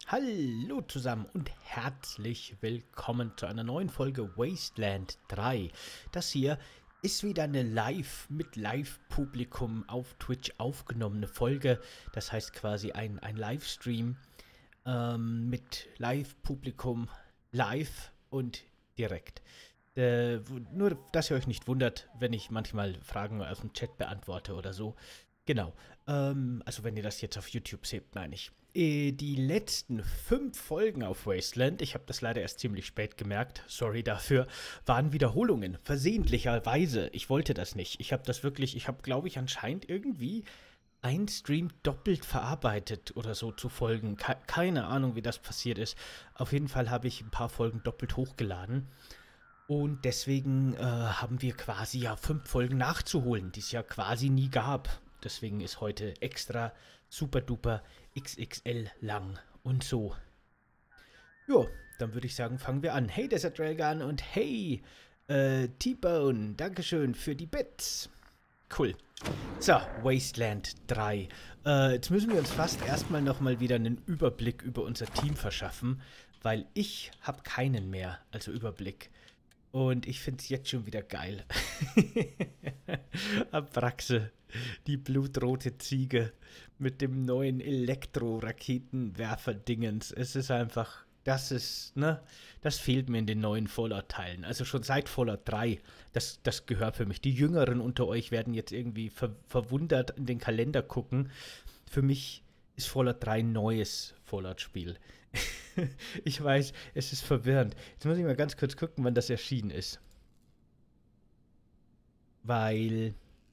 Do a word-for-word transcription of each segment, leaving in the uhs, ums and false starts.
Hallo zusammen und herzlich willkommen zu einer neuen Folge Wasteland drei. Das hier ist wieder eine Live mit Live-Publikum auf Twitch aufgenommene Folge. Das heißt quasi ein, ein Livestream ähm, mit Live-Publikum live und direkt. Äh, nur, dass ihr euch nicht wundert, wenn ich manchmal Fragen aus dem Chat beantworte oder so. Genau. Ähm, also wenn ihr das jetzt auf YouTube seht, meine ich. Äh, Die letzten fünf Folgen auf Wasteland, ich habe das leider erst ziemlich spät gemerkt, sorry dafür, waren Wiederholungen, versehentlicherweise. Ich wollte das nicht. Ich habe das wirklich, ich habe, glaube ich, anscheinend irgendwie ein Stream doppelt verarbeitet oder so zu Folgen. Ke keine Ahnung, wie das passiert ist. Auf jeden Fall habe ich ein paar Folgen doppelt hochgeladen. Und deswegen äh, haben wir quasi ja fünf Folgen nachzuholen, die es ja quasi nie gab. Deswegen ist heute extra super duper X X L lang und so. Jo, dann würde ich sagen, fangen wir an. Hey Desert Railgun und hey äh, T-Bone, Dankeschön für die Bits. Cool. So, Wasteland drei. Äh, jetzt müssen wir uns fast erstmal nochmal wieder einen Überblick über unser Team verschaffen, weil ich habe keinen mehr, also Überblick. Und ich finde es jetzt schon wieder geil. Abraxe, die blutrote Ziege mit dem neuen Elektro-Raketenwerfer-Dingens. Es ist einfach, das ist, ne, das fehlt mir in den neuen Fallout-Teilen. Also schon seit Fallout drei, das, das gehört für mich. Die Jüngeren unter euch werden jetzt irgendwie ver verwundert in den Kalender gucken. Für mich ist Fallout drei ein neues Fallout-Spiel. Ich weiß, es ist verwirrend. Jetzt muss ich mal ganz kurz gucken, wann das erschienen ist. Weil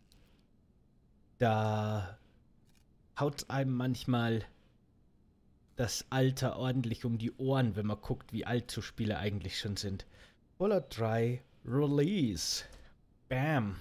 da haut es einem manchmal das Alter ordentlich um die Ohren, wenn man guckt, wie alt so Spiele eigentlich schon sind. Fallout drei Release. Bam.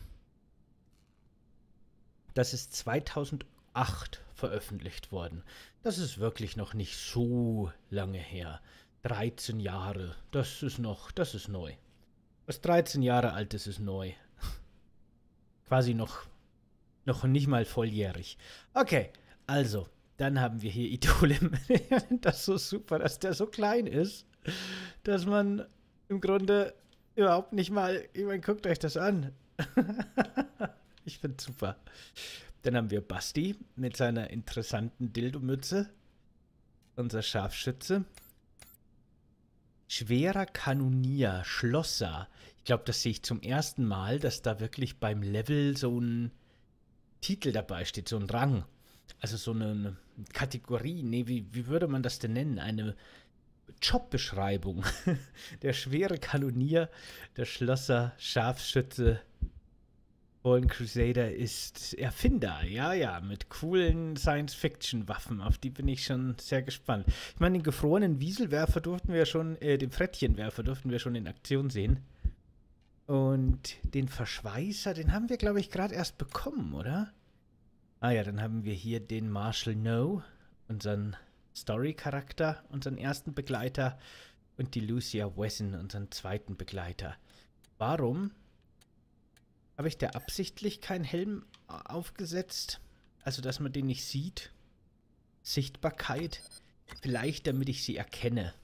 Das ist zweitausendacht veröffentlicht worden. Das ist wirklich noch nicht so lange her. dreizehn Jahre. Das ist noch, das ist neu. Was dreizehn Jahre alt ist, ist neu. Quasi noch, noch nicht mal volljährig. Okay, also, dann haben wir hier Idolem. Das ist so super, dass der so klein ist, dass man im Grunde überhaupt nicht mal, ich meine, guckt euch das an. Ich find's super. Dann haben wir Basti mit seiner interessanten Dildomütze. Unser Scharfschütze. Schwerer Kanonier, Schlosser. Ich glaube, das sehe ich zum ersten Mal, dass da wirklich beim Level so ein Titel dabei steht, so ein Rang. Also so eine Kategorie. Nee, wie, wie würde man das denn nennen? Eine Jobbeschreibung. Der schwere Kanonier, der Schlosser, Scharfschütze. Fallen Crusader ist Erfinder, ja, ja, mit coolen Science-Fiction-Waffen. Auf die bin ich schon sehr gespannt. Ich meine, den gefrorenen Wieselwerfer durften wir schon, äh, den Frettchenwerfer durften wir schon in Aktion sehen. Und den Verschweißer, den haben wir, glaube ich, gerade erst bekommen, oder? Ah ja, dann haben wir hier den Marshall No, unseren Story-Charakter, unseren ersten Begleiter. Und die Lucia Wesson, unseren zweiten Begleiter. Warum habe ich da absichtlich keinen Helm aufgesetzt? Also, dass man den nicht sieht. Sichtbarkeit. Vielleicht, damit ich sie erkenne.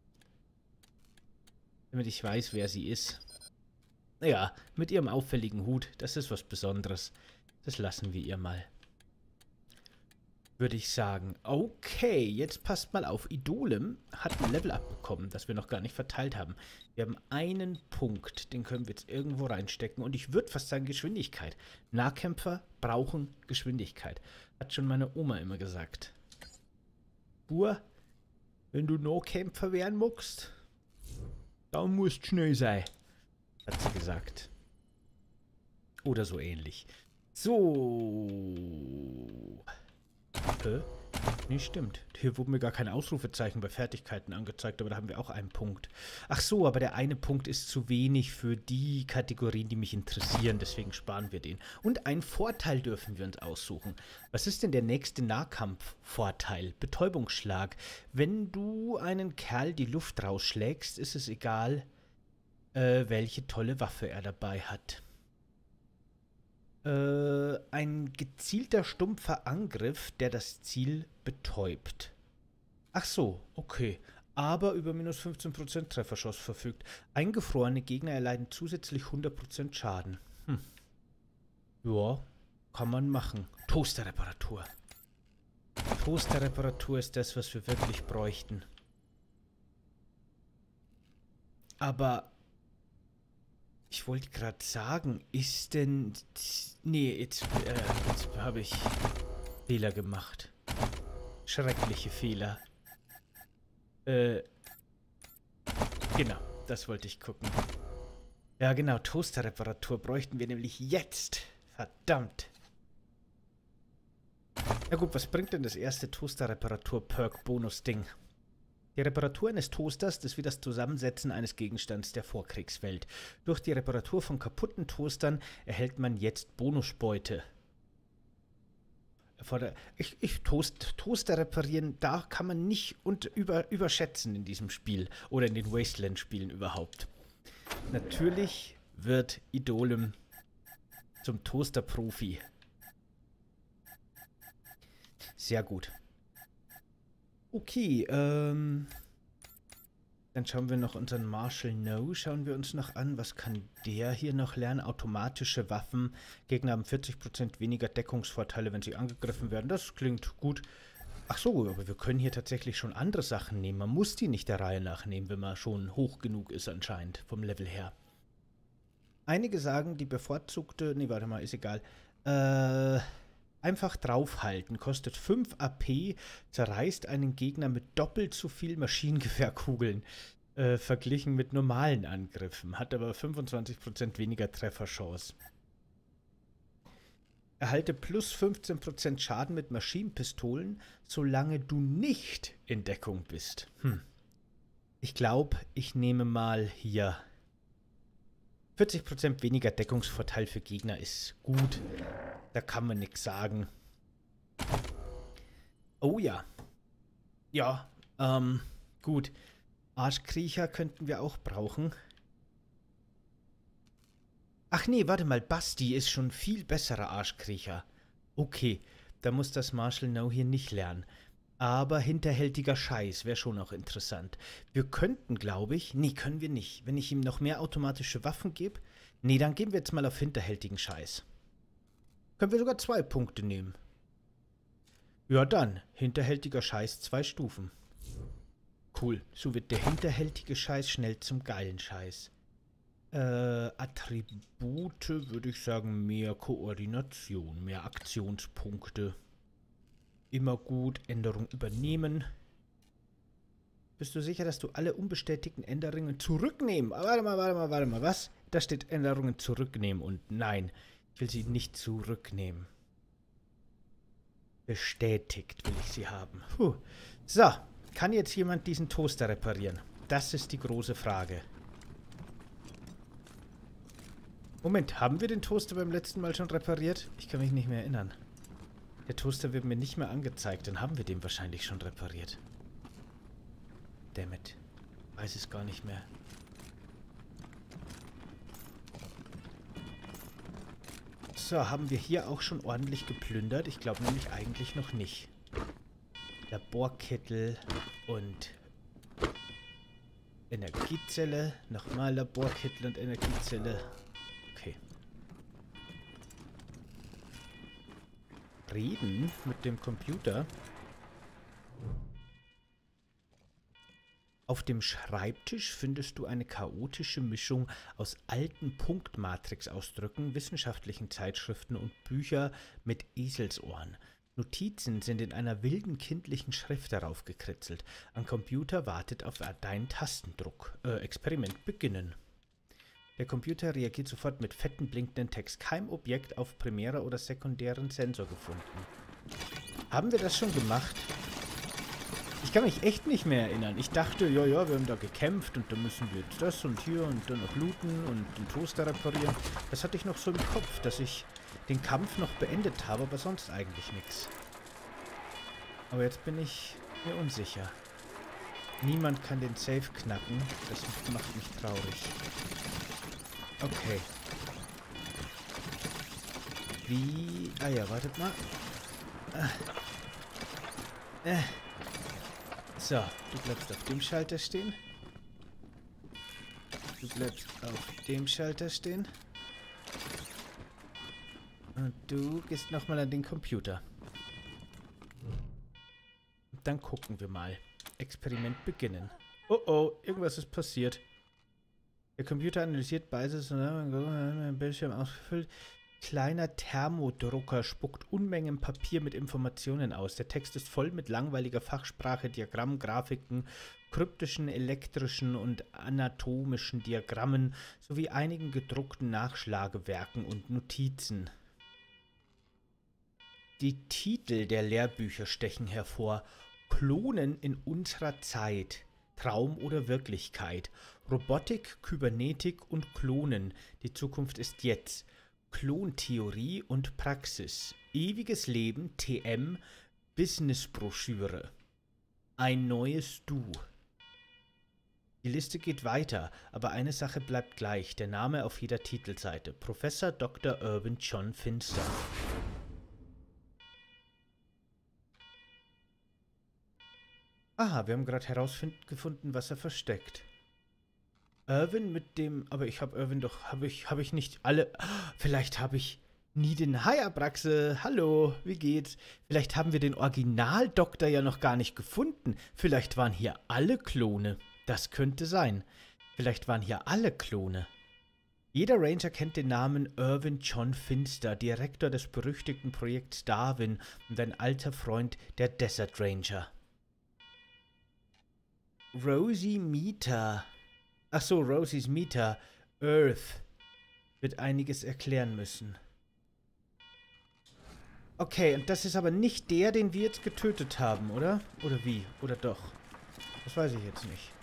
Damit ich weiß, wer sie ist. Naja, mit ihrem auffälligen Hut. Das ist was Besonderes. Das lassen wir ihr mal. Würde ich sagen. Okay, jetzt passt mal auf. Idolem hat ein Level abbekommen, das wir noch gar nicht verteilt haben. Wir haben einen Punkt, den können wir jetzt irgendwo reinstecken. Und ich würde fast sagen Geschwindigkeit. Nahkämpfer brauchen Geschwindigkeit. Hat schon meine Oma immer gesagt. Bur, wenn du Nahkämpfer werden magst, dann musst du schnell sein. Hat sie gesagt. Oder so ähnlich. So. Hä? Nee, stimmt. Hier wurden mir gar keine Ausrufezeichen bei Fertigkeiten angezeigt, aber da haben wir auch einen Punkt. Ach so, aber der eine Punkt ist zu wenig für die Kategorien, die mich interessieren, deswegen sparen wir den. Und einen Vorteil dürfen wir uns aussuchen. Was ist denn der nächste Nahkampfvorteil? Betäubungsschlag. Wenn du einen Kerl die Luft rausschlägst, ist es egal, äh, welche tolle Waffe er dabei hat. Äh, ein gezielter stumpfer Angriff, der das Ziel betäubt. Ach so, okay. Aber über minus fünfzehn Prozent Trefferschuss verfügt. Eingefrorene Gegner erleiden zusätzlich hundert Prozent Schaden. Hm. Ja, kann man machen. Toasterreparatur. Toasterreparatur ist das, was wir wirklich bräuchten. Aber ich wollte gerade sagen, ist denn... Nee, jetzt, äh, jetzt habe ich Fehler gemacht. Schreckliche Fehler. Äh, genau, das wollte ich gucken. Ja, genau, Toasterreparatur bräuchten wir nämlich jetzt. Verdammt. Ja gut, was bringt denn das erste Toasterreparatur-Perk-Bonus-Ding? Die Reparatur eines Toasters ist wie das Zusammensetzen eines Gegenstands der Vorkriegswelt. Durch die Reparatur von kaputten Toastern erhält man jetzt Bonusbeute. Ich, ich Toast, Toaster reparieren, da kann man nicht und über, überschätzen in diesem Spiel oder in den Wasteland-Spielen überhaupt. Natürlich wird Idolem zum Toaster-Profi. Sehr gut. Okay, ähm... dann schauen wir noch unseren Marshal No. Schauen wir uns noch an, was kann der hier noch lernen? Automatische Waffen. Gegner haben vierzig Prozent weniger Deckungsvorteile, wenn sie angegriffen werden. Das klingt gut. Ach so, aber wir können hier tatsächlich schon andere Sachen nehmen. Man muss die nicht der Reihe nach nehmen, wenn man schon hoch genug ist anscheinend, vom Level her. Einige sagen, die bevorzugte... Nee, warte mal, ist egal. Äh... Einfach draufhalten. Kostet fünf A P, zerreißt einen Gegner mit doppelt so viel Maschinengewehrkugeln äh, verglichen mit normalen Angriffen. Hat aber fünfundzwanzig Prozent weniger Trefferchance. Erhalte plus fünfzehn Prozent Schaden mit Maschinenpistolen, solange du nicht in Deckung bist. Hm. Ich glaube, ich nehme mal hier... vierzig Prozent weniger Deckungsvorteil für Gegner ist gut. Da kann man nichts sagen. Oh ja. Ja, ähm, gut. Arschkriecher könnten wir auch brauchen. Ach nee, warte mal. Basti ist schon viel besserer Arschkriecher. Okay, da muss das Marshal No hier nicht lernen. Aber hinterhältiger Scheiß wäre schon auch interessant. Wir könnten, glaube ich... Nee, können wir nicht. Wenn ich ihm noch mehr automatische Waffen gebe... Nee, dann gehen wir jetzt mal auf hinterhältigen Scheiß. Können wir sogar zwei Punkte nehmen. Ja dann, hinterhältiger Scheiß, zwei Stufen. Cool, so wird der hinterhältige Scheiß schnell zum geilen Scheiß. Äh, Attribute würde ich sagen, mehr Koordination, mehr Aktionspunkte. Immer gut, Änderung übernehmen. Bist du sicher, dass du alle unbestätigten Änderungen zurücknehmen? Warte mal, warte mal, warte mal, was? Da steht Änderungen zurücknehmen und nein, ich will sie nicht zurücknehmen. Bestätigt will ich sie haben. Puh. So, kann jetzt jemand diesen Toaster reparieren? Das ist die große Frage. Moment, haben wir den Toaster beim letzten Mal schon repariert? Ich kann mich nicht mehr erinnern. Der Toaster wird mir nicht mehr angezeigt, dann haben wir den wahrscheinlich schon repariert. Dammit. Weiß es gar nicht mehr. So, haben wir hier auch schon ordentlich geplündert? Ich glaube nämlich eigentlich noch nicht. Laborkittel und Energiezelle. Nochmal Laborkittel und Energiezelle. Okay. Reden mit dem Computer. Auf dem Schreibtisch findest du eine chaotische Mischung aus alten Punktmatrix-Ausdrücken, wissenschaftlichen Zeitschriften und Bücher mit Eselsohren. Notizen sind in einer wilden kindlichen Schrift darauf gekritzelt. Ein Computer wartet auf deinen Tastendruck. Äh, Experiment beginnen. Der Computer reagiert sofort mit fetten blinkenden Text. Kein Objekt auf primärer oder sekundären Sensor gefunden. Haben wir das schon gemacht? Ich kann mich echt nicht mehr erinnern. Ich dachte, ja, ja, wir haben da gekämpft und da müssen wir jetzt das und hier und dann noch looten und den Toaster reparieren. Das hatte ich noch so im Kopf, dass ich den Kampf noch beendet habe, aber sonst eigentlich nichts. Aber jetzt bin ich mir unsicher. Niemand kann den Safe knacken. Das macht mich traurig. Okay. Wie... Ah ja, wartet mal. Äh. Äh. So, du bleibst auf dem Schalter stehen. Du bleibst auf dem Schalter stehen. Und du gehst nochmal an den Computer. Dann gucken wir mal. Experiment beginnen. Oh oh, irgendwas ist passiert. Der Computer analysiert beides und ein Bildschirm ausgefüllt. Kleiner Thermodrucker spuckt Unmengen Papier mit Informationen aus. Der Text ist voll mit langweiliger Fachsprache, Diagrammen, Grafiken, kryptischen, elektrischen und anatomischen Diagrammen sowie einigen gedruckten Nachschlagewerken und Notizen. Die Titel der Lehrbücher stechen hervor. Klonen in unserer Zeit. Traum oder Wirklichkeit. Robotik, Kybernetik und Klonen. Die Zukunft ist jetzt. Klontheorie und Praxis. Ewiges Leben, T M, Businessbroschüre. Ein neues Du. Die Liste geht weiter, aber eine Sache bleibt gleich. Der Name auf jeder Titelseite. Professor Doktor Irvin John Finster. Aha, wir haben gerade herausgefunden, was er versteckt. Irvin mit dem... Aber ich habe Irvin doch... Habe ich, hab ich nicht alle... Vielleicht habe ich nie den... Hi, Abraxe. Hallo, wie geht's? Vielleicht haben wir den Originaldoktor ja noch gar nicht gefunden. Vielleicht waren hier alle Klone. Das könnte sein. Vielleicht waren hier alle Klone. Jeder Ranger kennt den Namen Irvin John Finster, Direktor des berüchtigten Projekts Darwin und ein alter Freund der Desert Ranger. Rosie Meter. Ach so, Rosies Meter. Earth. Wird einiges erklären müssen. Okay, und das ist aber nicht der, den wir jetzt getötet haben, oder? Oder wie? Oder doch? Das weiß ich jetzt nicht.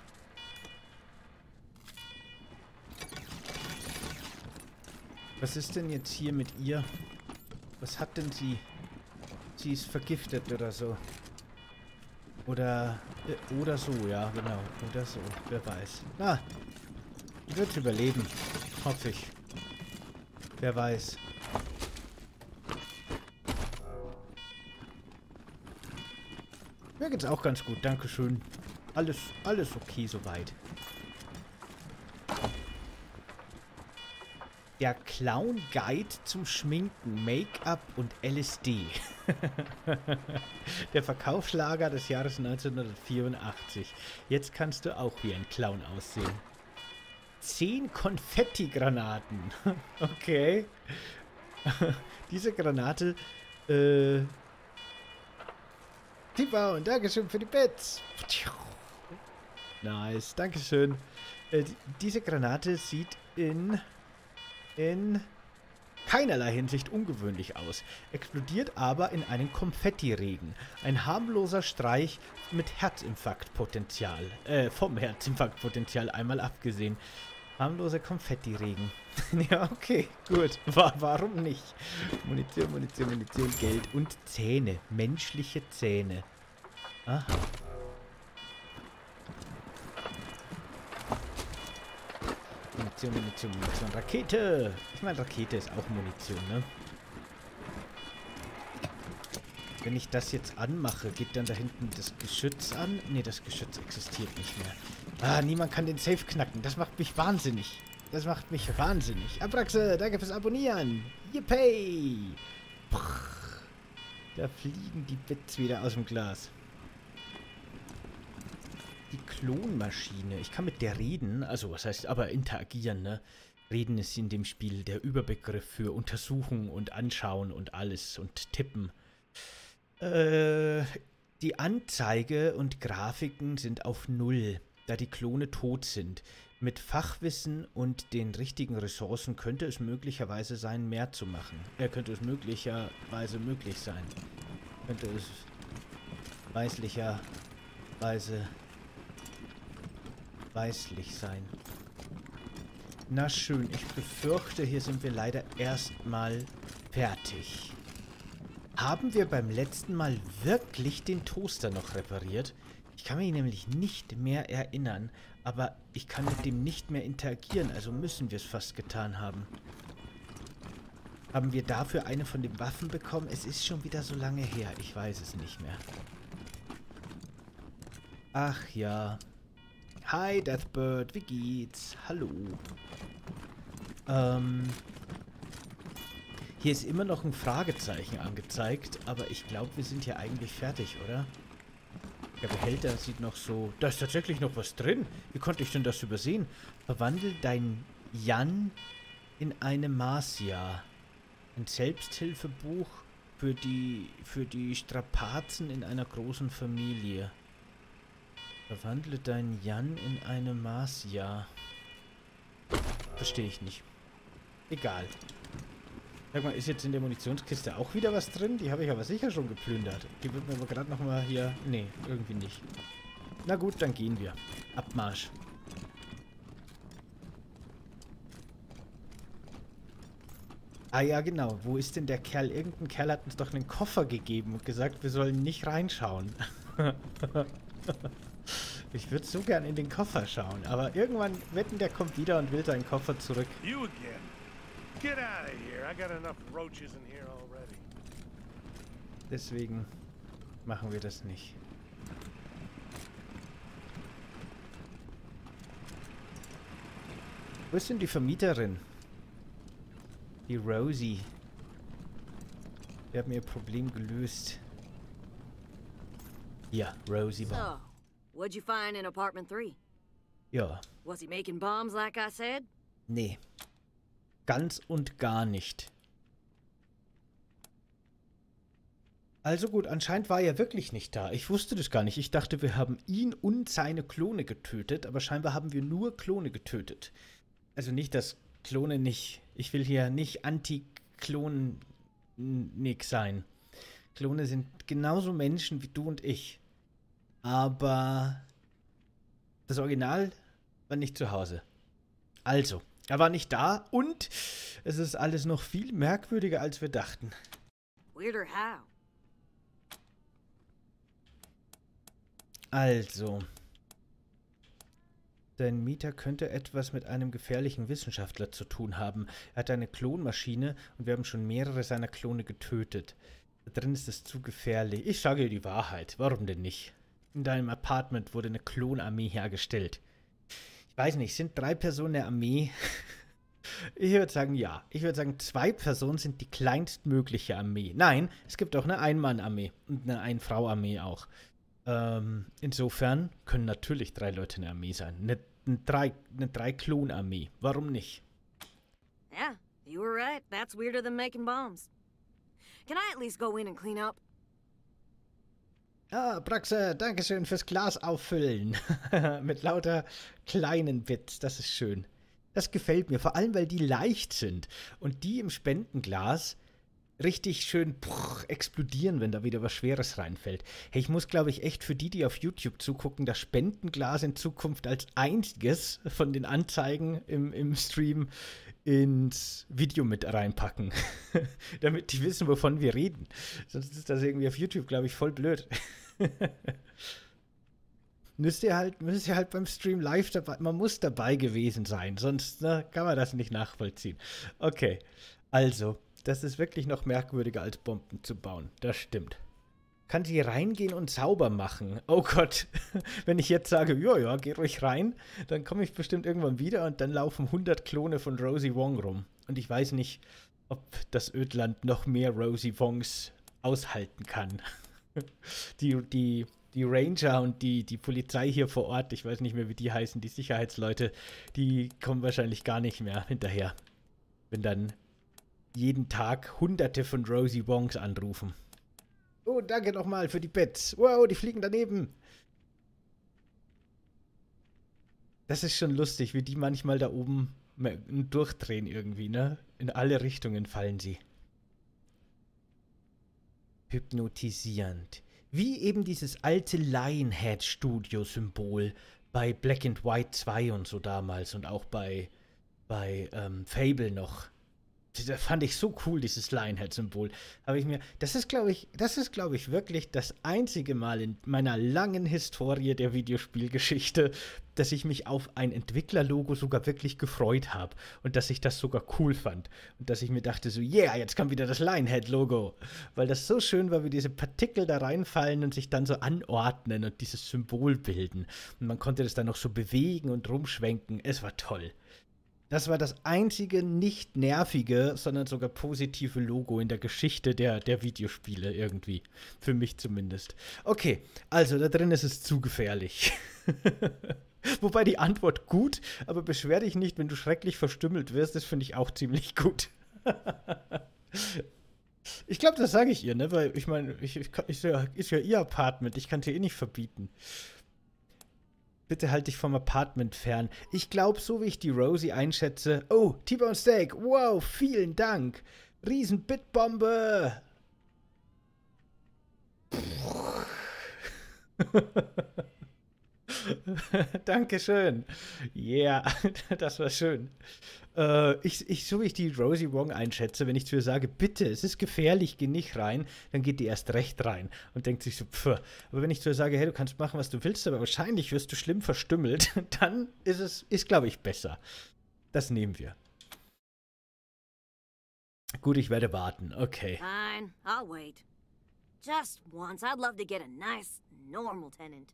Was ist denn jetzt hier mit ihr? Was hat denn sie? Sie ist vergiftet oder so. Oder, äh, oder so, ja, genau. Oder so, wer weiß. Na, die wird überleben. Hoffe ich. Wer weiß. Mir geht's auch ganz gut, dankeschön. Alles, alles okay soweit. Der Clown Guide zum Schminken, Make-up und L S D. Der Verkaufsschlager des Jahres neunzehnhundertvierundachtzig. Jetzt kannst du auch wie ein Clown aussehen. Zehn Konfetti-Granaten. Okay. Diese Granate, äh... T-Bone, Dankeschön für die Bits. Nice, Dankeschön. Äh, diese Granate sieht in... in keinerlei Hinsicht ungewöhnlich aus, explodiert aber in einen Konfettiregen. Ein harmloser Streich mit Herzinfarktpotenzial. Äh, vom Herzinfarktpotenzial einmal abgesehen. Harmloser Konfettiregen. Ja, okay, gut. War, warum nicht? Munition, Munition, Munition, Geld und Zähne. Menschliche Zähne. Aha. Munition, Munition, Munition. Rakete! Ich meine, Rakete ist auch Munition, ne? Wenn ich das jetzt anmache, geht dann da hinten das Geschütz an? Ne, das Geschütz existiert nicht mehr. Ah, niemand kann den Safe knacken. Das macht mich wahnsinnig. Das macht mich wahnsinnig. Abraxe, danke fürs Abonnieren. Yippee! Da fliegen die Bits wieder aus dem Glas. Die Klonmaschine. Ich kann mit der reden. Also, was heißt aber interagieren, ne? Reden ist in dem Spiel der Überbegriff für untersuchen und anschauen und alles und tippen. Äh, die Anzeige und Grafiken sind auf Null, da die Klone tot sind. Mit Fachwissen und den richtigen Ressourcen könnte es möglicherweise sein, mehr zu machen. Äh, könnte es möglicherweise möglich sein. Könnte es weislicherweise weislich sein. Na schön, ich befürchte, hier sind wir leider erstmal fertig. Haben wir beim letzten Mal wirklich den Toaster noch repariert? Ich kann mich nämlich nicht mehr erinnern, aber ich kann mit dem nicht mehr interagieren, also müssen wir es fast getan haben. Haben wir dafür eine von den Waffen bekommen? Es ist schon wieder so lange her, ich weiß es nicht mehr. Ach ja. Hi Deathbird, wie geht's? Hallo. Ähm... Hier ist immer noch ein Fragezeichen angezeigt, aber ich glaube, wir sind hier eigentlich fertig, oder? Der Behälter sieht noch so... Da ist tatsächlich noch was drin. Wie konnte ich denn das übersehen? Verwandel dein Jan in eine Marcia. Ein Selbsthilfebuch für die, für die Strapazen in einer großen Familie. Verwandle dein Jan in eine Marcia. Verstehe ich nicht. Egal. Sag mal, ist jetzt in der Munitionskiste auch wieder was drin? Die habe ich aber sicher schon geplündert. Die wird mir aber gerade nochmal hier... Nee, irgendwie nicht. Na gut, dann gehen wir. Abmarsch. Ah ja, genau. Wo ist denn der Kerl? Irgendein Kerl hat uns doch einen Koffer gegeben und gesagt, wir sollen nicht reinschauen. Ich würde so gern in den Koffer schauen, aber irgendwann wetten, der kommt wieder und will seinen Koffer zurück. You again. Get out of here. I got enough roaches in here already. Deswegen machen wir das nicht. Wo ist denn die Vermieterin? Die Rosie. Wir haben ihr Problem gelöst. Ja, Rosie war. So, what'd you find in apartment three? Ja. Was he making bombs like I said? Nee. Ganz und gar nicht. Also gut, anscheinend war er wirklich nicht da. Ich wusste das gar nicht. Ich dachte, wir haben ihn und seine Klone getötet, aber scheinbar haben wir nur Klone getötet. Also nicht, dass Klone nicht... Ich will hier nicht Anti-Klon-Nick sein. Klone sind genauso Menschen wie du und ich. Aber das Original war nicht zu Hause. Also... Er war nicht da und es ist alles noch viel merkwürdiger, als wir dachten. Weirder how? Also. Dein Mieter könnte etwas mit einem gefährlichen Wissenschaftler zu tun haben. Er hat eine Klonmaschine und wir haben schon mehrere seiner Klone getötet. Da drin ist es zu gefährlich. Ich sage dir die Wahrheit. Warum denn nicht? In deinem Apartment wurde eine Klonarmee hergestellt. Ich weiß nicht, sind drei Personen der Armee? Ich würde sagen, ja. Ich würde sagen, zwei Personen sind die kleinstmögliche Armee. Nein, es gibt auch eine Ein-Mann-Armee und eine Ein-Frau-Armee auch. Ähm, insofern können natürlich drei Leute eine Armee sein. Eine, eine drei, eine Drei-Klon-Armee. Warum nicht? Yeah, you were right. That's weirder than making bombs. Can I at least go in and clean up? Ah, Braxe, dankeschön fürs Glas auffüllen. Mit lauter kleinen Bits. Das ist schön. Das gefällt mir, vor allem, weil die leicht sind und die im Spendenglas richtig schön pff, explodieren, wenn da wieder was Schweres reinfällt. Hey, ich muss, glaube ich, echt für die, die auf YouTube zugucken, das Spendenglas in Zukunft als einziges von den Anzeigen im, im Stream ins Video mit reinpacken. Damit die wissen, wovon wir reden. Sonst ist das irgendwie auf YouTube, glaube ich, voll blöd. Müsst ihr halt, müsst ihr halt beim Stream live dabei, man muss dabei gewesen sein, sonst ne, kann man das nicht nachvollziehen. Okay, also, das ist wirklich noch merkwürdiger als Bomben zu bauen, das stimmt. Kann sie reingehen und sauber machen? Oh Gott, wenn ich jetzt sage, ja, ja, geh ruhig rein, dann komme ich bestimmt irgendwann wieder und dann laufen hundert Klone von Rosie Wong rum. Und ich weiß nicht, ob das Ödland noch mehr Rosie Wongs aushalten kann. Die, die, die Ranger und die, die Polizei hier vor Ort, ich weiß nicht mehr, wie die heißen, die Sicherheitsleute, die kommen wahrscheinlich gar nicht mehr hinterher. Wenn dann jeden Tag hunderte von Rosie Wongs anrufen. Oh, danke nochmal für die Bets. Wow, die fliegen daneben. Das ist schon lustig, wie die manchmal da oben durchdrehen irgendwie, ne? In alle Richtungen fallen sie. Hypnotisierend. Wie eben dieses alte Lionhead-Studio-Symbol bei Black and White zwei und so damals und auch bei, bei ähm, Fable noch. Das fand ich so cool, dieses Lionhead-Symbol. Habe ich mir, das ist, glaube ich, das ist, glaube ich, wirklich das einzige Mal in meiner langen Historie der Videospielgeschichte, dass ich mich auf ein Entwicklerlogo sogar wirklich gefreut habe und dass ich das sogar cool fand und dass ich mir dachte so, yeah, jetzt kommt wieder das Lionhead-Logo, weil das so schön war, wie diese Partikel da reinfallen und sich dann so anordnen und dieses Symbol bilden und man konnte das dann noch so bewegen und rumschwenken. Es war toll. Das war das einzige nicht nervige, sondern sogar positive Logo in der Geschichte der, der Videospiele irgendwie. Für mich zumindest. Okay, also da drin ist es zu gefährlich. Wobei die Antwort gut, aber beschwer dich nicht, wenn du schrecklich verstümmelt wirst. Das finde ich auch ziemlich gut. Ich glaube, das sage ich ihr, ne? Weil ich meine, ich, ich, ist, ja, ist ja ihr Apartment. Ich kann es ihr eh nicht verbieten. Bitte halt dich vom Apartment fern. Ich glaube, so wie ich die Rosie einschätze... Oh, T-Bone Steak. Wow, vielen Dank. Riesen Bitbombe. Dankeschön. Yeah, das war schön. Äh, ich, ich, so wie ich die Rosie Wong einschätze, wenn ich zu ihr sage, bitte, es ist gefährlich, geh nicht rein, dann geht die erst recht rein und denkt sich so, pff. Aber wenn ich zu ihr sage, hey, du kannst machen, was du willst, aber wahrscheinlich wirst du schlimm verstümmelt, dann ist es, ist, glaube ich, besser. Das nehmen wir. Gut, ich werde warten. Okay. Fine, I'll wait. Just once, I'd love to get a nice, normal tenant.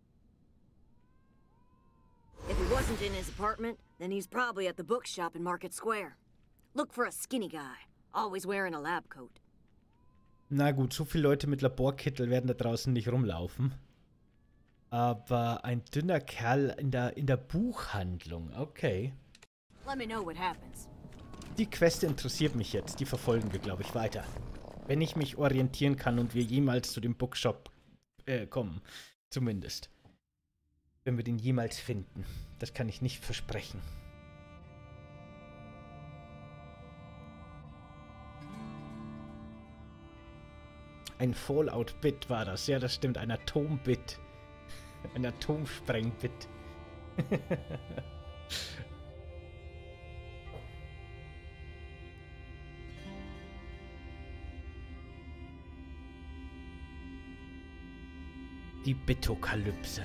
If he wasn't in his apartment, then he's probably at the bookshop in Market Square. Look for a skinny guy, always wearing a lab coat. Na gut, so viele Leute mit Laborkittel werden da draußen nicht rumlaufen. Aber ein dünner Kerl in der, in der Buchhandlung, okay. Let me know what happens. Die Quest interessiert mich jetzt, die verfolgen wir, glaube ich, weiter. Wenn ich mich orientieren kann und wir jemals zu dem Bookshop äh, kommen, zumindest. Wenn wir den jemals finden. Das kann ich nicht versprechen. Ein Fallout-Bit war das. Ja, das stimmt. Ein Atom-Bit. Ein Atomspreng-Bit. Die Bitokalypse.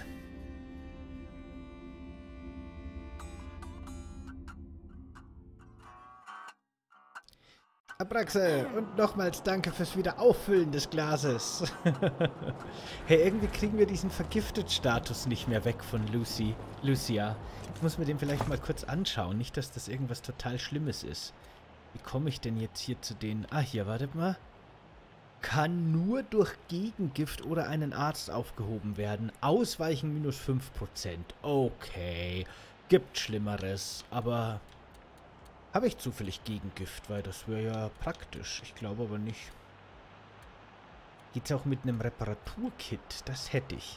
Abraxe, und nochmals danke fürs Wiederauffüllen des Glases. Hey, irgendwie kriegen wir diesen Vergiftet-Status nicht mehr weg von Lucy, Lucia. Ich muss mir den vielleicht mal kurz anschauen. Nicht, dass das irgendwas total Schlimmes ist. Wie komme ich denn jetzt hier zu denen? Ah, hier, wartet mal. Kann nur durch Gegengift oder einen Arzt aufgehoben werden. Ausweichen minus fünf Prozent. Okay. Gibt Schlimmeres, aber... Habe ich zufällig Gegengift, weil das wäre ja praktisch. Ich glaube aber nicht. Geht's auch mit einem Reparaturkit? Das hätte ich.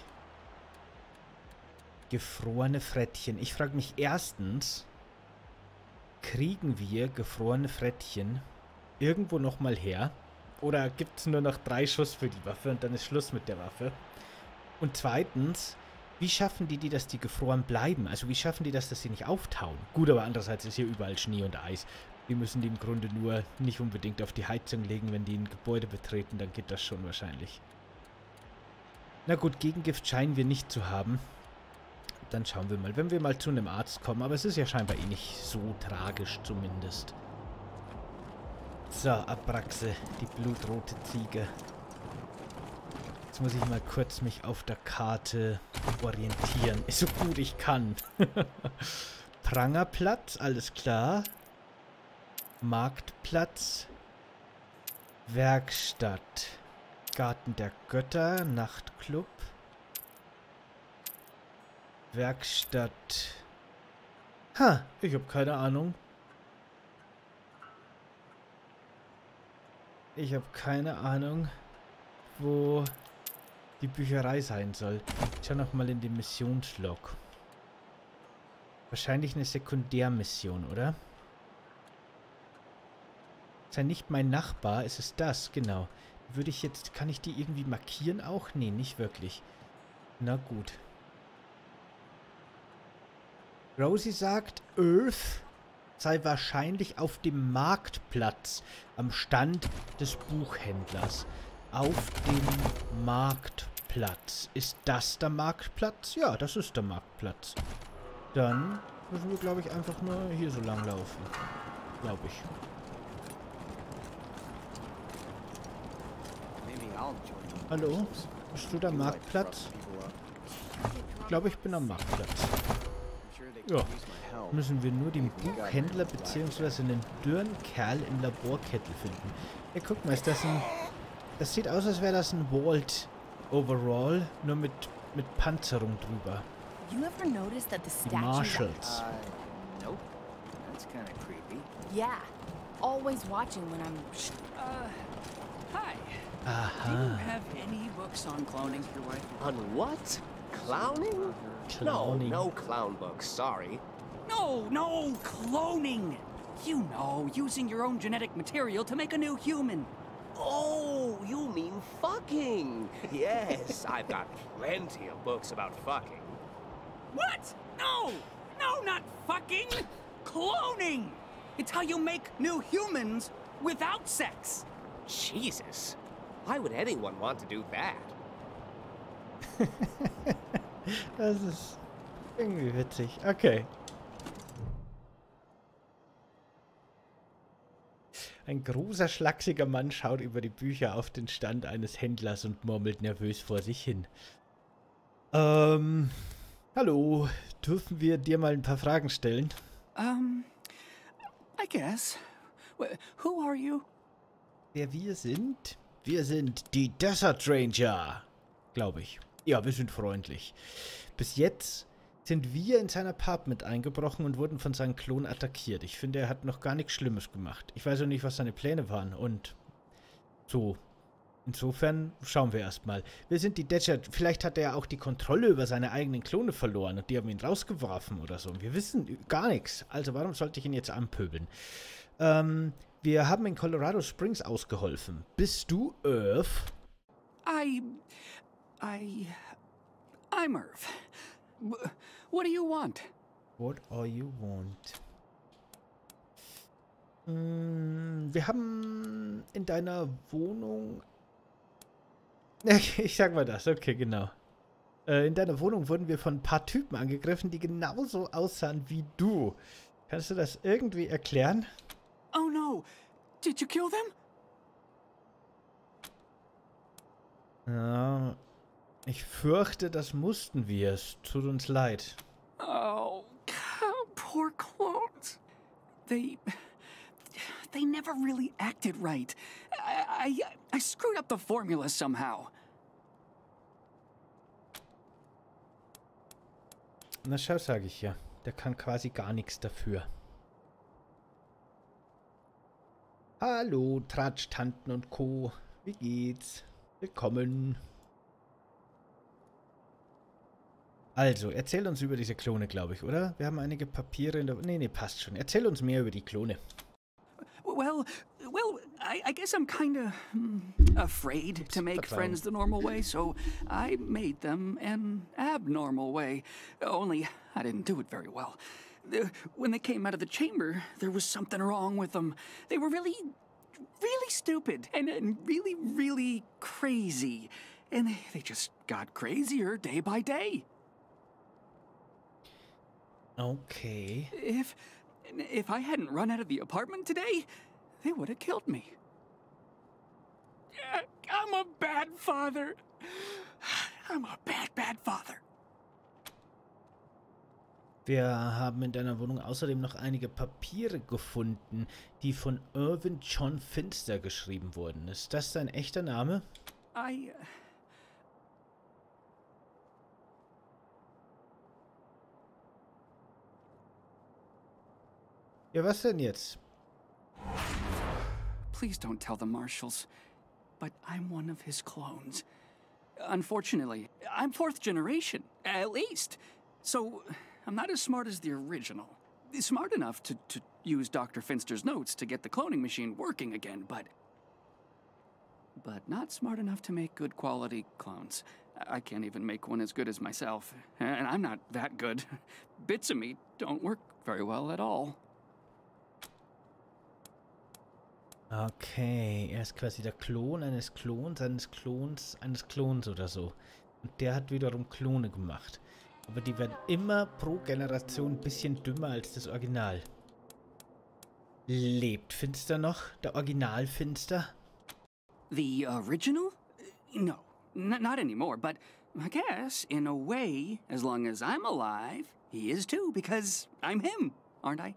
Gefrorene Frettchen. Ich frage mich erstens, kriegen wir gefrorene Frettchen irgendwo nochmal her? Oder gibt es nur noch drei Schuss für die Waffe und dann ist Schluss mit der Waffe? Und zweitens, wie schaffen die, die, dass die gefroren bleiben? Also wie schaffen die das, dass sie nicht auftauen? Gut, aber andererseits ist hier überall Schnee und Eis. Die müssen die im Grunde nur nicht unbedingt auf die Heizung legen, wenn die ein Gebäude betreten, dann geht das schon wahrscheinlich. Na gut, Gegengift scheinen wir nicht zu haben. Dann schauen wir mal, wenn wir mal zu einem Arzt kommen. Aber es ist ja scheinbar eh nicht so tragisch zumindest. So, Abraxe, die blutrote Ziege. Jetzt muss ich mal kurz mich auf der Karte orientieren. So gut ich kann. Prangerplatz, alles klar. Marktplatz. Werkstatt. Garten der Götter, Nachtclub. Werkstatt. Ha, ich habe keine Ahnung. Ich habe keine Ahnung, wo die Bücherei sein soll. Ich schau noch mal in den Missionslog. Wahrscheinlich eine Sekundärmission, oder? Ist ja nicht mein Nachbar, ist es das, genau. Würde ich jetzt, kann ich die irgendwie markieren auch? Nee, nicht wirklich. Na gut. Rosie sagt Earth sei wahrscheinlich auf dem Marktplatz, am Stand des Buchhändlers. Auf dem Marktplatz. Ist das der Marktplatz? Ja, das ist der Marktplatz. Dann müssen wir, glaube ich, einfach nur hier so lang laufen. Glaube ich. Hallo? Bist du der Marktplatz? Ich glaube, ich bin am Marktplatz. Ja. Müssen wir nur den Buchhändler bzw. einen Dürrenkerl im Laborkettel finden. Ja, guck mal, ist das ein... Das sieht aus, als wäre das ein Vault Overall, nur mit, mit Panzerung drüber. You ever notice that the Die statues... Marshalls. Uh, nope. That's kind of creepy. Yeah. Always watching when I'm... Uh, hi. Do you Aha. have any books on cloning? Your wife? On what? Clowning? Clowning. No, no clown books, sorry. No, no, cloning. You know, using your own genetic material to make a new human. Oh, you mean fucking. Yes, I've got plenty of books about fucking. What? No, no, not fucking. Cloning. It's how you make new humans without sex. Jesus. Why would anyone want to do that? Das ist irgendwie witzig. Okay. Ein großer, schlachsiger Mann schaut über die Bücher auf den Stand eines Händlers und murmelt nervös vor sich hin. Ähm, hallo, dürfen wir dir mal ein paar Fragen stellen? Um, I guess. Wh- Who are you? Wer wir sind? Wir sind die Desert Ranger, glaube ich. Ja, wir sind freundlich. Bis jetzt sind wir in sein Apartment eingebrochen und wurden von seinem Klon attackiert. Ich finde, er hat noch gar nichts Schlimmes gemacht. Ich weiß auch nicht, was seine Pläne waren und so. Insofern schauen wir erstmal. Wir sind die Desert. Vielleicht hat er auch die Kontrolle über seine eigenen Klone verloren und die haben ihn rausgeworfen oder so. Wir wissen gar nichts. Also warum sollte ich ihn jetzt anpöbeln? Ähm, wir haben in Colorado Springs ausgeholfen. Bist du Irv? I... I... I'm Irv. Wh- What do you want? What are you want? Mm, wir haben in deiner Wohnung... Ich sag mal das, okay, genau. Äh, in deiner Wohnung wurden wir von ein paar Typen angegriffen, die genauso aussahen wie du. Kannst du das irgendwie erklären? Oh no! Did you kill them? Ja, ich fürchte, das mussten wir. Es tut uns leid. Oh, poor clones. They... They never really acted right. I, I, I screwed up the formula somehow. Na schau, sage ich ja. Der kann quasi gar nichts dafür. Hallo, Tratsch, Tanten und Co. Wie geht's? Willkommen. Also, erzähl uns über diese Klone, glaube ich, oder? Wir haben einige Papiere in der... Nee, nee, passt schon. Erzähl uns mehr über die Klone. Well, well, I, I guess I'm kind of afraid to make Verzeihung. friends the normal way, so I made them an abnormal way. Only I didn't do it very well. The, when they came out of the chamber, there was something wrong with them. They were really, really stupid and, and really, really crazy. And they, they just got crazier day by day. Okay. If if I hadn't run out of the apartment today, they would have killed me. I'm a bad father. I'm a bad, bad father. Wir haben in deiner Wohnung außerdem noch einige Papiere gefunden, die von Irvin John Finster geschrieben wurden. Ist das dein echter Name? I... Uh... Ja, was denn jetzt? Please don't tell the Marshals, but I'm one of his clones. Unfortunately, I'm fourth generation, at least. So, I'm not as smart as the original. Smart enough to, to use Doctor Finster's notes to get the cloning machine working again, but... But not smart enough to make good quality clones. I can't even make one as good as myself, and I'm not that good. Bits of me don't work very well at all. Okay, er ist quasi der Klon eines Klons, eines Klons, eines Klons oder so. Und der hat wiederum Klone gemacht. Aber die werden immer pro Generation ein bisschen dümmer als das Original. Lebt Finster noch? Der Original Finster? The original? No, n not anymore, but I guess, in a way, as long as I'm alive, he is too, because I'm him, aren't I?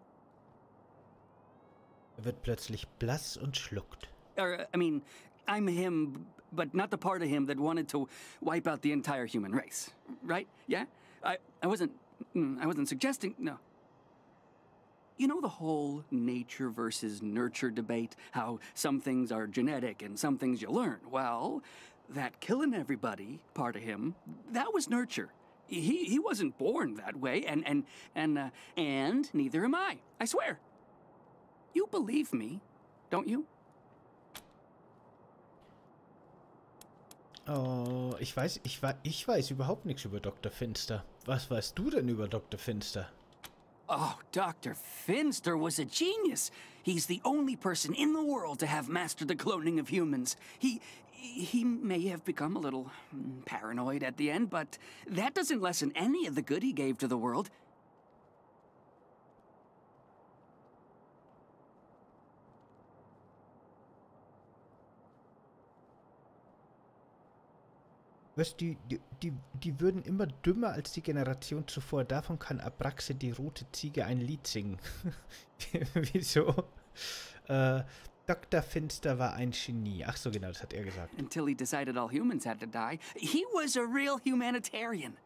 Er wird plötzlich blass und schluckt. Or, I mean, I'm him, but not the part of him that wanted to wipe out the entire human race, right? Yeah? I, I wasn't, I wasn't suggesting, no. You know the whole nature versus nurture debate? How some things are genetic and some things you learn? Well, that killing everybody part of him, that was nurture. He, he wasn't born that way, and, and, and, uh, and neither am I, I swear. You believe me, don't you? Oh, ich weiß, ich, ich weiß überhaupt nichts über Doktor Finster. Was weißt du denn über Doktor Finster? Oh, Doctor Finster was a genius. He's the only person in the world to have mastered the cloning of humans. He, he may have become a little paranoid at the end, but that doesn't lessen any of the good he gave to the world. Was, die, die, die, die würden immer dümmer als die Generation zuvor. Davon kann Abraxe, die rote Ziege, ein Lied singen. Wieso? Äh, Doktor Finster war ein Genie. Ach so, genau, das hat er gesagt. Until he decided all humans had to die. He was a real humanitarian.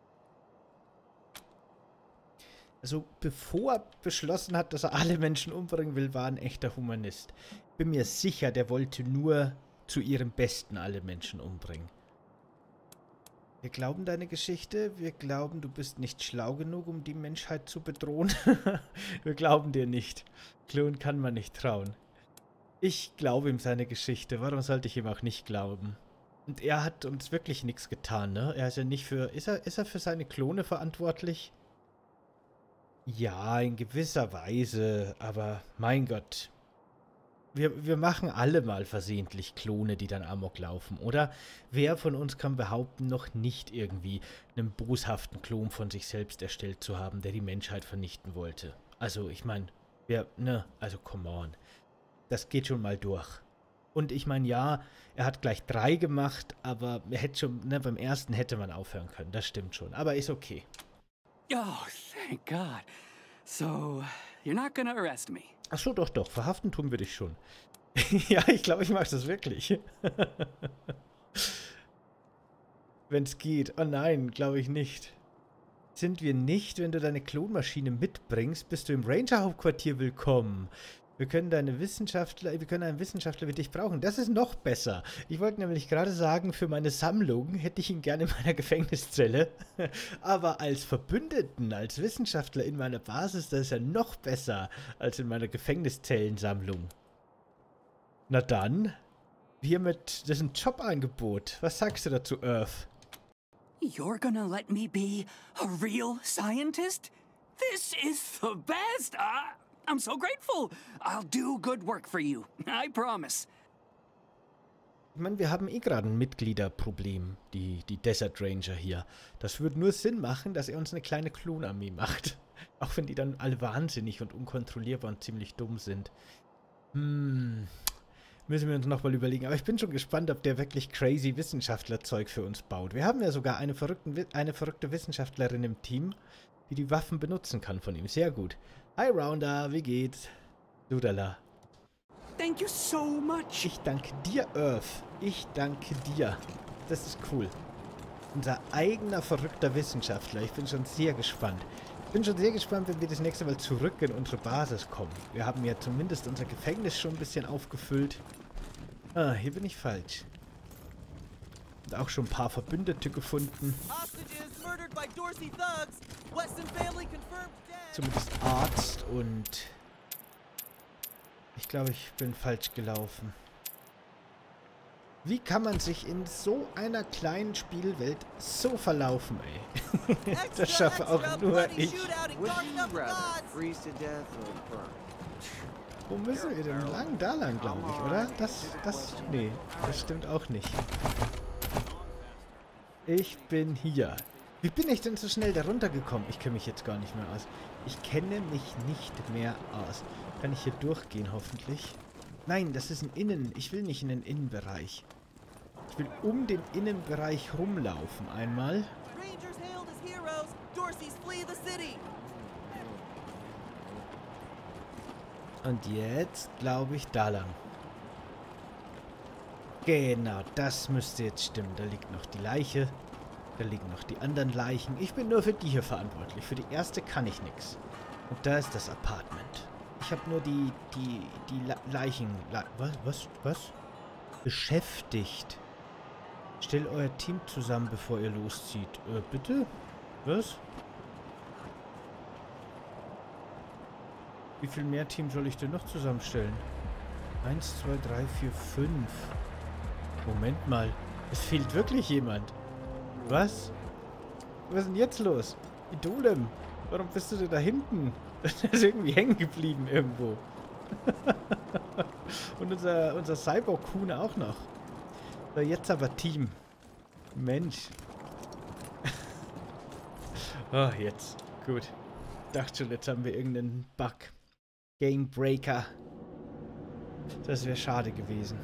Also, bevor er beschlossen hat, dass er alle Menschen umbringen will, war ein echter Humanist. Bin mir sicher, der wollte nur zu ihrem Besten alle Menschen umbringen. Wir glauben deine Geschichte, wir glauben, du bist nicht schlau genug, um die Menschheit zu bedrohen. Wir glauben dir nicht. Klon kann man nicht trauen. Ich glaube ihm seine Geschichte, warum sollte ich ihm auch nicht glauben? Und er hat uns wirklich nichts getan, ne? Er ist ja nicht für... Ist er, ist er für seine Klone verantwortlich? Ja, in gewisser Weise, aber mein Gott... Wir, wir machen alle mal versehentlich Klone, die dann Amok laufen, oder? Wer von uns kann behaupten, noch nicht irgendwie einen boshaften Klon von sich selbst erstellt zu haben, der die Menschheit vernichten wollte? Also, ich meine, wer, ne, also come on. Das geht schon mal durch. Und ich meine, ja, er hat gleich drei gemacht, aber er hätte schon, ne, beim ersten hätte man aufhören können, das stimmt schon. Aber ist okay. Oh, thank God. So, you're not gonna arrest me. Ach so, doch, doch. Verhaften tun wir dich schon. Ja, ich glaube, ich mache das wirklich. Wenn es geht. Oh nein, glaube ich nicht. Sind wir nicht, wenn du deine Klonmaschine mitbringst, bist du im Ranger-Hauptquartier willkommen. Wir können deine Wissenschaftler, wir können einen Wissenschaftler wie dich brauchen. Das ist noch besser. Ich wollte nämlich gerade sagen, für meine Sammlung hätte ich ihn gerne in meiner Gefängniszelle. Aber als Verbündeten, als Wissenschaftler in meiner Basis, das ist ja noch besser als in meiner Gefängniszellensammlung. Na dann, hiermit, das ist ein Jobangebot. Was sagst du dazu, Earth? You're gonna let me be a real scientist? This is the best! I, I'm so grateful! I'll do good work for you, I promise. Ich meine, wir haben eh gerade ein Mitgliederproblem, die, die Desert Ranger hier. Das würde nur Sinn machen, dass er uns eine kleine Klonarmee macht. Auch wenn die dann alle wahnsinnig und unkontrollierbar und ziemlich dumm sind. Hm... Müssen wir uns nochmal überlegen. Aber ich bin schon gespannt, ob der wirklich crazy Wissenschaftlerzeug für uns baut. Wir haben ja sogar eine, verrückten, eine verrückte Wissenschaftlerin im Team, die die Waffen benutzen kann von ihm. Sehr gut. Hi Rounder, wie geht's? Ludala. Thank you so much. Ich danke dir, Earth. Ich danke dir. Das ist cool. Unser eigener verrückter Wissenschaftler. Ich bin schon sehr gespannt. Ich bin schon sehr gespannt, wenn wir das nächste Mal zurück in unsere Basis kommen. Wir haben ja zumindest unser Gefängnis schon ein bisschen aufgefüllt. Ah, hier bin ich falsch. Und auch schon ein paar Verbündete gefunden. Zumindest Arzt und... Ich glaube, ich bin falsch gelaufen. Wie kann man sich in so einer kleinen Spielwelt so verlaufen, ey? Das schaffe auch nur ich. Wo müssen wir denn lang? Da lang, glaube ich, oder? Das, das, nee, das stimmt auch nicht. Ich bin hier. Wie bin ich denn so schnell da runtergekommen? Ich kenne mich jetzt gar nicht mehr aus. Ich kenne mich nicht mehr aus. Kann ich hier durchgehen, hoffentlich? Nein, das ist ein Innen. Ich will nicht in den Innenbereich. Ich will um den Innenbereich rumlaufen einmal. Rangers hailed as heroes. Dorsey's flee the city. Und jetzt glaube ich da lang. Genau, das müsste jetzt stimmen. Da liegt noch die Leiche. Da liegen noch die anderen Leichen. Ich bin nur für die hier verantwortlich. Für die erste kann ich nichts. Und da ist das Apartment. Ich habe nur die, die, die Le Leichen... Le was? Was? Was? Beschäftigt. Stellt euer Team zusammen, bevor ihr loszieht. Äh, bitte? Was? Wie viel mehr Team soll ich denn noch zusammenstellen? Eins, zwei, drei, vier, fünf. Moment mal. Es fehlt wirklich jemand. Was? Was ist denn jetzt los? Idolem, warum bist du denn da hinten? Das ist irgendwie hängen geblieben irgendwo. Und unser, unser Cyborg-Kuhn auch noch. So, jetzt aber Team. Mensch. Oh, jetzt. Gut. Ich dachte schon, jetzt haben wir irgendeinen Bug. Game Breaker. Das wäre schade gewesen.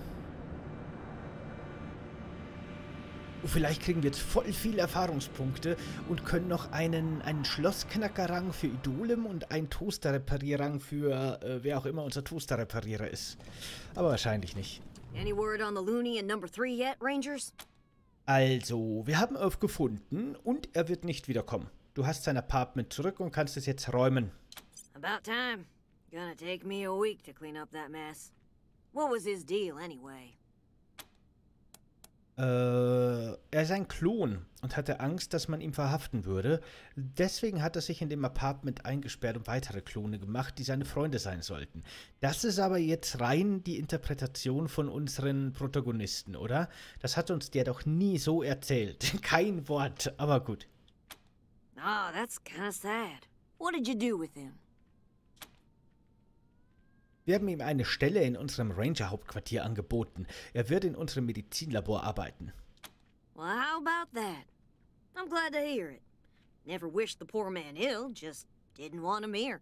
Und vielleicht kriegen wir jetzt voll viele Erfahrungspunkte und können noch einen, einen Schlossknackerrang für Idolem und einen Toasterreparierrang für äh, wer auch immer unser Toasterreparierer ist. Aber wahrscheinlich nicht. Any word on the loony in number three yet, Rangers? Also, wir haben Earth gefunden und er wird nicht wiederkommen. Du hast sein Apartment zurück und kannst es jetzt räumen. About time. Gonna take me a week to clean up that mess. What was his deal anyway? Äh, er ist ein Klon und hatte Angst, dass man ihn verhaften würde. Deswegen hat er sich in dem Apartment eingesperrt und weitere Klone gemacht, die seine Freunde sein sollten. Das ist aber jetzt rein die Interpretation von unseren Protagonisten, oder? Das hat uns der doch nie so erzählt. Kein Wort, aber gut. Oh, that's kinda sad. What did you do with him? Wir haben ihm eine Stelle in unserem Ranger-Hauptquartier angeboten. Er wird in unserem Medizinlabor arbeiten. Well, how about that? I'm glad to hear it. Never wished the poor man ill, just didn't want him here.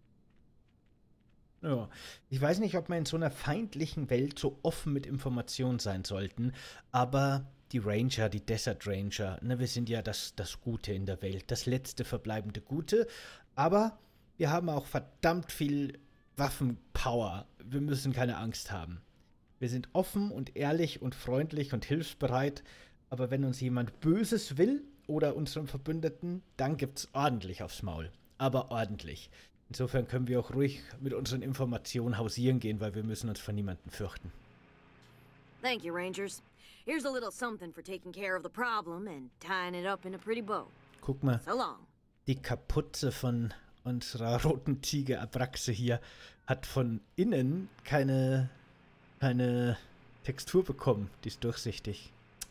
Ja, ich weiß nicht, ob wir in so einer feindlichen Welt so offen mit Informationen sein sollten, aber die Ranger, die Desert Ranger, ne, wir sind ja das, das Gute in der Welt, das letzte verbleibende Gute, aber wir haben auch verdammt viel Waffenpower. Wir müssen keine Angst haben. Wir sind offen und ehrlich und freundlich und hilfsbereit, aber wenn uns jemand Böses will oder unseren Verbündeten, dann gibt's ordentlich aufs Maul. Aber ordentlich. Insofern können wir auch ruhig mit unseren Informationen hausieren gehen, weil wir müssen uns vor niemandem fürchten. Thank you, Rangers. Here's a little something for taking care of the problem and tying it up in a pretty bow. Guck mal, So long. die Kapuze von unserer roten Tiger-Abraxe hier hat von innen keine, keine Textur bekommen. Die ist durchsichtig.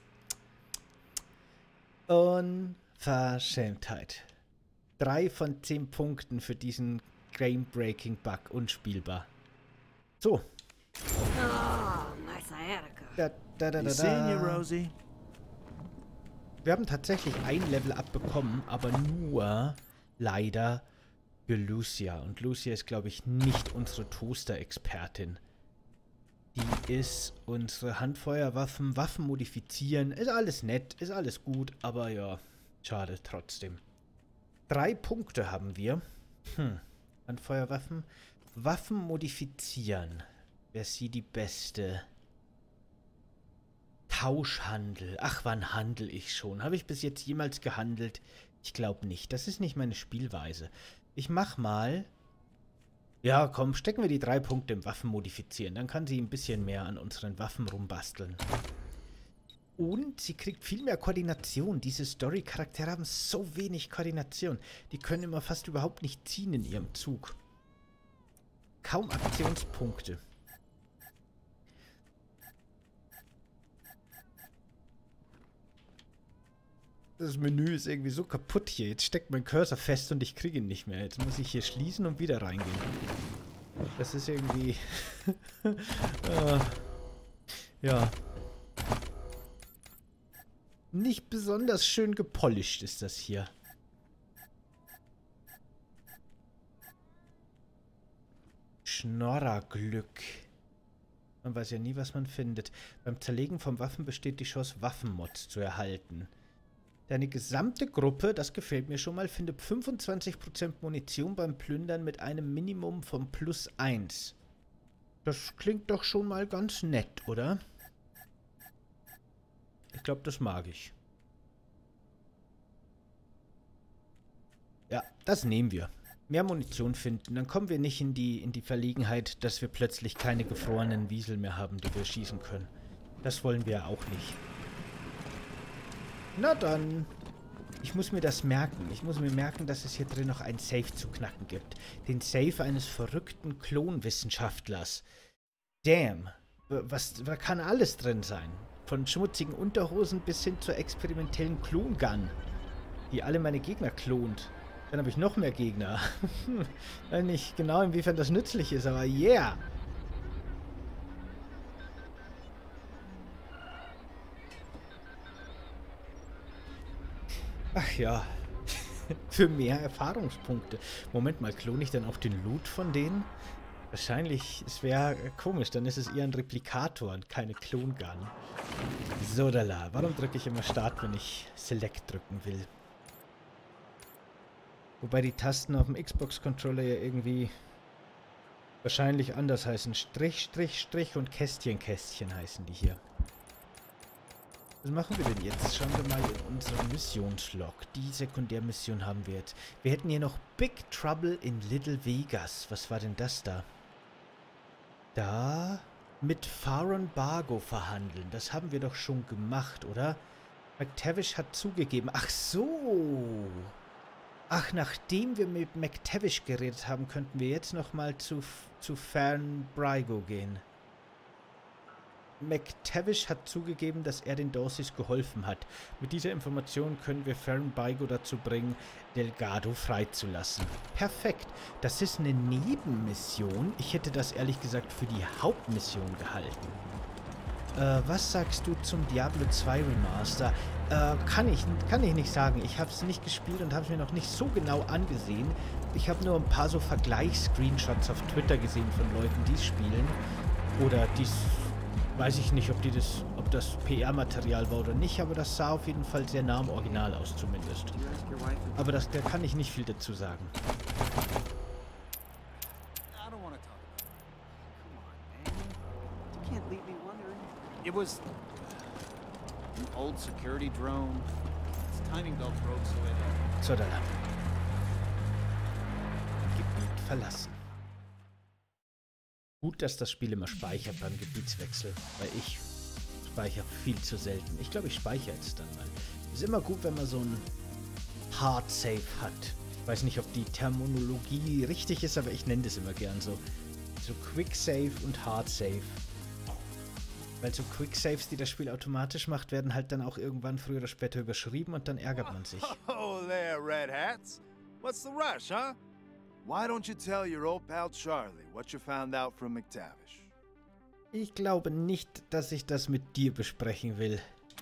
Unverschämtheit. Drei von zehn Punkten für diesen Game-Breaking-Bug. Unspielbar. So. Oh, my sciatica. Da, da, da, da, Seeing you, da. Rosie. Wir haben tatsächlich ein Level abbekommen, aber nur leider für Lucia. Und Lucia ist, glaube ich, nicht unsere Toaster-Expertin. Die ist unsere Handfeuerwaffen, Waffen modifizieren. Ist alles nett, ist alles gut, aber ja, schade trotzdem. Drei Punkte haben wir. Hm, Handfeuerwaffen. Waffen modifizieren. Wäre sie die beste? Tauschhandel. Ach, wann handel ich schon? Habe ich bis jetzt jemals gehandelt? Ich glaube nicht. Das ist nicht meine Spielweise. Ich mach mal... Ja, komm, stecken wir die drei Punkte im Waffen modifizieren. Dann kann sie ein bisschen mehr an unseren Waffen rumbasteln. Und sie kriegt viel mehr Koordination. Diese Story-Charaktere haben so wenig Koordination. Die können immer fast überhaupt nicht ziehen in ihrem Zug. Kaum Aktionspunkte. Das Menü ist irgendwie so kaputt hier. Jetzt steckt mein Cursor fest und ich kriege ihn nicht mehr. Jetzt muss ich hier schließen und wieder reingehen. Das ist irgendwie... äh, ja. Nicht besonders schön gepolished ist das hier. Schnorrerglück. Man weiß ja nie, was man findet. Beim Zerlegen von Waffen besteht die Chance, Waffenmods zu erhalten. Deine gesamte Gruppe, das gefällt mir schon mal, findet fünfundzwanzig Prozent Munition beim Plündern mit einem Minimum von plus eins. Das klingt doch schon mal ganz nett, oder? Ich glaube, das mag ich. Ja, das nehmen wir. Mehr Munition finden, dann kommen wir nicht in die, in die Verlegenheit, dass wir plötzlich keine gefrorenen Wiesel mehr haben, die wir schießen können. Das wollen wir auch nicht. Na dann. Ich muss mir das merken. Ich muss mir merken, dass es hier drin noch ein Safe zu knacken gibt. Den Safe eines verrückten Klonwissenschaftlers. Damn. Was, da kann alles drin sein. Von schmutzigen Unterhosen bis hin zur experimentellen Klongun, die alle meine Gegner klont. Dann habe ich noch mehr Gegner. Weiß nicht genau, inwiefern das nützlich ist, aber yeah! Ach ja. Für mehr Erfahrungspunkte. Moment mal, klone ich dann auch den Loot von denen? Wahrscheinlich, es wäre komisch, dann ist es eher ein Replikator und keine Klongun. So, dala. Warum drücke ich immer Start, wenn ich Select drücken will? Wobei die Tasten auf dem Xbox-Controller ja irgendwie wahrscheinlich anders heißen. Strich, Strich, Strich und Kästchen, Kästchen heißen die hier. Was machen wir denn jetzt? Schauen wir mal in unseren Missionslog. Die Sekundärmission haben wir jetzt. Wir hätten hier noch Big Trouble in Little Vegas. Was war denn das da? Da mit Farron Bargo verhandeln. Das haben wir doch schon gemacht, oder? McTavish hat zugegeben. Ach so! Ach, nachdem wir mit McTavish geredet haben, könnten wir jetzt nochmal zu, zu Farron Bargo gehen. McTavish hat zugegeben, dass er den Dorseys geholfen hat. Mit dieser Information können wir Farron Bargo dazu bringen, Delgado freizulassen. Perfekt. Das ist eine Nebenmission. Ich hätte das ehrlich gesagt für die Hauptmission gehalten. Äh, was sagst du zum Diablo zwei Remaster? Äh, kann ich, kann ich nicht sagen. Ich habe es nicht gespielt und habe es mir noch nicht so genau angesehen. Ich habe nur ein paar so Vergleichs-Screenshots auf Twitter gesehen von Leuten, die es spielen. Oder die es... Weiß ich nicht, ob, die das, ob das P R-Material war oder nicht, aber das sah auf jeden Fall sehr nah am Original aus zumindest. Aber das, da kann ich nicht viel dazu sagen. It was an old security drone. Its timing belt broke, so it... So, dann. Gebiet verlassen. Gut, dass das Spiel immer speichert beim Gebietswechsel, weil ich speichere viel zu selten. Ich glaube, ich speichere jetzt dann mal. Ist immer gut, wenn man so ein Hard Save hat. Ich weiß nicht, ob die Terminologie richtig ist, aber ich nenne das immer gern so. So Quick Save und Hard Save. Weil so Quick Saves, die das Spiel automatisch macht, werden halt dann auch irgendwann früher oder später überschrieben und dann ärgert man sich. Oh there, Red Hats. What's the rush, huh? Why don't you tell your old pal Charlie what you found out from McTavish? Ich glaube nicht, dass ich das mit dir besprechen will.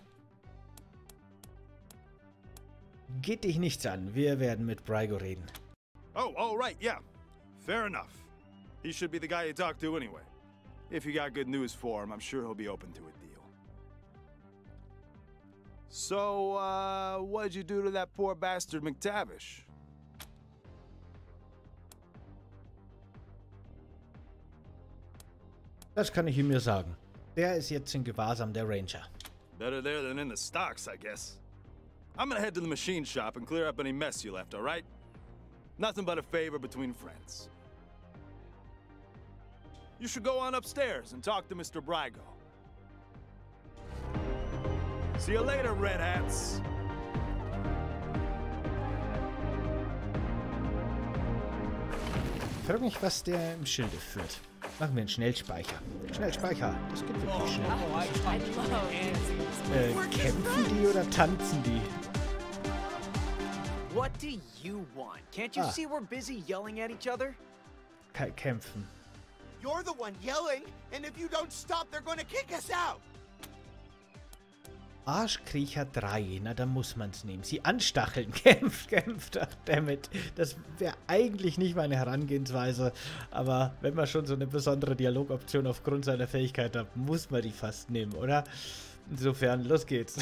Geht dich nichts an. Wir werden mit Bargo reden. Oh, all right, yeah. Fair enough. He should be the guy you talk to anyway. If you got good news for him, I'm sure he'll be open to a deal. So, uh, what'd you do to that poor bastard McTavish? Das kann ich ihm mir sagen. Der ist jetzt in Gewahrsam der Ranger. Better there than in the stocks, I guess. I'm gonna head to the machine shop and clear up any mess you left, all right? Nothing but a favor between friends. You should go on upstairs and talk to Mister Bargo. See you later, Red Hats. Ich frage mich, was der im Schilde führt. Machen wir einen Schnellspeicher. Schnellspeicher, das geht wirklich schnell. Äh, kämpfen die oder tanzen die? What do you want? Can't you Ah. see we're busy yelling at each other? K kämpfen. You're the one yelling, and if you don't stop, they're gonna kick us out. Arschkriecher drei, na da muss man's nehmen. Sie anstacheln, kämpft, kämpft, ach dammit. Das wäre eigentlich nicht meine Herangehensweise, aber wenn man schon so eine besondere Dialogoption aufgrund seiner Fähigkeit hat, muss man die fast nehmen, oder? Insofern, los geht's.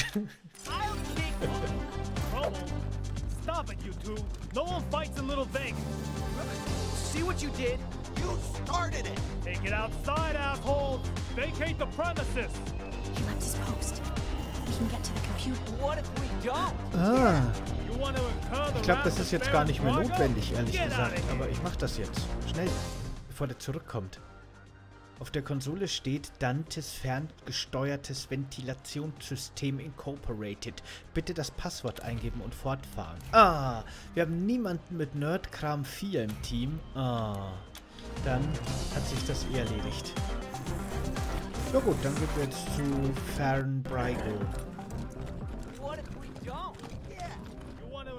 Stop it, you two. No one fights in Little Vegas. See what you did? You started it. Take it outside, asshole. Vacate the premises. He left his post. We can get to the computer. What if we don't? Ah, You want to incur the ich glaube, das wrath ist of jetzt gar Baron nicht mehr Drago? notwendig, ehrlich Get gesagt. outta here. Aber ich mach das jetzt. Schnell, bevor der zurückkommt. Auf der Konsole steht Dantes ferngesteuertes Ventilationssystem Incorporated. Bitte das Passwort eingeben und fortfahren. Ah, wir haben niemanden mit Nerdkram vier im Team. Ah, dann hat sich das eh erledigt. Ja gut, dann gehen wir jetzt zu Farron Brigel. What if we don't? Yeah. You want to...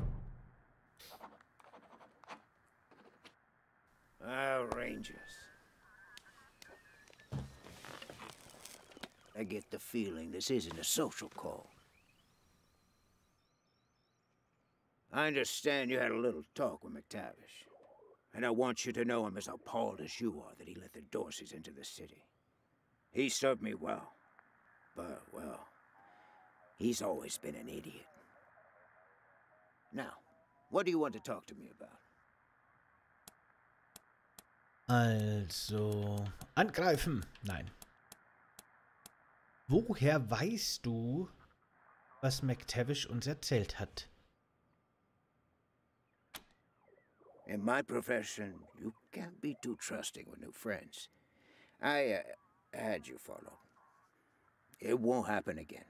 Ah, Rangers. I get the feeling this isn't a social call. I understand you had a little talk with McTavish. And I want you to know I'm as appalled as you are that he let the Dorseys into the city. He served me well. But, well, he's always been an idiot. Now, what do you want to talk to me about? Also, angreifen. Nein. Woher weißt du, was McTavish uns erzählt hat? In my profession, you can't be too trusting with new friends. I uh, had you follow. It won't happen again.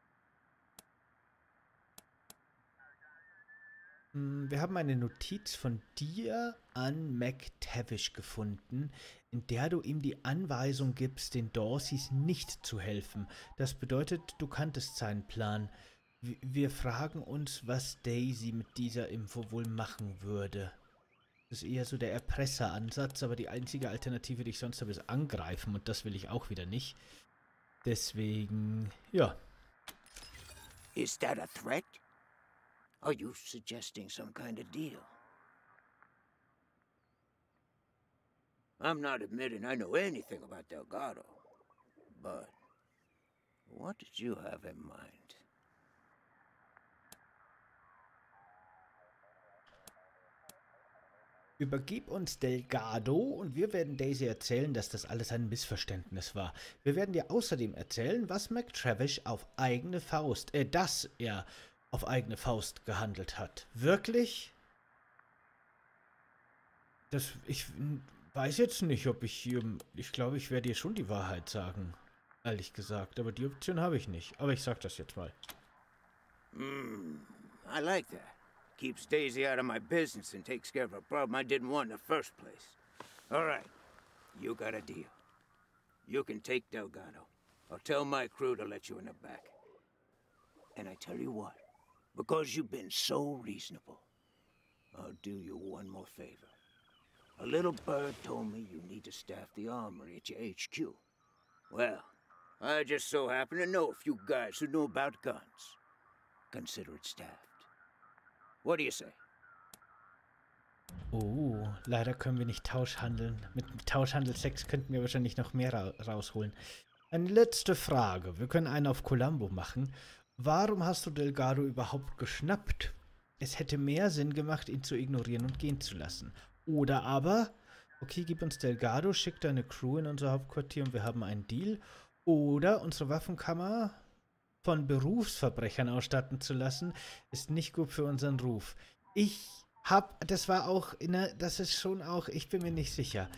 Wir haben eine Notiz von dir an McTavish gefunden, in der du ihm die Anweisung gibst, den Dorseys nicht zu helfen. Das bedeutet, du kanntest seinen Plan. Wir fragen uns, was Daisy mit dieser Info wohl machen würde. Das ist eher so der Erpresseransatz, aber die einzige Alternative, die ich sonst habe, ist angreifen und das will ich auch wieder nicht. Deswegen, ja. Is that a threat? Are you suggesting some kind of deal? I'm not admitting I know anything about Delgado, but what did you have in mind? Übergib uns Delgado und wir werden Daisy erzählen, dass das alles ein Missverständnis war. Wir werden dir außerdem erzählen, was McTavish auf eigene Faust, äh, dass er auf eigene Faust gehandelt hat. Wirklich? Das, ich weiß jetzt nicht, ob ich hier, ich glaube, ich werde dir schon die Wahrheit sagen, ehrlich gesagt, aber die Option habe ich nicht. Aber ich sag das jetzt mal. Hmm, I like that. Keeps Daisy out of my business and takes care of a problem I didn't want in the first place. All right, you got a deal. You can take Delgado. I'll tell my crew to let you in the back. And I tell you what, because you've been so reasonable, I'll do you one more favor. A little bird told me you need to staff the armory at your H Q. Well, I just so happen to know a few guys who know about guns. Consider it staffed. What do you say? Oh, leider können wir nicht Tauschhandeln. Mit Tauschhandel sechs könnten wir wahrscheinlich noch mehr ra rausholen. Eine letzte Frage. Wir können einen auf Columbo machen. Warum hast du Delgado überhaupt geschnappt? Es hätte mehr Sinn gemacht, ihn zu ignorieren und gehen zu lassen. Oder aber, okay, gib uns Delgado, schick deine Crew in unser Hauptquartier und wir haben einen Deal. Oder unsere Waffenkammer von Berufsverbrechern ausstatten zu lassen, ist nicht gut für unseren Ruf. Ich hab, das war auch, ne, das ist schon auch, ich bin mir nicht sicher.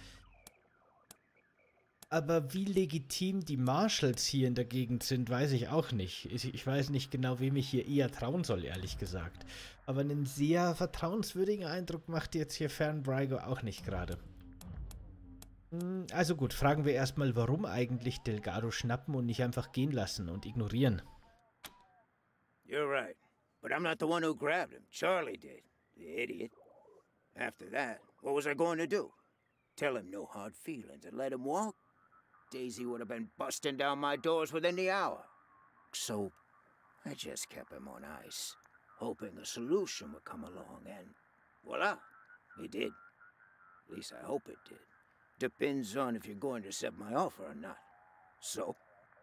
Aber wie legitim die Marshals hier in der Gegend sind, weiß ich auch nicht. Ich, ich weiß nicht genau, wem ich hier eher trauen soll, ehrlich gesagt. Aber einen sehr vertrauenswürdigen Eindruck macht jetzt hier Farron Brigel auch nicht gerade. Also gut, fragen wir erstmal, warum eigentlich Delgado schnappen und nicht einfach gehen lassen und ignorieren. You're right, but I'm not the one who grabbed him. Charlie did, the idiot. After that, what was I going to do? tell him no hard feelings and let him walk, Daisy would have been busting down my doors within the hour. So, I just kept him on ice, hoping a solution would come along, and voila, it did. At least I hope it did. Depends on if you're going to accept my offer or not. So?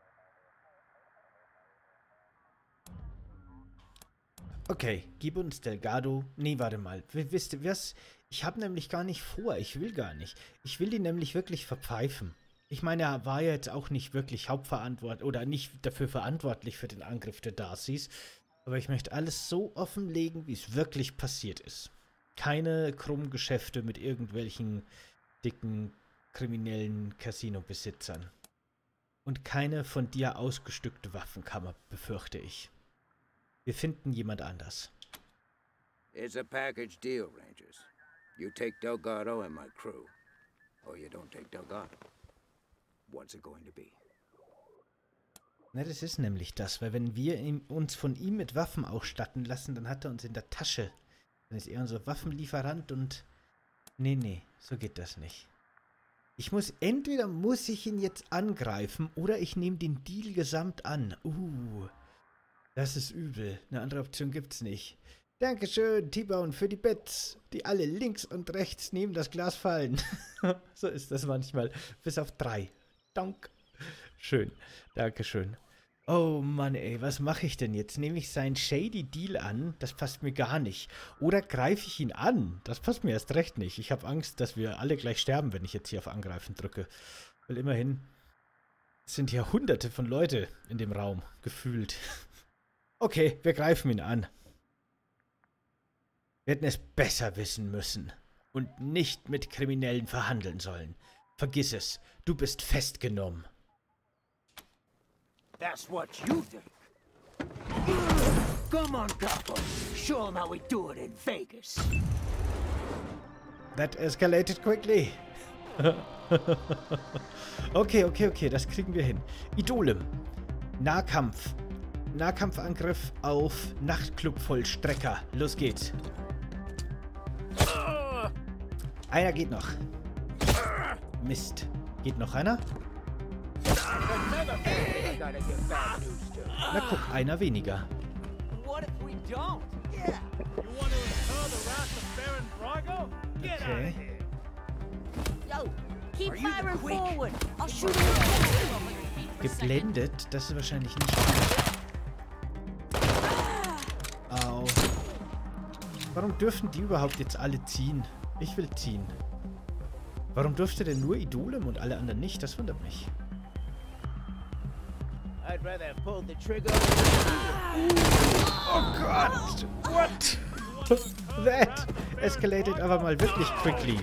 Okay, gib uns Delgado. Nee, warte mal. Wisst ihr was? Ich habe nämlich gar nicht vor. Ich will gar nicht. Ich will ihn nämlich wirklich verpfeifen. Ich meine, er war ja jetzt auch nicht wirklich hauptverantwortlich oder nicht dafür verantwortlich für den Angriff der Darcys. Aber ich möchte alles so offenlegen, wie es wirklich passiert ist. Keine krummen Geschäfte mit irgendwelchen dicken, kriminellen Casino-Besitzern. Und keine von dir ausgestückte Waffenkammer, befürchte ich. Wir finden jemand anders. It's a package deal, Rangers. You take Delgado and my crew. Or you don't take Delgado. What's it going to be? Na, das ist nämlich das, weil wenn wir ihn, uns von ihm mit Waffen ausstatten lassen, dann hat er uns in der Tasche. Dann ist er unser Waffenlieferant und... Nee, nee, so geht das nicht. Ich muss, entweder muss ich ihn jetzt angreifen oder ich nehme den Deal gesamt an. Uh, das ist übel. Eine andere Option gibt's nicht. Dankeschön, T-Bone, für die Bets, die alle links und rechts neben das Glas fallen. So ist das manchmal. Bis auf drei. Dank. Schön. Dankeschön. Oh Mann, ey, was mache ich denn jetzt? Nehme ich seinen Shady Deal an? Das passt mir gar nicht. Oder greife ich ihn an? Das passt mir erst recht nicht. Ich habe Angst, dass wir alle gleich sterben, wenn ich jetzt hier auf Angreifen drücke. Weil immerhin, es sind hier hunderte von Leute in dem Raum, gefühlt. Okay, wir greifen ihn an. Wir hätten es besser wissen müssen und nicht mit Kriminellen verhandeln sollen. Vergiss es, du bist festgenommen. That's what you think. Come on, Capo. Show them how we do it in Vegas. That escalated quickly. Okay, okay, okay, das kriegen wir hin. Idolem. Nahkampf. Nahkampfangriff auf Nachtclub-Vollstrecker. Los geht's. Einer geht noch. Mist. Geht noch einer? Na guck, einer weniger. Okay. Geblendet? Das ist wahrscheinlich nicht gut. Au. Warum dürfen die überhaupt jetzt alle ziehen? Ich will ziehen. Warum durfte denn nur Idolem und alle anderen nicht? Das wundert mich. I'd rather have pulled the trigger. Oh Gott! What? That escalated aber mal wirklich quickly.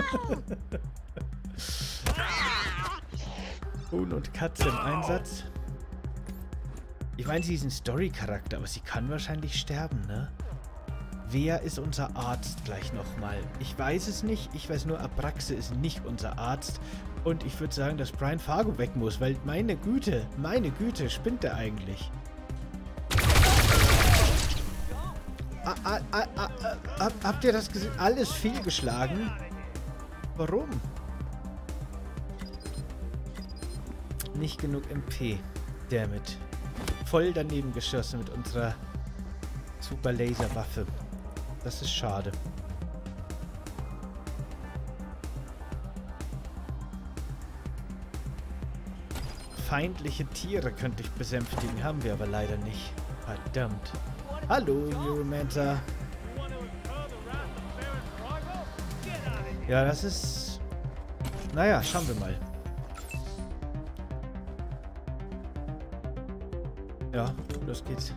Huhn und Katze im Einsatz. Ich meine, sie ist ein Story-Charakter, aber sie kann wahrscheinlich sterben, ne? Wer ist unser Arzt gleich nochmal? Ich weiß es nicht. Ich weiß nur, Abraxe ist nicht unser Arzt. Und ich würde sagen, dass Brian Fargo weg muss, weil meine Güte, meine Güte, spinnt er eigentlich? Ah, ah, ah, ah, ah, habt ihr das gesehen? Alles fehlgeschlagen? Warum? Nicht genug M P. Dammit. Voll daneben geschossen mit unserer Super Laserwaffe. Das ist schade. Feindliche Tiere könnte ich besänftigen, haben wir aber leider nicht. Verdammt. Hallo, Neuromancer. Ja, das ist... Naja, schauen wir mal. Ja, los geht's.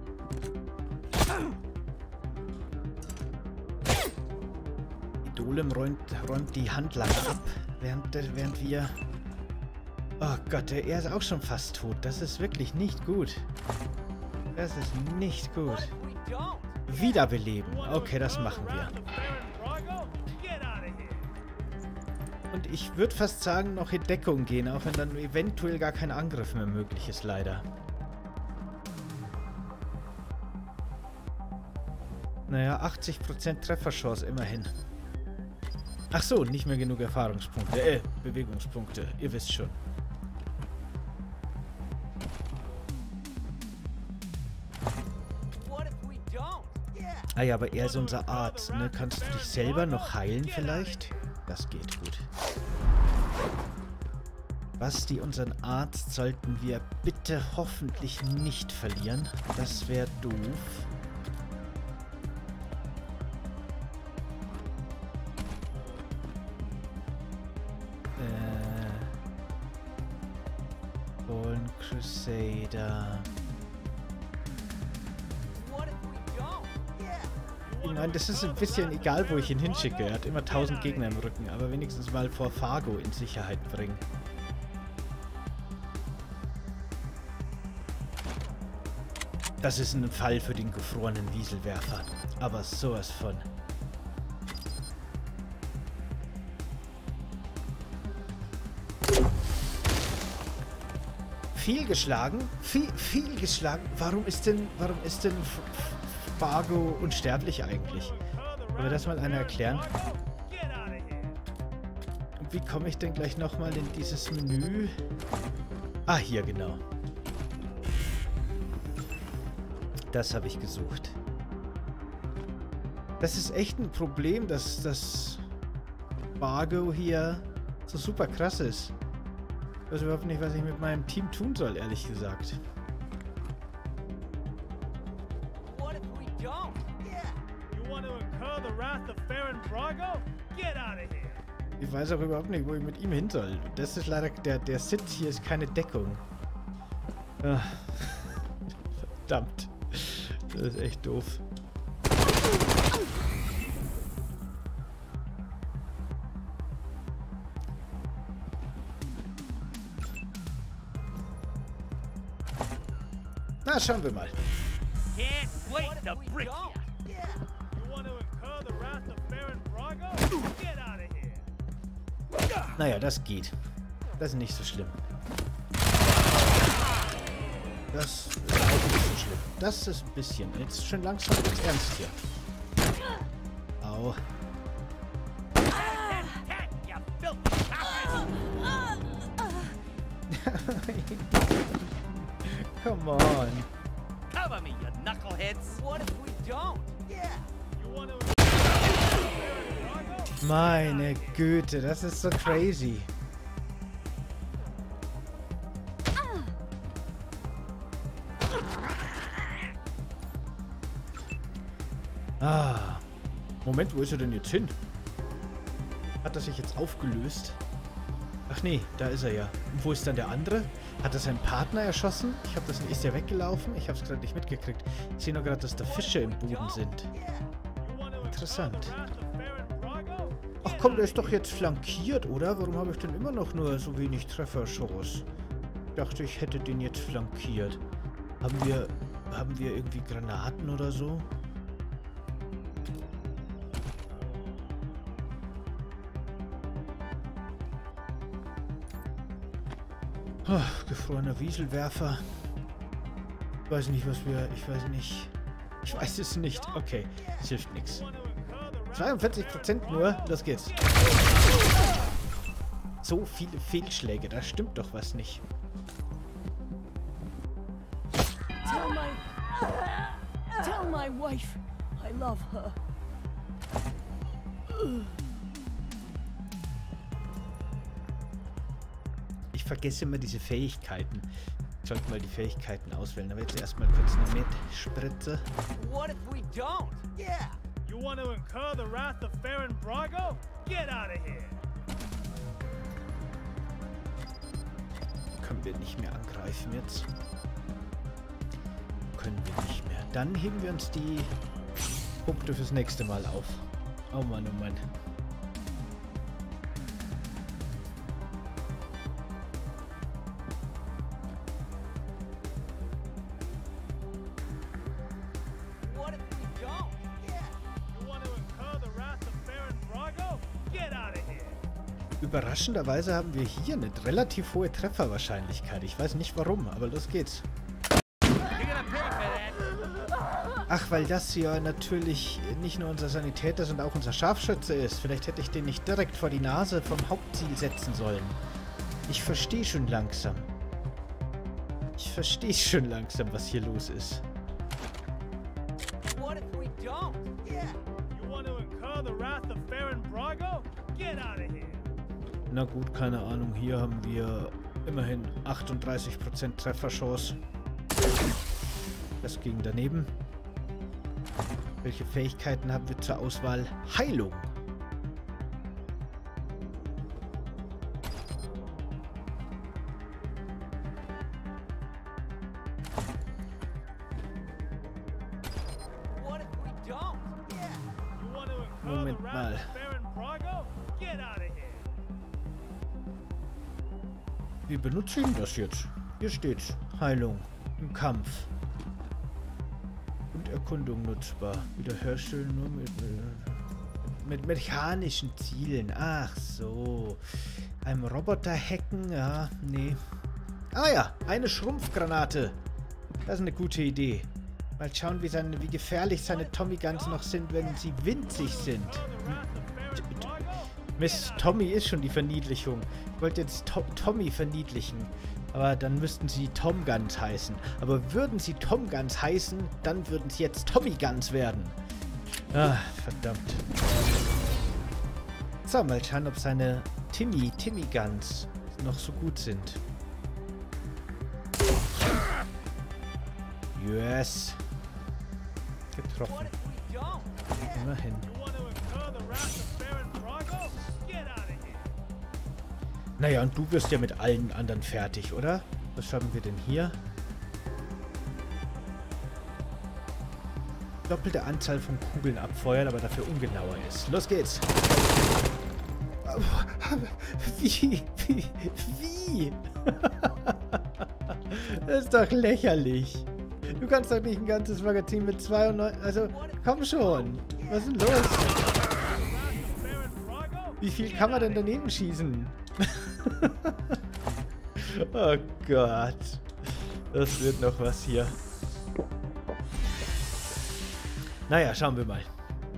Idolem räumt, räumt die Handlanger ab, während, während wir... Oh Gott, er ist auch schon fast tot. Das ist wirklich nicht gut. Das ist nicht gut. Wiederbeleben. Okay, das machen wir. Und ich würde fast sagen, noch in Deckung gehen, auch wenn dann eventuell gar kein Angriff mehr möglich ist, leider. Naja, achtzig Prozent Trefferchance immerhin. Ach so, nicht mehr genug Erfahrungspunkte. Äh, Bewegungspunkte. Ihr wisst schon. Ah ja, aber er ist unser Arzt, ne? Kannst du dich selber noch heilen vielleicht? Das geht gut. Basti, unseren Arzt sollten wir bitte hoffentlich nicht verlieren. Das wäre doof. Äh. Fallen Crusader. Ich meine, das ist ein bisschen egal, wo ich ihn hinschicke. Er hat immer tausend Gegner im Rücken, aber wenigstens mal vor Fargo in Sicherheit bringen. Das ist ein Fall für den gefrorenen Wieselwerfer. Aber sowas von. Viel geschlagen? Viel, viel geschlagen? Warum ist denn, warum ist denn Fargo unsterblich eigentlich? Wollen wir das mal einer erklären? Und wie komme ich denn gleich nochmal in dieses Menü? Ah, hier genau. Das habe ich gesucht. Das ist echt ein Problem, dass das Fargo hier so super krass ist. Ich weiß überhaupt nicht, was ich mit meinem Team tun soll, ehrlich gesagt. Ich weiß auch überhaupt nicht, wo ich mit ihm hin soll. Das ist leider, der, der Sitz hier ist keine Deckung. Ah. Verdammt. Das ist echt doof. Na, schauen wir mal. Naja, das geht. Das ist nicht so schlimm. Das ist auch nicht so schlimm. Das ist ein bisschen. Jetzt schon langsam wird's ernst hier. Au. Come on. Cover me, you knuckleheads. What if we don't? Yeah. You want to... Meine Güte, das ist so crazy. Ah. Moment, wo ist er denn jetzt hin? Hat er sich jetzt aufgelöst? Ach nee, da ist er ja. Und wo ist dann der andere? Hat er seinen Partner erschossen? Ich habe das ist ja weggelaufen. Ich habe es gerade nicht mitgekriegt. Ich sehe nur gerade, dass da Fische im Boden sind. Interessant. Ach komm, der ist doch jetzt flankiert, oder? Warum habe ich denn immer noch nur so wenig Trefferchance? Ich dachte, ich hätte den jetzt flankiert. Haben wir, haben wir irgendwie Granaten oder so? Oh, gefrorener Wieselwerfer. Ich weiß nicht, was wir... Ich weiß nicht... Ich weiß es nicht. Okay, es hilft nichts. zweiundvierzig Prozent nur. Los geht's. So viele Fehlschläge. Da stimmt doch was nicht. Tell my... Tell my wife I love her. Ich vergesse immer diese Fähigkeiten. Ich sollte mal die Fähigkeiten auswählen. Aber jetzt erstmal kurz eine Metspritze. What if we don't? Yeah. You want to incur the wrath of Baron Brago? Get out of here. Können wir nicht mehr angreifen jetzt. Können wir nicht mehr. Dann heben wir uns die Punkte fürs nächste Mal auf. Oh Mann, oh Mann. Überraschenderweise haben wir hier eine relativ hohe Trefferwahrscheinlichkeit. Ich weiß nicht warum, aber los geht's. Ach Ach, weil das hier natürlich nicht nur unser Sanitäter, sondern auch unser Scharfschütze ist. Vielleicht hätte ich den nicht direkt vor die Nase vom Hauptziel setzen sollen. Ich verstehe schon langsam. Ich verstehe schon langsam, was hier los ist. What if we don't? Yeah. You want to incur the wrath of Baron Brago? Get out of here. Na gut, keine Ahnung. Hier haben wir immerhin achtunddreißig Prozent Trefferchance. Das ging daneben. Welche Fähigkeiten haben wir zur Auswahl? Heilung. Moment mal. Wie benutze ich denn das jetzt? Hier steht Heilung im Kampf. Und Erkundung nutzbar. Wiederherstellen nur mit, mit mechanischen Zielen. Ach so. Einem Roboter hacken? Ja, nee. Ah ja, eine Schrumpfgranate. Das ist eine gute Idee. Mal schauen, wie, seine, wie gefährlich seine Tommy Guns noch sind, wenn sie winzig sind. Miss Tommy ist schon die Verniedlichung. Ich wollte jetzt to Tommy verniedlichen. Aber dann müssten sie Tom Guns heißen. Aber würden sie Tom Guns heißen, dann würden sie jetzt Tommy Guns werden. Ah, verdammt. So, mal schauen, ob seine Timmy, Timmy Guns noch so gut sind. Yes. Getroffen. Immerhin. Naja, und du wirst ja mit allen anderen fertig, oder? Was haben wir denn hier? Doppelte Anzahl von Kugeln abfeuern, aber dafür ungenauer ist. Los geht's! Wie? Wie? Wie? Das ist doch lächerlich. Du kannst doch nicht ein ganzes Magazin mit zweiundneunzig... Also, komm schon. Was ist denn los? Wie viel kann man denn daneben schießen? Oh Gott. Das wird noch was hier. Naja, schauen wir mal.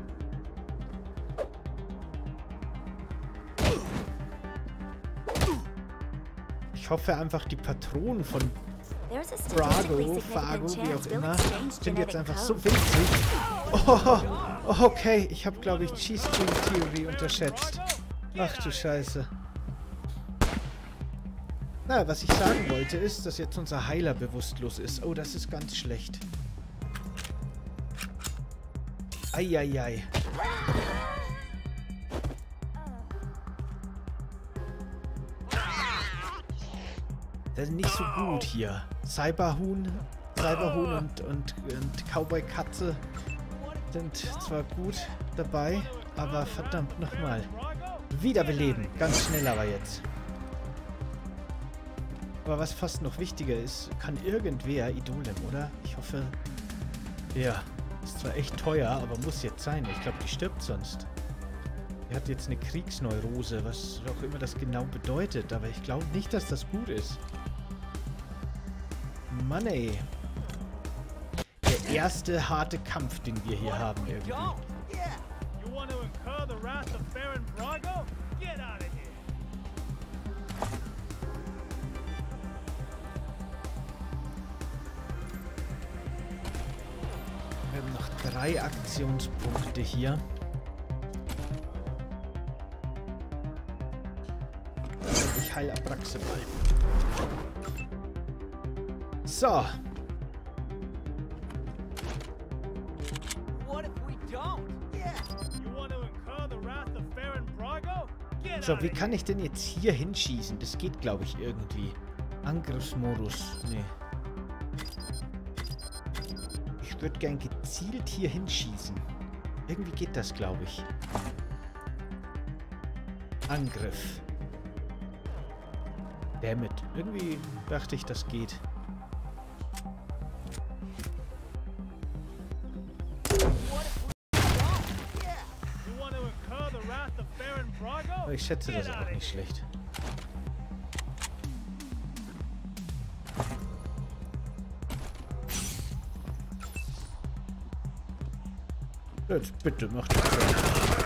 Ich hoffe einfach, die Patronen von Brago, Fargo, wie auch immer, sind jetzt einfach so winzig. Oh, okay, ich habe, glaube ich, Cheese String Theory unterschätzt. Ach du Scheiße. Na, was ich sagen wollte, ist, dass jetzt unser Heiler bewusstlos ist. Oh, das ist ganz schlecht. Eieiei. Das ist nicht so gut hier. Cyberhuhn, Cyberhuhn und, und, und Cowboy Katze sind zwar gut dabei, aber verdammt nochmal. Wiederbeleben. Ganz schnell aber jetzt. Aber was fast noch wichtiger ist, kann irgendwer Idolem, oder? Ich hoffe... Ja. Ist zwar echt teuer, aber muss jetzt sein. Ich glaube, die stirbt sonst. Er hat jetzt eine Kriegsneurose, was auch immer das genau bedeutet. Aber ich glaube nicht, dass das gut ist. Mann ey. Der erste harte Kampf, den wir hier haben irgendwie. Wir haben noch drei Aktionspunkte hier. Ich heile Abraxemal. So. So, wie kann ich denn jetzt hier hinschießen? Das geht, glaube ich, irgendwie. Angriffsmodus. Nee. Ich würde gern gezielt hier hinschießen. Irgendwie geht das, glaube ich. Angriff. Damit. Irgendwie dachte ich, das geht. Aber ich schätze das auch nicht schlecht. Jetzt bitte, mach das doch.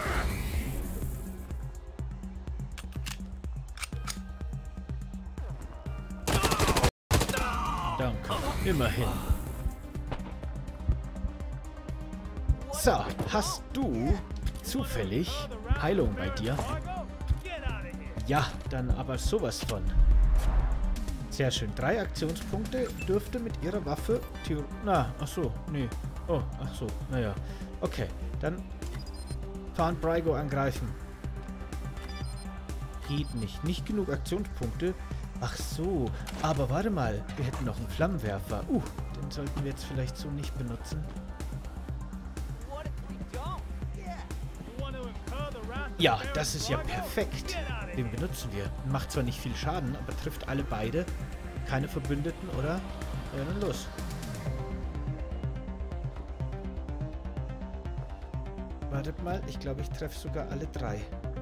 Danke, immerhin. So, hast du zufällig Heilung bei dir? Ja, dann aber sowas von. Sehr schön. Drei Aktionspunkte dürfte mit ihrer Waffe... Na, ach so, nee. Oh, ach so, naja. Okay, dann fahren Brygo angreifen. Geht nicht. Nicht genug Aktionspunkte. Ach so, aber warte mal. Wir hätten noch einen Flammenwerfer. Uh, den sollten wir jetzt vielleicht so nicht benutzen. Ja, das ist ja perfekt. Den benutzen wir. Macht zwar nicht viel Schaden, aber trifft alle beide. Keine Verbündeten, oder? Ja, dann los. Wartet mal, ich glaube, ich treffe sogar alle drei.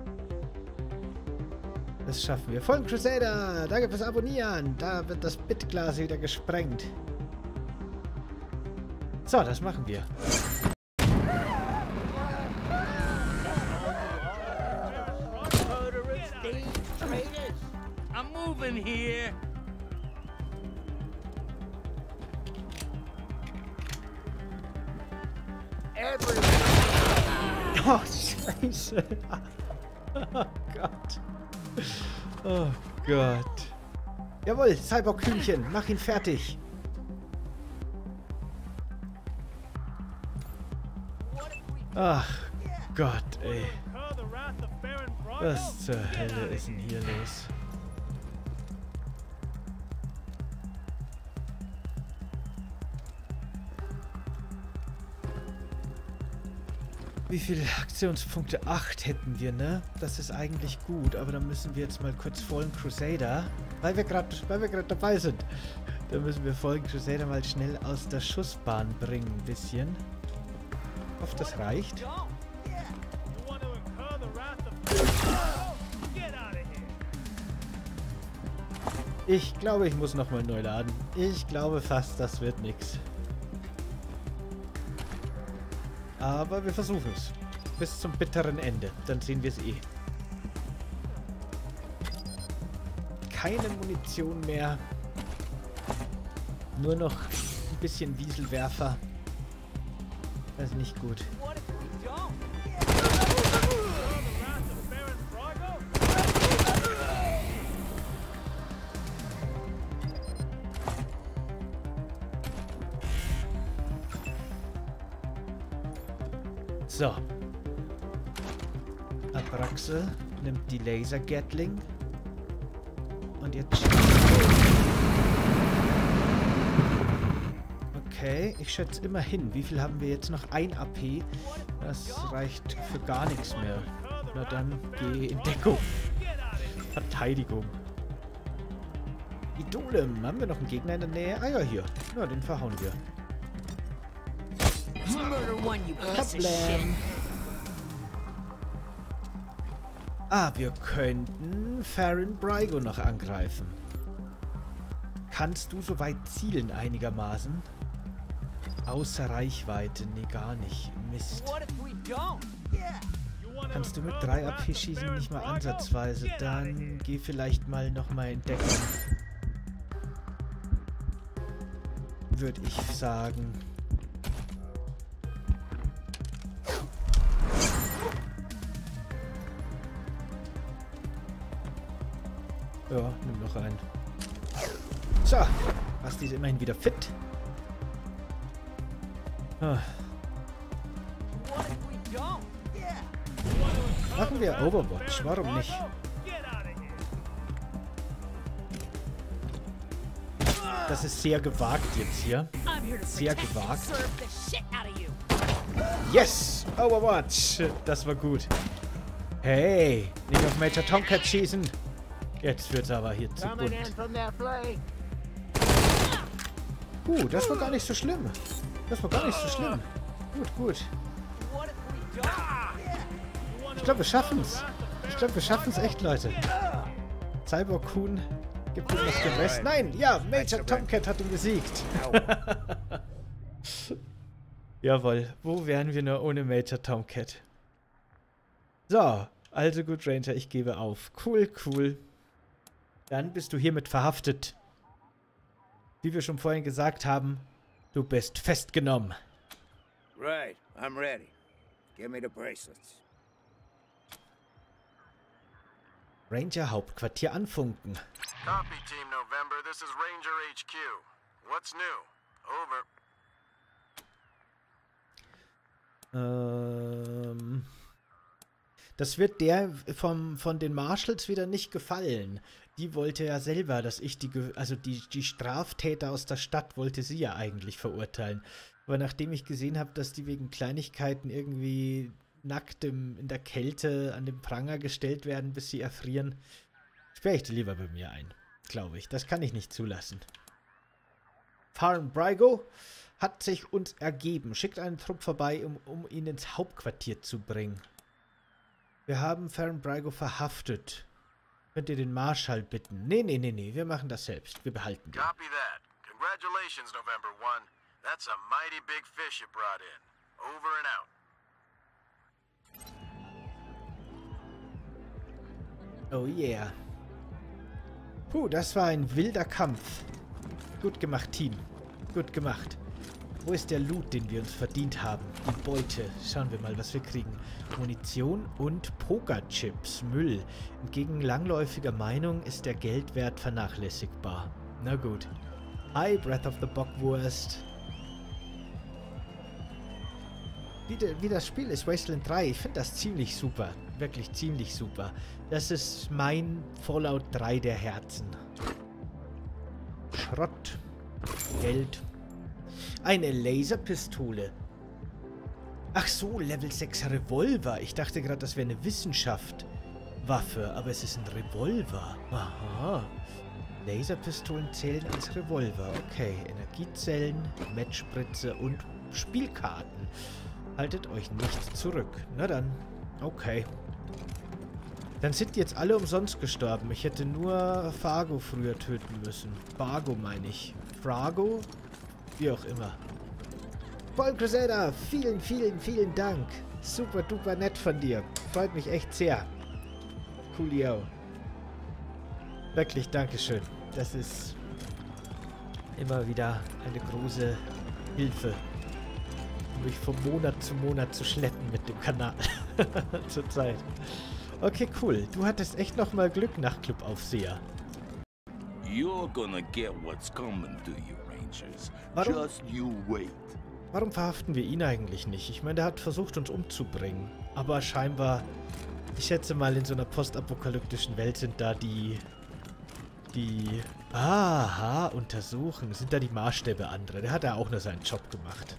Das schaffen wir. Fallen Crusader! Danke fürs Abonnieren! Da wird das Bitglas wieder gesprengt. So, das machen wir. I'm moving here. Oh, Scheiße. Oh Gott. Oh Gott. Jawohl, Cyborg-Kühnchen, mach ihn fertig. Ach Gott, ey. Was zur Hölle ist denn hier los? Wie viele Aktionspunkte? Acht hätten wir, ne? Das ist eigentlich gut, aber dann müssen wir jetzt mal kurz Fallen Crusader, weil wir gerade weil wir gerade dabei sind. Da müssen wir Fallen Crusader mal schnell aus der Schussbahn bringen, ein bisschen. Ich hoffe, das reicht. Ich glaube, ich muss nochmal neu laden. Ich glaube fast, das wird nichts. Aber wir versuchen es. Bis zum bitteren Ende. Dann sehen wir es eh. Keine Munition mehr. Nur noch ein bisschen Wieselwerfer. Das ist nicht gut. So. Abraxe nimmt die Laser Gatling. Und jetzt... Okay, ich schätze immerhin. Wie viel haben wir jetzt noch? ein A P. Das reicht für gar nichts mehr. Na dann, geh in Deckung. Verteidigung. Idolem. Haben wir noch einen Gegner in der Nähe? Ah ja, hier. Ja, den verhauen wir. Problem. Ah, wir könnten Farron Brygo noch angreifen. Kannst du soweit zielen einigermaßen? Außer Reichweite? Nee, gar nicht. Mist. Kannst du mit drei A P schießen? Nicht mal ansatzweise. Dann geh vielleicht mal nochmal in Deckung. Würde ich sagen. Ja, nimm noch einen. So, Basti ist immerhin wieder fit. Ah. Machen wir Overwatch, warum nicht? Das ist sehr gewagt jetzt hier. Sehr gewagt. Yes! Overwatch! Das war gut. Hey! Nicht auf Major Tomcat schießen! Jetzt wird's aber hier zu bunt. Uh, das war gar nicht so schlimm. Das war gar nicht so schlimm. Gut, gut. Ich glaube, wir schaffen's. Ich glaube, wir schaffen's echt, Leute. Cyborg Kuhn gibt ihm noch den Rest. Nein, ja, Major Tomcat hat ihn besiegt. Jawohl, wo wären wir nur ohne Major Tomcat? So, also gut, Ranger, ich gebe auf. Cool, cool. Dann bist du hiermit verhaftet. Wie wir schon vorhin gesagt haben, du bist festgenommen. Right, I'm ready. Give me the bracelets. Ranger Hauptquartier anfunken. Copy, Team November. This is Ranger H Q. What's new? Over. Ähm... Das wird der vom, von den Marshals wieder nicht gefallen. Die wollte ja selber, dass ich die, also die, die Straftäter aus der Stadt wollte sie ja eigentlich verurteilen. Aber nachdem ich gesehen habe, dass die wegen Kleinigkeiten irgendwie nackt im, in der Kälte an den Pranger gestellt werden, bis sie erfrieren, sperre ich die lieber bei mir ein, glaube ich. Das kann ich nicht zulassen. Farn Brygo hat sich uns ergeben. Schickt einen Trupp vorbei, um, um ihn ins Hauptquartier zu bringen. Wir haben Farron Brygo verhaftet. Könnt ihr den Marschall bitten? Nee, nee, nee, nee, wir machen das selbst. Wir behalten den. Copy that. Congratulations, November one. That's a mighty big fish you brought in. Over and out. Oh yeah. Puh, das war ein wilder Kampf. Gut gemacht, Team. Gut gemacht. Wo ist der Loot, den wir uns verdient haben? Die Beute. Schauen wir mal, was wir kriegen. Munition und Pokerchips. Müll. Entgegen langläufiger Meinung ist der Geldwert vernachlässigbar. Na gut. Hi, Breath of the Bockwurst. Wie, de, wie das Spiel ist, Wasteland drei. Ich finde das ziemlich super. Wirklich ziemlich super. Das ist mein Fallout drei der Herzen. Schrott. Geld. Eine Laserpistole. Ach so, Level sechs Revolver. Ich dachte gerade, das wäre eine Wissenschaft-Waffe, aber es ist ein Revolver. Aha. Laserpistolen zählen als Revolver. Okay, Energiezellen, Matchspritze und Spielkarten. Haltet euch nicht zurück. Na dann, okay. Dann sind die jetzt alle umsonst gestorben. Ich hätte nur Fargo früher töten müssen. Fargo meine ich. Frago? Wie auch immer. Paul Crusader, vielen, vielen, vielen Dank. Super duper nett von dir. Freut mich echt sehr. Coolio. Wirklich, Dankeschön. Das ist immer wieder eine große Hilfe, um mich von Monat zu Monat zu schleppen mit dem Kanal. Zurzeit. Okay, cool. Du hattest echt nochmal Glück, Nachtclub-Aufseher. You're gonna get what's coming to you, Rangers. Warum? Just you wait. Warum verhaften wir ihn eigentlich nicht? Ich meine, der hat versucht, uns umzubringen. Aber scheinbar, ich schätze mal, in so einer postapokalyptischen Welt sind da die... Die... Aha, untersuchen. Sind da die Maßstäbe andere? Der hat ja auch nur seinen Job gemacht.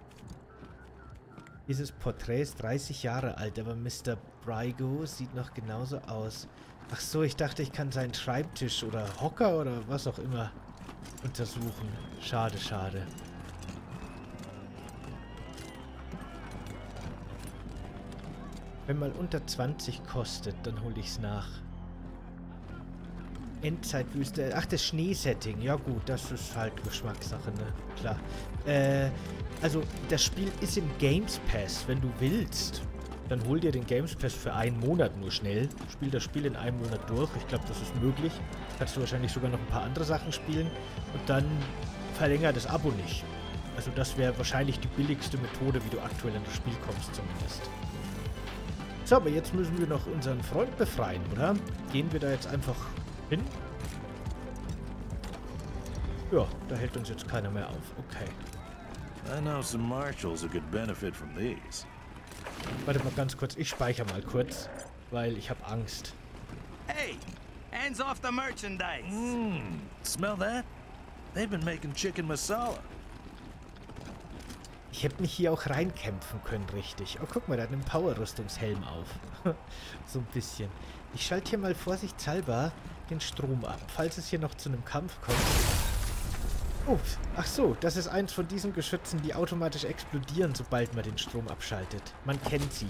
Dieses Porträt ist dreißig Jahre alt, aber Mister Brygo sieht noch genauso aus. Ach so, ich dachte, ich kann seinen Schreibtisch oder Hocker oder was auch immer untersuchen. Schade, schade. Wenn mal unter zwanzig kostet, dann hole ich es nach. Endzeitwüste. Ach, das Schneesetting. Ja gut, das ist halt Geschmackssache, ne? Klar. Äh, also das Spiel ist im Games Pass. Wenn du willst, dann hol dir den Games Pass für einen Monat nur schnell. Spiel das Spiel in einem Monat durch. Ich glaube, das ist möglich. Kannst du wahrscheinlich sogar noch ein paar andere Sachen spielen. Und dann verlänger das Abo nicht. Also das wäre wahrscheinlich die billigste Methode, wie du aktuell an das Spiel kommst zumindest. So, aber jetzt müssen wir noch unseren Freund befreien, oder? Gehen wir da jetzt einfach hin? Ja, da hält uns jetzt keiner mehr auf. Okay. I know some marshals who could benefit from these. Warte mal ganz kurz. Ich speichere mal kurz, weil ich habe Angst. Hey, hands off the merchandise. Mmm, smell that? They've been making chicken masala. Ich hätte mich hier auch reinkämpfen können, richtig. Oh, guck mal, der hat einen Power-Rüstungshelm auf. So ein bisschen. Ich schalte hier mal vorsichtshalber den Strom ab, falls es hier noch zu einem Kampf kommt. Ups, ach so, das ist eins von diesen Geschützen, die automatisch explodieren, sobald man den Strom abschaltet. Man kennt sie.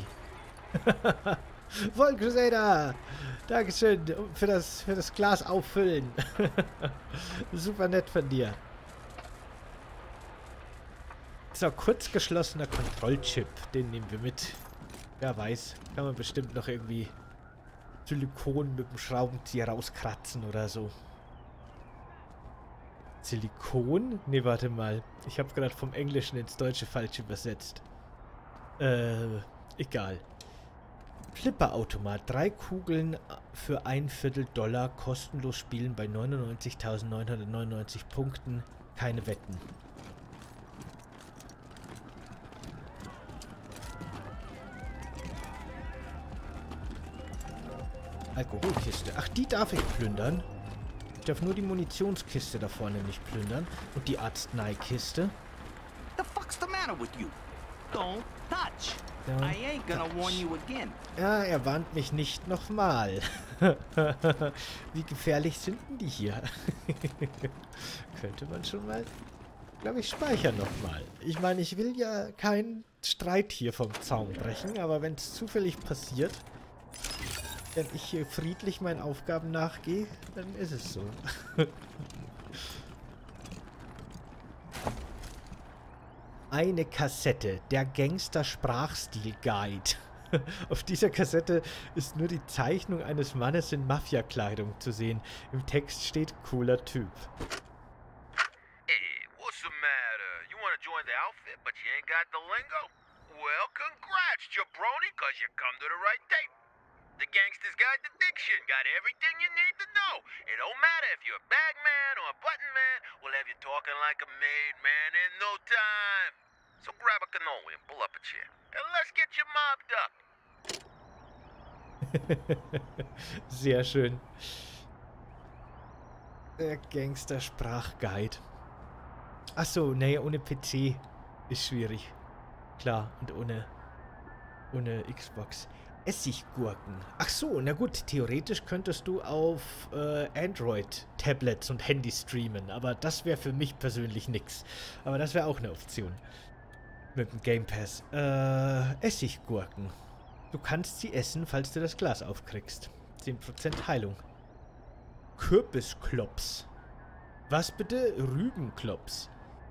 Voll Crusader! Dankeschön für das, für das Glas auffüllen. Super nett von dir. So, kurz geschlossener Kontrollchip. Den nehmen wir mit. Wer weiß, kann man bestimmt noch irgendwie Silikon mit dem Schraubenzieher rauskratzen oder so. Silikon? Ne, warte mal. Ich habe gerade vom Englischen ins Deutsche falsch übersetzt. Äh, egal. Flipperautomat. Drei Kugeln für ein Viertel Dollar. Kostenlos spielen bei neunundneunzigtausendneunhundertneunundneunzig Punkten. Keine Wetten. Alkoholkiste. Ach, die darf ich plündern. Ich darf nur die Munitionskiste da vorne nicht plündern. Und die Arzneikiste. The fuck's the matter with you? Don't touch. Don't I ain't gonna touch. warn you again. Ja, er warnt mich nicht nochmal. Wie gefährlich sind denn die hier? Könnte man schon mal, glaube ich, speichern nochmal. Ich meine, ich will ja keinen Streit hier vom Zaun brechen, aber wenn es zufällig passiert, wenn ich hier friedlich meinen Aufgaben nachgehe, dann ist es so. Eine Kassette, der Gangster-Sprachstil-Guide. Auf dieser Kassette ist nur die Zeichnung eines Mannes in Mafia-Kleidung zu sehen. Im Text steht cooler Typ. Hey, what's the matter? You wanna join the outfit, but you ain't got the lingo? Well, congrats, jabroni, cause you come to the right tape. The Gangster's Guide to Diction got everything you need to know. It don't matter if you're a bagman or a button man, we'll have you talking like a made man in no time. So grab a cannoli and pull up a chair, and let's get you mobbed up. Sehr schön. Der Gangster-Sprachguide. Achso, nee, ohne P C ist schwierig. Klar, und ohne, ohne Xbox. Essiggurken. Ach so, na gut, theoretisch könntest du auf äh, Android-Tablets und Handys streamen, aber das wäre für mich persönlich nix. Aber das wäre auch eine Option. Mit dem Game Pass. Äh, Essiggurken. Du kannst sie essen, falls du das Glas aufkriegst. zehn Prozent Heilung. Kürbisklops. Was bitte? Rübenklops.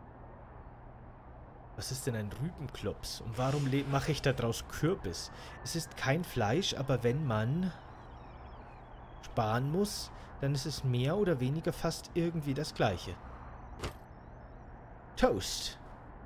Was ist denn ein Rübenklops? Und warum mache ich daraus Kürbis? Es ist kein Fleisch, aber wenn man sparen muss, dann ist es mehr oder weniger fast irgendwie das Gleiche. Toast.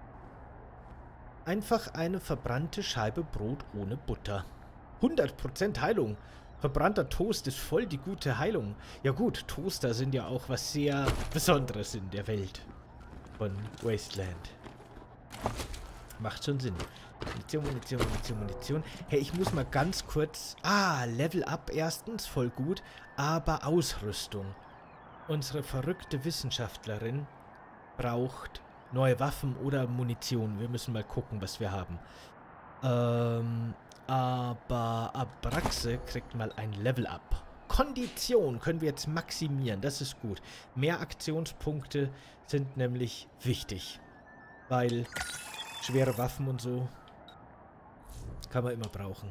Einfach eine verbrannte Scheibe Brot ohne Butter. hundert Prozent Heilung. Verbrannter Toast ist voll die gute Heilung. Ja gut, Toaster sind ja auch was sehr Besonderes in der Welt von Wasteland. Macht schon Sinn. Munition, Munition, Munition, Munition. Hey, ich muss mal ganz kurz... Ah, Level Up erstens, voll gut. Aber Ausrüstung. Unsere verrückte Wissenschaftlerin braucht neue Waffen oder Munition. Wir müssen mal gucken, was wir haben. Ähm, aber Abraxe kriegt mal ein Level Up. Kondition können wir jetzt maximieren. Das ist gut. Mehr Aktionspunkte sind nämlich wichtig. Weil schwere Waffen und so kann man immer brauchen.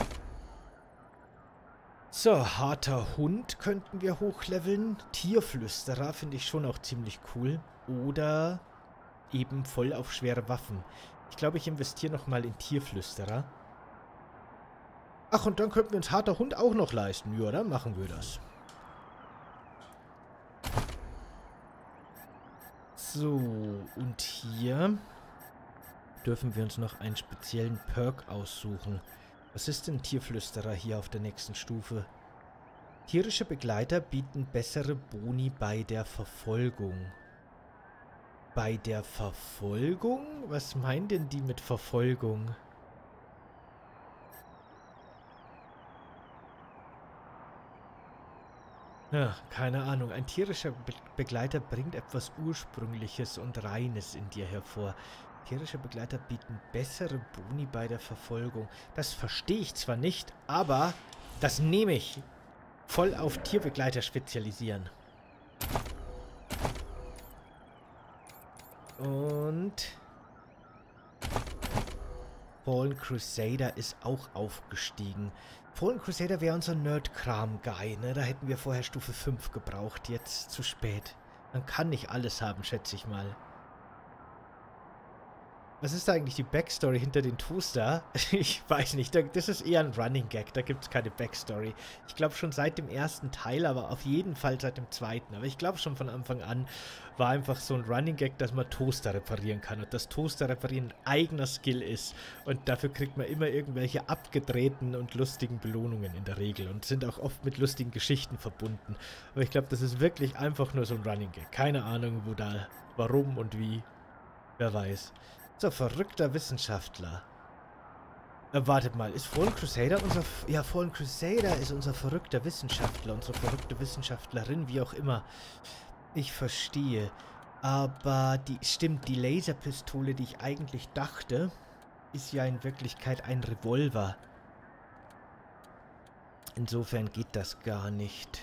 So, harter Hund könnten wir hochleveln. Tierflüsterer finde ich schon auch ziemlich cool. Oder eben voll auf schwere Waffen. Ich glaube, ich investiere nochmal in Tierflüsterer. Ach, und dann könnten wir uns harter Hund auch noch leisten. Ja, dann machen wir das. So, und hier dürfen wir uns noch einen speziellen Perk aussuchen. Was ist denn Tierflüsterer hier auf der nächsten Stufe? Tierische Begleiter bieten bessere Boni bei der Verfolgung. Bei der Verfolgung? Was meinen denn die mit Verfolgung? Ja, keine Ahnung. Ein tierischer Be Begleiter bringt etwas Ursprüngliches und Reines in dir hervor. Tierische Begleiter bieten bessere Boni bei der Verfolgung. Das verstehe ich zwar nicht, aber das nehme ich. Voll auf Tierbegleiter spezialisieren. Und Fallen Crusader ist auch aufgestiegen. Fallen Crusader wäre unser Nerd-Kram-Guy, ne? Da hätten wir vorher Stufe fünf gebraucht. Jetzt zu spät. Man kann nicht alles haben, schätze ich mal. Was ist da eigentlich die Backstory hinter den Toaster? Ich weiß nicht, das ist eher ein Running Gag, da gibt es keine Backstory. Ich glaube schon seit dem ersten Teil, aber auf jeden Fall seit dem zweiten. Aber ich glaube schon von Anfang an war einfach so ein Running Gag, dass man Toaster reparieren kann und dass Toaster reparieren ein eigener Skill ist. Und dafür kriegt man immer irgendwelche abgedrehten und lustigen Belohnungen in der Regel und sind auch oft mit lustigen Geschichten verbunden. Aber ich glaube, das ist wirklich einfach nur so ein Running Gag. Keine Ahnung, wo da, warum und wie. Wer weiß. So, verrückter Wissenschaftler. Äh, wartet mal, ist Fallen Crusader unser... F ja, Fallen Crusader ist unser verrückter Wissenschaftler, unsere verrückte Wissenschaftlerin, wie auch immer. Ich verstehe. Aber die... Stimmt, die Laserpistole, die ich eigentlich dachte, ist ja in Wirklichkeit ein Revolver. Insofern geht das gar nicht.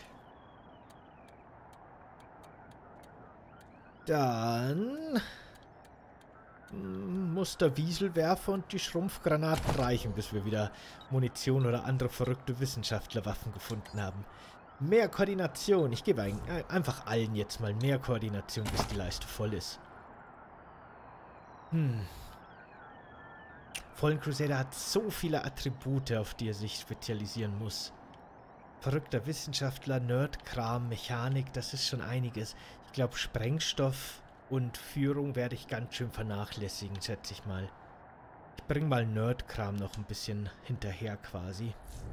Dann... muss der Wieselwerfer und die Schrumpfgranaten reichen, bis wir wieder Munition oder andere verrückte Wissenschaftlerwaffen gefunden haben. Mehr Koordination. Ich gebe ein, einfach allen jetzt mal mehr Koordination, bis die Leiste voll ist. Hm. Fallen Crusader hat so viele Attribute, auf die er sich spezialisieren muss. Verrückter Wissenschaftler, Nerdkram, Mechanik, das ist schon einiges. Ich glaube, Sprengstoff... und Führung werde ich ganz schön vernachlässigen, schätze ich mal. Ich bringe mal Nerdkram noch ein bisschen hinterher quasi.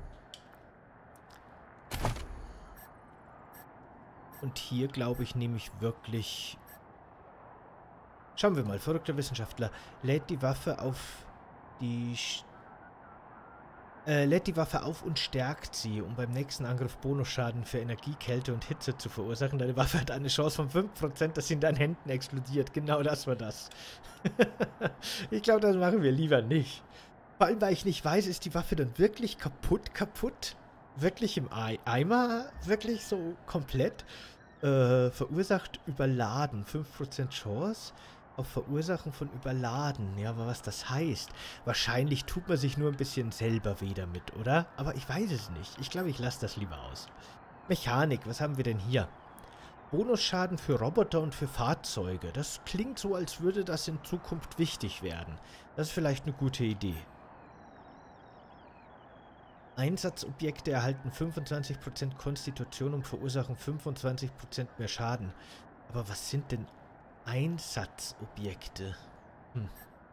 Und hier, glaube ich, nehme ich wirklich... Schauen wir mal, verrückter Wissenschaftler. Lädt die Waffe auf die... St Äh, lädt die Waffe auf und stärkt sie, um beim nächsten Angriff Bonusschaden für Energie, Kälte und Hitze zu verursachen. Deine Waffe hat eine Chance von fünf Prozent, dass sie in deinen Händen explodiert. Genau das war das. Ich glaube, das machen wir lieber nicht. Vor allem, weil ich nicht weiß, ist die Waffe dann wirklich kaputt, kaputt? Wirklich im Ei Eimer? Wirklich so komplett? Äh, verursacht Überladen. fünf Prozent Chance? Auf Verursachen von Überladen. Ja, aber was das heißt? Wahrscheinlich tut man sich nur ein bisschen selber weh damit, oder? Aber ich weiß es nicht. Ich glaube, ich lasse das lieber aus. Mechanik, was haben wir denn hier? Bonusschaden für Roboter und für Fahrzeuge. Das klingt so, als würde das in Zukunft wichtig werden. Das ist vielleicht eine gute Idee. Einsatzobjekte erhalten fünfundzwanzig Prozent Konstitution und verursachen fünfundzwanzig Prozent mehr Schaden. Aber was sind denn Einsatzobjekte? Hm.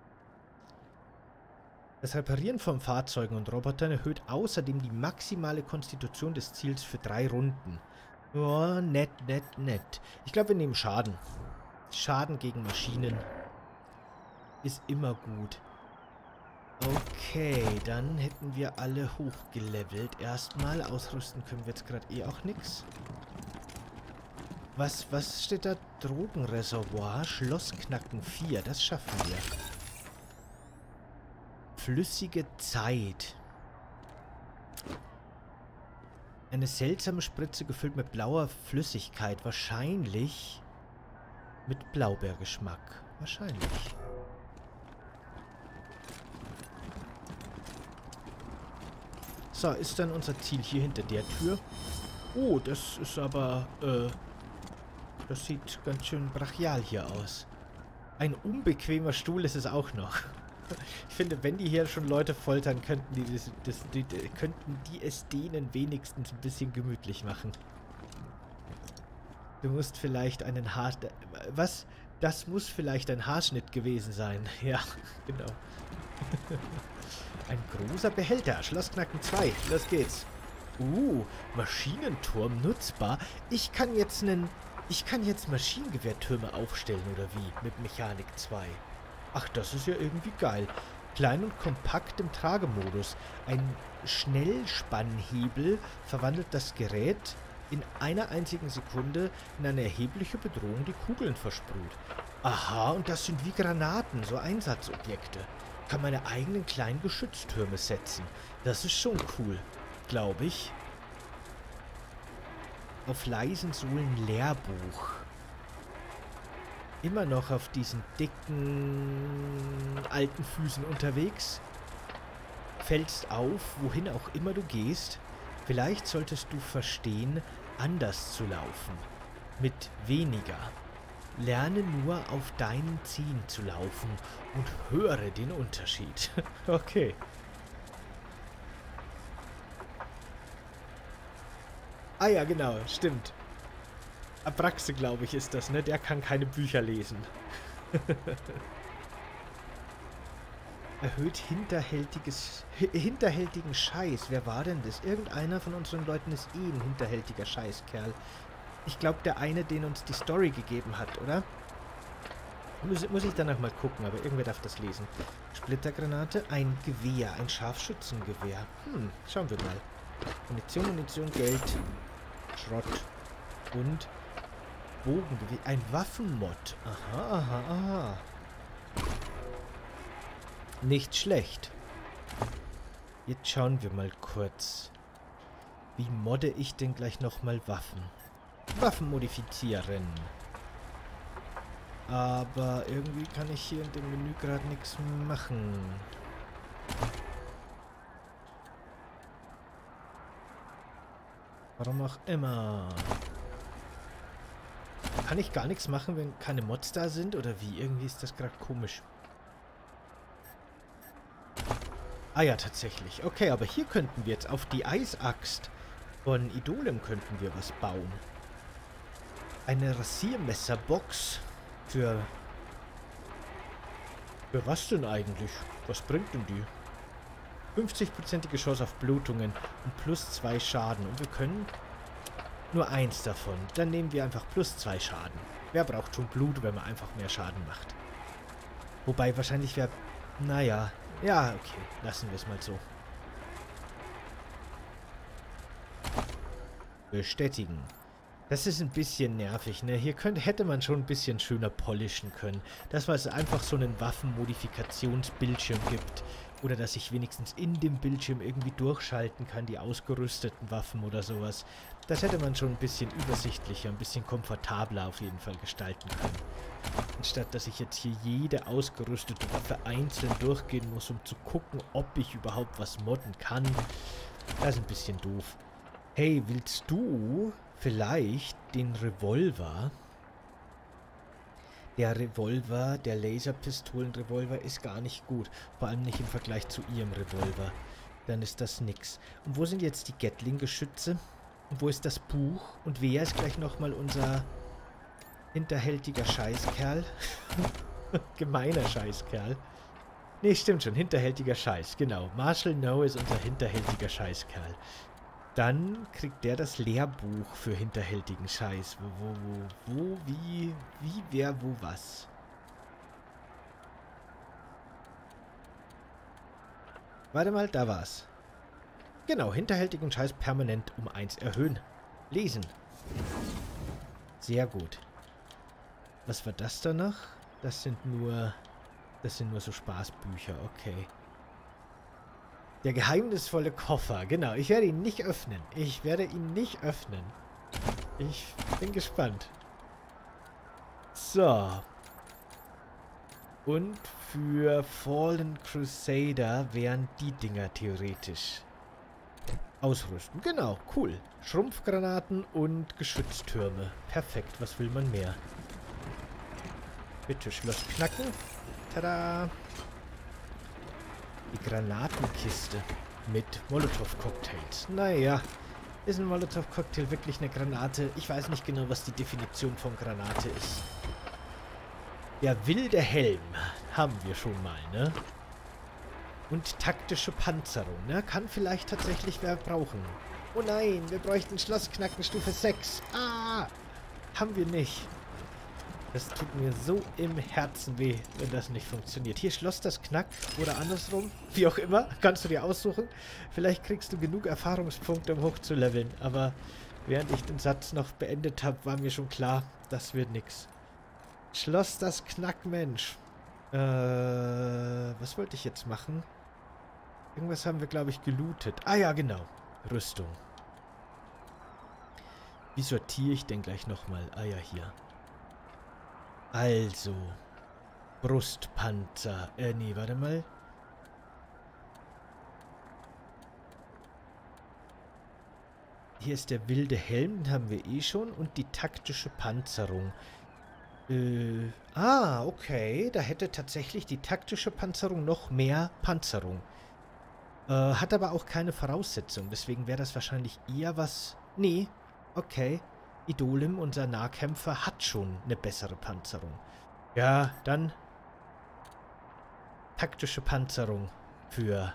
Das Reparieren von Fahrzeugen und Robotern erhöht außerdem die maximale Konstitution des Ziels für drei Runden. Oh, nett, nett, nett. Ich glaube, wir nehmen Schaden. Schaden gegen Maschinen ist immer gut. Okay, dann hätten wir alle hochgelevelt. Erstmal ausrüsten können wir jetzt gerade eh auch nichts. Was, was steht da? Drogenreservoir, Schlossknacken vier, das schaffen wir. Flüssige Zeit. Eine seltsame Spritze gefüllt mit blauer Flüssigkeit. Wahrscheinlich mit Blaubeergeschmack. Wahrscheinlich. So, ist dann unser Ziel hier hinter der Tür. Oh, das ist aber, äh... das sieht ganz schön brachial hier aus. Ein unbequemer Stuhl ist es auch noch. Ich finde, wenn die hier schon Leute foltern, könnten die, das, das, die, könnten die es denen wenigstens ein bisschen gemütlich machen. Du musst vielleicht einen Haar... Was? Das muss vielleicht ein Haarschnitt gewesen sein. Ja, genau. Ein großer Behälter. Schlossknacken zwei. Los geht's. Uh, Maschinenturm nutzbar. Ich kann jetzt einen... Ich kann jetzt Maschinengewehrtürme aufstellen, oder wie? Mit Mechanik zwei. Ach, das ist ja irgendwie geil. Klein und kompakt im Tragemodus. Ein Schnellspannhebel verwandelt das Gerät in einer einzigen Sekunde in eine erhebliche Bedrohung, die Kugeln versprüht. Aha, und das sind wie Granaten, so Einsatzobjekte. Kann meine eigenen kleinen Geschütztürme setzen. Das ist schon cool, glaube ich. Auf leisen Sohlen Lehrbuch. Immer noch auf diesen dicken, alten Füßen unterwegs. Fällst auf, wohin auch immer du gehst. Vielleicht solltest du verstehen, anders zu laufen. Mit weniger. Lerne nur auf deinen Zehen zu laufen und höre den Unterschied. Okay. Ah ja, genau, stimmt. Abraxe, glaube ich, ist das, ne? Der kann keine Bücher lesen. Erhöht hinterhältiges, hinterhältigen Scheiß. Wer war denn das? Irgendeiner von unseren Leuten ist eh ein hinterhältiger Scheißkerl. Ich glaube, der eine, den uns die Story gegeben hat, oder? Muss, muss ich danach mal gucken, aber irgendwer darf das lesen. Splittergranate, ein Gewehr, ein Scharfschützengewehr. Hm, schauen wir mal. Munition, Munition, Geld, Schrott und Bogengewehr. Ein Waffenmod. Aha, aha, aha. Nicht schlecht. Jetzt schauen wir mal kurz. Wie modde ich denn gleich nochmal Waffen? Waffen modifizieren. Aber irgendwie kann ich hier in dem Menü gerade nichts machen. Warum auch immer. Kann ich gar nichts machen, wenn keine Mods da sind? Oder wie? Irgendwie ist das gerade komisch. Ah ja, tatsächlich. Okay, aber hier könnten wir jetzt auf die Eisaxt von Idolem könnten wir was bauen. Eine Rasiermesserbox für... Für was denn eigentlich? Was bringt denn die? fünfzig-prozentige Chance auf Blutungen und plus zwei Schaden. Und wir können nur eins davon. Dann nehmen wir einfach plus zwei Schaden. Wer braucht schon Blut, wenn man einfach mehr Schaden macht? Wobei wahrscheinlich wäre... Naja... Ja, okay. Lassen wir es mal so. Bestätigen. Das ist ein bisschen nervig, ne? Hier könnte, hätte man schon ein bisschen schöner polischen können. Dass es einfach so einen Waffenmodifikationsbildschirm gibt. Oder dass ich wenigstens in dem Bildschirm irgendwie durchschalten kann, die ausgerüsteten Waffen oder sowas. Das hätte man schon ein bisschen übersichtlicher, ein bisschen komfortabler auf jeden Fall gestalten können. Anstatt dass ich jetzt hier jede ausgerüstete Waffe einzeln durchgehen muss, um zu gucken, ob ich überhaupt was modden kann. Das ist ein bisschen doof. Hey, willst du vielleicht den Revolver? Der Revolver, der Laserpistolenrevolver ist gar nicht gut. Vor allem nicht im Vergleich zu ihrem Revolver. Dann ist das nix. Und wo sind jetzt die Gatling-Geschütze? Und wo ist das Buch? Und wer ist gleich nochmal unser hinterhältiger Scheißkerl? Gemeiner Scheißkerl. Nee, stimmt schon. Hinterhältiger Scheiß. Genau. Marshall No ist unser hinterhältiger Scheißkerl. Dann kriegt der das Lehrbuch für hinterhältigen Scheiß. Wo, wo, wo, wo, wie, wie, wer, wo, was. Warte mal, da war's. Genau, hinterhältigen Scheiß permanent um eins erhöhen. Lesen. Sehr gut. Was war das da noch? Das sind nur... Das sind nur so Spaßbücher, okay. Der geheimnisvolle Koffer, genau. Ich werde ihn nicht öffnen. Ich werde ihn nicht öffnen. Ich bin gespannt. So. Und für Fallen Crusader wären die Dinger theoretisch. Ausrüsten. Genau, cool. Schrumpfgranaten und Geschütztürme. Perfekt, was will man mehr? Bitte Schloss knacken. Tada! Die Granatenkiste mit Molotow-Cocktails. Naja, ist ein Molotow-Cocktail wirklich eine Granate? Ich weiß nicht genau, was die Definition von Granate ist. Der wilde Helm haben wir schon mal, ne? Und taktische Panzerung, ne? Kann vielleicht tatsächlich wer brauchen. Oh nein, wir bräuchten Schlossknacken Stufe sechs. Ah! Haben wir nicht. Das tut mir so im Herzen weh, wenn das nicht funktioniert. Hier, Schloss das Knack oder andersrum. Wie auch immer, kannst du dir aussuchen. Vielleicht kriegst du genug Erfahrungspunkte, um hochzuleveln. Aber während ich den Satz noch beendet habe, war mir schon klar, das wird nix. Schloss das Knack, Mensch. Äh, was wollte ich jetzt machen? Irgendwas haben wir, glaube ich, gelootet. Ah ja, genau. Rüstung. Wie sortiere ich denn gleich nochmal? Ah ja, hier. Also, Brustpanzer. Äh, nee, warte mal. Hier ist der wilde Helm, den haben wir eh schon. Und die taktische Panzerung. Äh, ah, okay. Da hätte tatsächlich die taktische Panzerung noch mehr Panzerung. Äh, hat aber auch keine Voraussetzung. Deswegen wäre das wahrscheinlich eher was... Nee, okay. Idolim, unser Nahkämpfer, hat schon eine bessere Panzerung. Ja, dann... taktische Panzerung für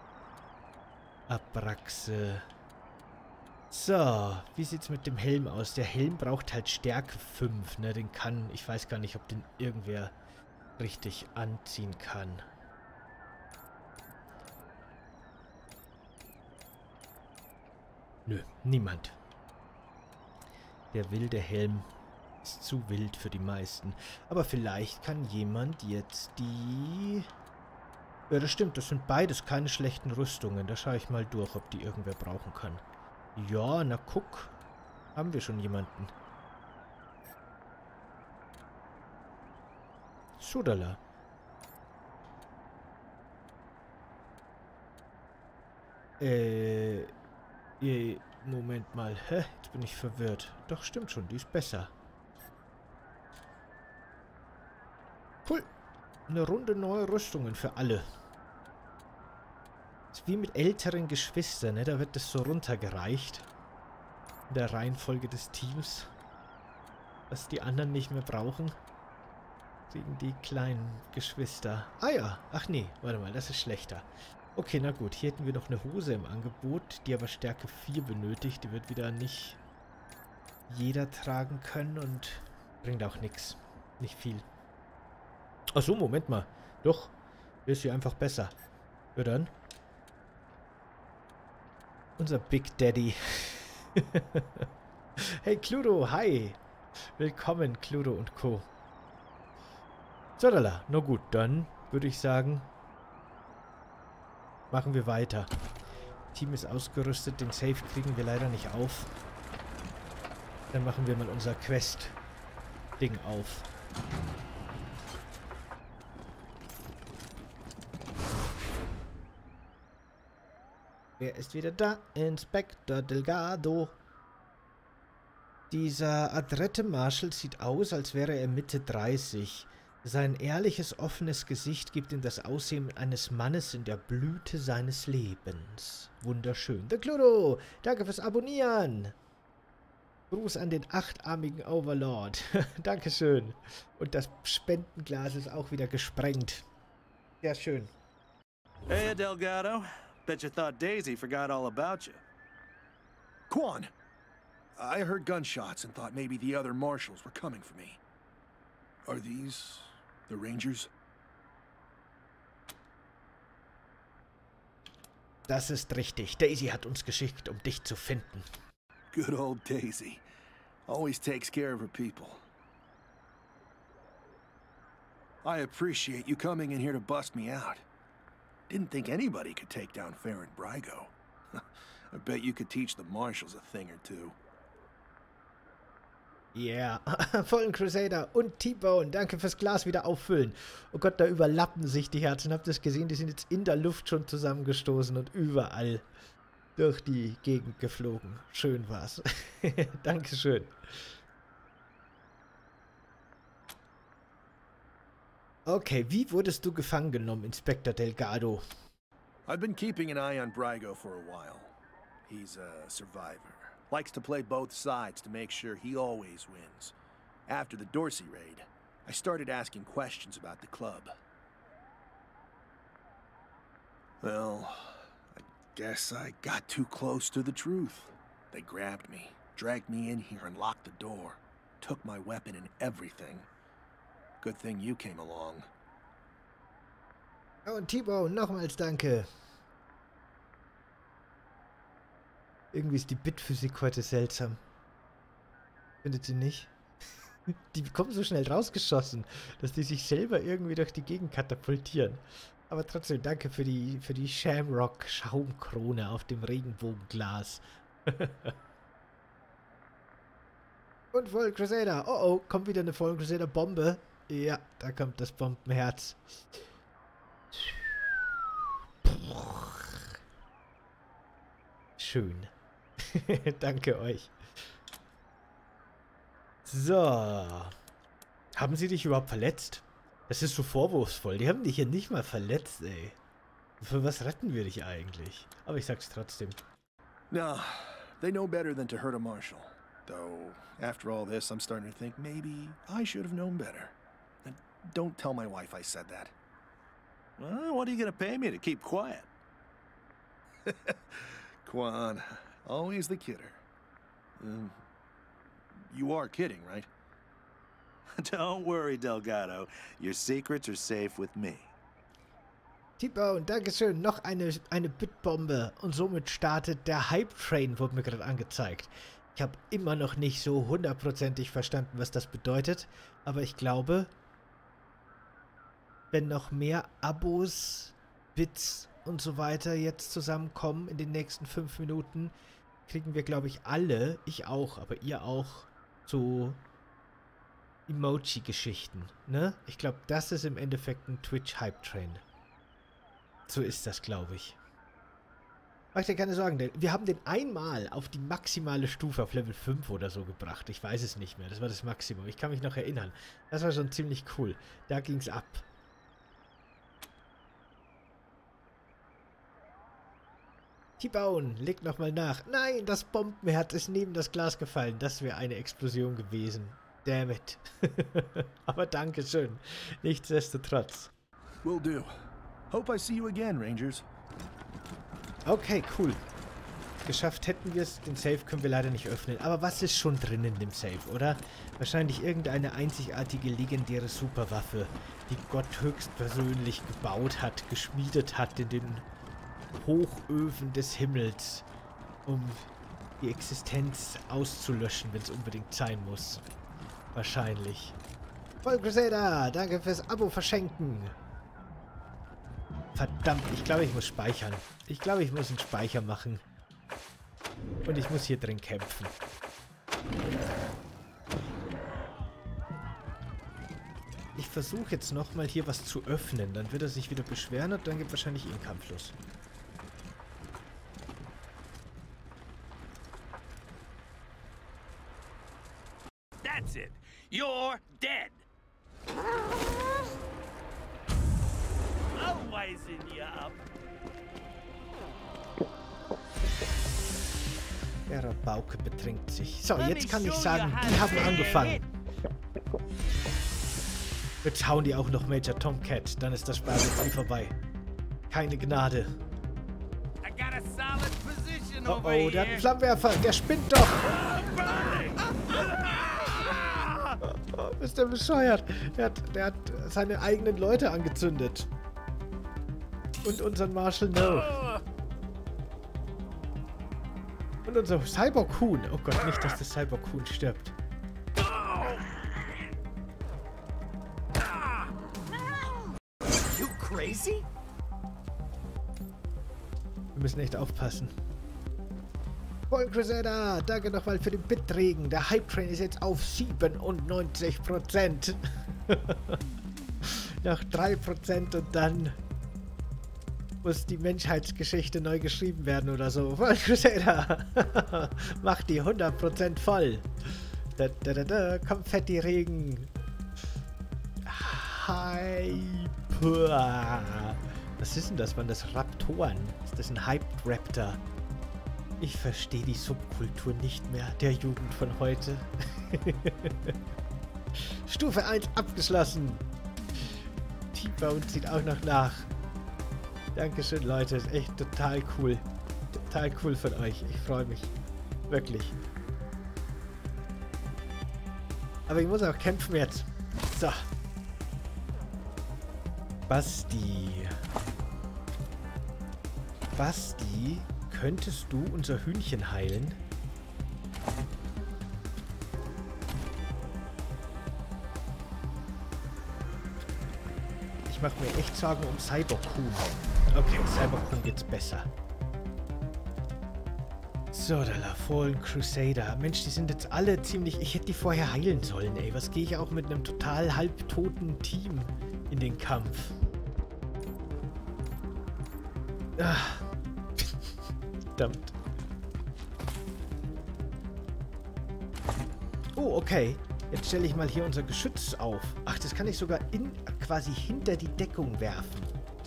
Abraxe. So, wie sieht's mit dem Helm aus? Der Helm braucht halt Stärke fünf, ne? Den kann, ich weiß gar nicht, ob den irgendwer richtig anziehen kann. Nö, niemand. Der wilde Helm ist zu wild für die meisten. Aber vielleicht kann jemand jetzt die... Ja, das stimmt, das sind beides keine schlechten Rüstungen. Da schaue ich mal durch, ob die irgendwer brauchen kann. Ja, na guck. Haben wir schon jemanden. Sudala. Äh, äh, Moment mal. Hä? Jetzt bin ich verwirrt. Doch, stimmt schon, die ist besser. Cool. Eine Runde neue Rüstungen für alle. Ist wie mit älteren Geschwistern, ne? Da wird das so runtergereicht. In der Reihenfolge des Teams. Was die anderen nicht mehr brauchen. Kriegen die kleinen Geschwister. Ah ja, ach nee, warte mal, das ist schlechter. Okay, na gut, hier hätten wir noch eine Hose im Angebot, die aber Stärke vier benötigt. Die wird wieder nicht jeder tragen können und bringt auch nichts. Nicht viel. Achso, Moment mal. Doch, hier ist sie einfach besser. Ja dann. Unser Big Daddy. Hey Cludo, hi. Willkommen, Cludo und Co. So, lala. Na gut, dann würde ich sagen, machen wir weiter. Team ist ausgerüstet, den Safe kriegen wir leider nicht auf. Dann machen wir mal unser Quest-Ding auf. Wer ist wieder da? Inspektor Delgado. Dieser adrette Marshal sieht aus, als wäre er Mitte dreißig. Sein ehrliches, offenes Gesicht gibt ihm das Aussehen eines Mannes in der Blüte seines Lebens. Wunderschön. Der Cludo, danke fürs Abonnieren. Gruß an den achtarmigen Overlord. Dankeschön. Und das Spendenglas ist auch wieder gesprengt. Sehr schön. Hey, Delgado. Bet you thought Daisy forgot all about you. Quan, I heard gunshots and thought maybe the other marshals were coming for me. Are these the Rangers? Das ist richtig. Daisy hat uns geschickt, um dich zu finden. Good old Daisy. Always takes care of her people. I appreciate you coming in here to bust me out. Didn't think anybody could take down Farron Brygo. I bet you could teach the marshals a thing or two. Yeah. Vollen Crusader und T-Bone. Danke fürs Glas wieder auffüllen. Oh Gott, da überlappen sich die Herzen. Habt ihr das gesehen? Die sind jetzt in der Luft schon zusammengestoßen und überall durch die Gegend geflogen. Schön war's. Dankeschön. Okay, wie wurdest du gefangen genommen, Inspektor Delgado? I've been keeping an eye on Brygo for a while. He's a survivor. Likes to play both sides to make sure he always wins. After the Dorsey raid, I started asking questions about the club. Well, I guess I got too close to the truth. They grabbed me, dragged me in here and locked the door. Took my weapon and everything. Good thing you came along. Oh, und T-Bone, nochmals danke. Irgendwie ist die Bitphysik heute seltsam. Findet ihr nicht? Die kommen so schnell rausgeschossen, dass die sich selber irgendwie durch die Gegend katapultieren. Aber trotzdem danke für die, für die Shamrock-Schaumkrone auf dem Regenbogenglas. Und Fallen Crusader. Oh oh, kommt wieder eine Fallen Crusader Bombe. Ja, da kommt das Bombenherz. Schön. Danke euch. So. Haben sie dich überhaupt verletzt? Das ist so vorwurfsvoll. Die haben dich hier nicht mal verletzt, ey. Für was retten wir dich eigentlich? Aber ich sag's trotzdem. No, they know better than to hurt a marshal. Though, after all this, I'm starting to think maybe I should have known better. And don't tell my wife I said that. Well, what are you gonna pay me to keep quiet? Quan, always the kidder. Um, you are kidding, right? Don't worry, Delgado. Your secrets are safe with me. T-Bone, Dankeschön. Noch eine, eine Bitbombe. Und somit startet der Hype-Train, wurde mir gerade angezeigt. Ich habe immer noch nicht so hundertprozentig verstanden, was das bedeutet. Aber ich glaube, wenn noch mehr Abos, Bits und so weiter jetzt zusammenkommen in den nächsten fünf Minuten, kriegen wir, glaube ich, alle, ich auch, aber ihr auch, so Emoji-Geschichten, ne? Ich glaube, das ist im Endeffekt ein Twitch-Hype-Train. So ist das, glaube ich. Mach dir keine Sorgen, denn wir haben den einmal auf die maximale Stufe, auf Level fünf oder so gebracht. Ich weiß es nicht mehr, das war das Maximum. Ich kann mich noch erinnern. Das war schon ziemlich cool. Da ging's ab. T-Bone, leg nochmal nach. Nein, das Bombenherz ist neben das Glas gefallen. Das wäre eine Explosion gewesen. Damn it. Aber Dankeschön. Nichtsdestotrotz. Will do. Hope I see you again, Rangers. Okay, cool. Geschafft hätten wir es. Den Safe können wir leider nicht öffnen. Aber was ist schon drin in dem Safe, oder? Wahrscheinlich irgendeine einzigartige, legendäre Superwaffe, die Gott höchstpersönlich gebaut hat, geschmiedet hat in den Hochöfen des Himmels, um die Existenz auszulöschen, wenn es unbedingt sein muss. Wahrscheinlich. Voll Crusader, danke fürs Abo verschenken. Verdammt, ich glaube, ich muss speichern. Ich glaube, ich muss einen Speicher machen. Und ich muss hier drin kämpfen. Ich versuche jetzt nochmal hier was zu öffnen. Dann wird er sich wieder beschweren und dann geht wahrscheinlich eh ein Kampf los. That's it. You're dead. I'm wising you up. Der Rabauke betrinkt sich. So, jetzt kann ich sagen, die haben angefangen. Jetzt hauen die auch noch Major Tomcat. Dann ist das Spaß jetzt nie vorbei. Keine Gnade. Oh oh, der hat einen Flammenwerfer. Der spinnt doch. Oh, ist der bescheuert. Der hat, der hat seine eigenen Leute angezündet. Und unseren Marshal No. Und unser Cyborg-Huhn. Oh Gott, nicht, dass das Cyborg-Huhn stirbt. You crazy? Wir müssen echt aufpassen. Voll Crusader, danke nochmal für den Bitregen. Der Hype-Train ist jetzt auf siebenundneunzig Prozent. Noch drei Prozent und dann muss die Menschheitsgeschichte neu geschrieben werden oder so. Voll Crusader, mach die hundert Prozent voll. Da, da, da, da, Konfetti-Regen. Hype. Was ist denn das, Mann? Das Raptoren. Ist das ein Hype-Raptor? Ich verstehe die Subkultur nicht mehr, der Jugend von heute. Stufe eins abgeschlossen. T-Bone zieht auch noch nach. Dankeschön, Leute. Ist echt total cool. Total cool von euch. Ich freue mich. Wirklich. Aber ich muss auch kämpfen jetzt. So. Basti. Basti, könntest du unser Hühnchen heilen? Ich mache mir echt Sorgen um Cyborg-Huhn. Okay, Cyborg-Huhn geht's besser. So, da la Fallen Crusader. Mensch, die sind jetzt alle ziemlich... Ich hätte die vorher heilen sollen, ey. Was gehe ich auch mit einem total halbtoten Team in den Kampf? Ah. Verdammt. Oh, okay. Jetzt stelle ich mal hier unser Geschütz auf. Ach, das kann ich sogar in, quasi hinter die Deckung werfen.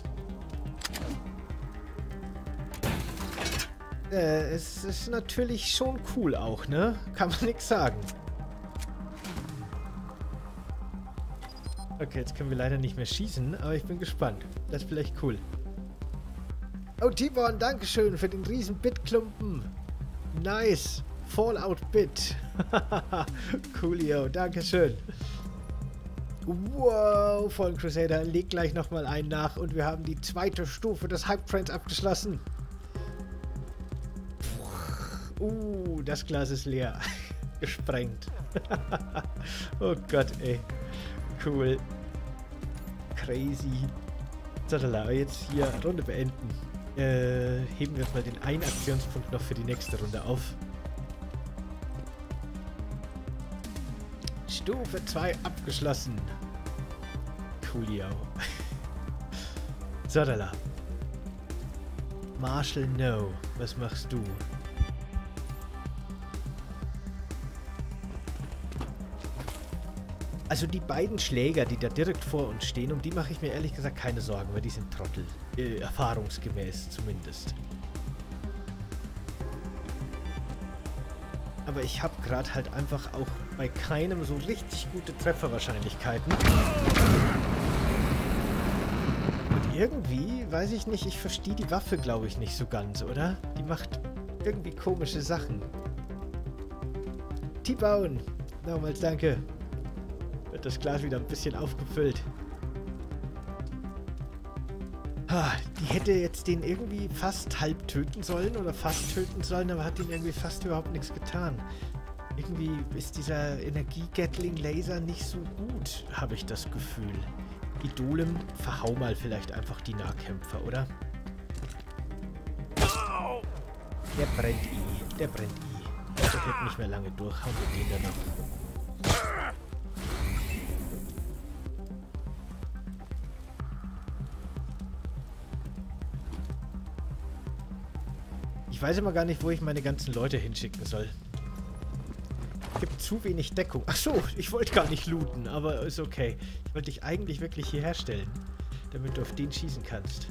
Äh, es ist natürlich schon cool auch, ne? Kann man nichts sagen. Okay, jetzt können wir leider nicht mehr schießen, aber ich bin gespannt. Das ist vielleicht cool. Oh, T-Bone, dankeschön für den riesen Bitklumpen. Nice. Fallout-Bit. Coolio, dankeschön. Wow, Fallen Crusader legt gleich nochmal einen nach und wir haben die zweite Stufe des Hype Trains abgeschlossen. Uh, das Glas ist leer. Gesprengt. Oh Gott, ey. Cool. Crazy. Zadala, jetzt hier Runde beenden. Äh, heben wir mal den einen Aktionspunkt noch für die nächste Runde auf. Stufe zwei abgeschlossen. Coolio. Zadala. Marshall, no. Was machst du? Also die beiden Schläger, die da direkt vor uns stehen, um die mache ich mir ehrlich gesagt keine Sorgen, weil die sind Trottel. Äh, erfahrungsgemäß zumindest. Aber ich habe gerade halt einfach auch bei keinem so richtig gute Trefferwahrscheinlichkeiten. Und irgendwie, weiß ich nicht, ich verstehe die Waffe, glaube ich, nicht so ganz, oder? Die macht irgendwie komische Sachen. T-Bone, nochmals danke. Wird das Glas wieder ein bisschen aufgefüllt. Ha, die hätte jetzt den irgendwie fast halb töten sollen oder fast töten sollen, aber hat ihm irgendwie fast überhaupt nichts getan. Irgendwie ist dieser Energie-Gatling-Laser nicht so gut, habe ich das Gefühl. Idolem, verhau mal vielleicht einfach die Nahkämpfer, oder? Der brennt i, der brennt i. Der wird nicht mehr lange durch, hauen wir den dann noch. Ich weiß immer gar nicht, wo ich meine ganzen Leute hinschicken soll. Es gibt zu wenig Deckung. Ach so, ich wollte gar nicht looten, aber ist okay. Ich wollte dich eigentlich wirklich hier herstellen, damit du auf den schießen kannst.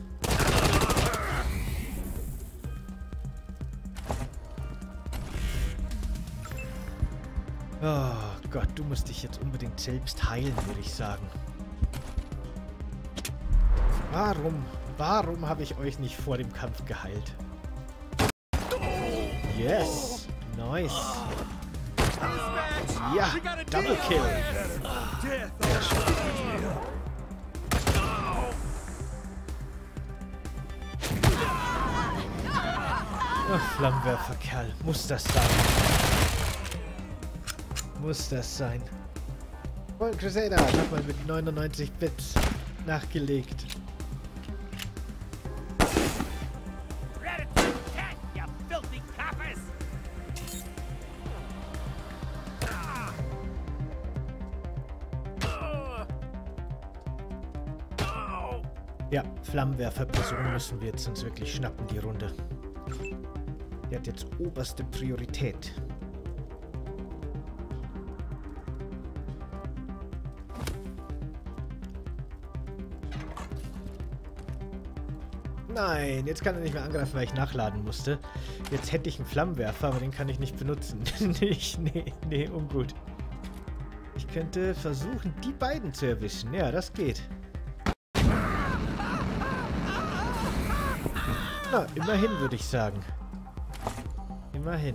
Oh Gott, du musst dich jetzt unbedingt selbst heilen, würde ich sagen. Warum, warum habe ich euch nicht vor dem Kampf geheilt? Yes! Nice! Ja! Double Kill! Sehr schön. Oh, Flammenwerfer-Kerl. Muss das sein? Muss das sein? Fallen Crusader! Nochmal mit neunundneunzig Bits nachgelegt. Ja, Flammenwerfer-Person müssen wir jetzt uns wirklich schnappen, die Runde. Der hat jetzt oberste Priorität. Nein, jetzt kann er nicht mehr angreifen, weil ich nachladen musste. Jetzt hätte ich einen Flammenwerfer, aber den kann ich nicht benutzen. nicht, nee, nee, ungut. Ich könnte versuchen, die beiden zu erwischen. Ja, das geht. Na, immerhin würde ich sagen. Immerhin.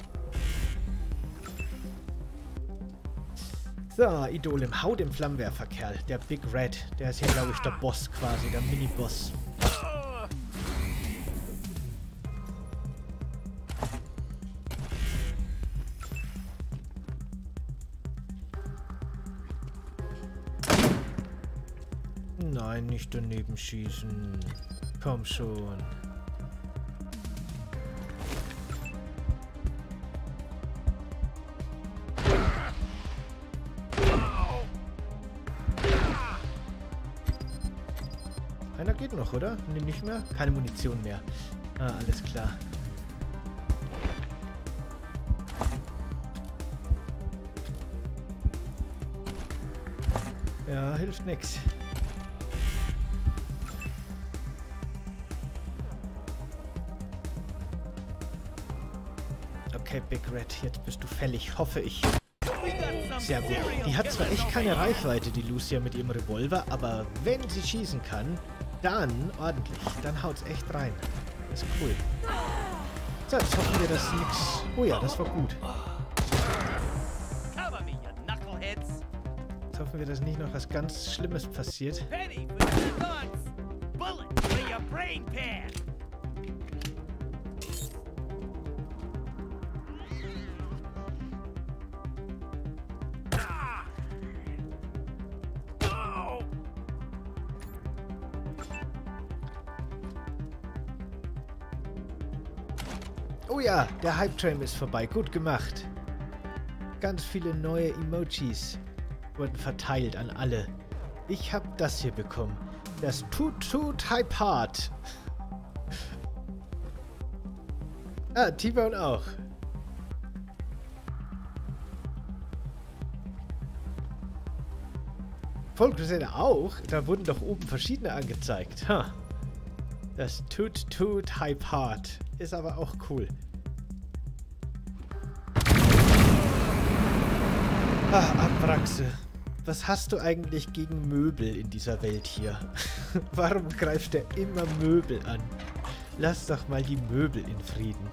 So, Idolem, hau dem Flammenwerfer-Kerl. Der Big Red. Der ist hier, glaube ich, der Boss quasi, der Mini-Boss. Nein, nicht daneben schießen. Komm schon. Einer geht noch, oder? Nee, nicht mehr? Keine Munition mehr. Ah, alles klar. Ja, hilft nix. Okay, Big Red, jetzt bist du fällig, hoffe ich. Sehr gut. Die hat zwar echt keine Reichweite, die Lucia mit ihrem Revolver, aber wenn sie schießen kann, dann ordentlich. Dann haut's echt rein. Das ist cool. So, jetzt hoffen wir, dass nix... Oh ja, das war gut. Jetzt hoffen wir, dass nicht noch was ganz Schlimmes passiert. Oh ja, der Hype-Train ist vorbei. Gut gemacht. Ganz viele neue Emojis wurden verteilt an alle. Ich habe das hier bekommen. Das Toot Toot Hype Heart. Ah, T-Bone auch. Full Crusader auch? Da wurden doch oben verschiedene angezeigt. Ha. Das Toot Toot Hype Heart. Ist aber auch cool. Ah, Abraxe. Was hast du eigentlich gegen Möbel in dieser Welt hier? Warum greift er immer Möbel an? Lass doch mal die Möbel in Frieden.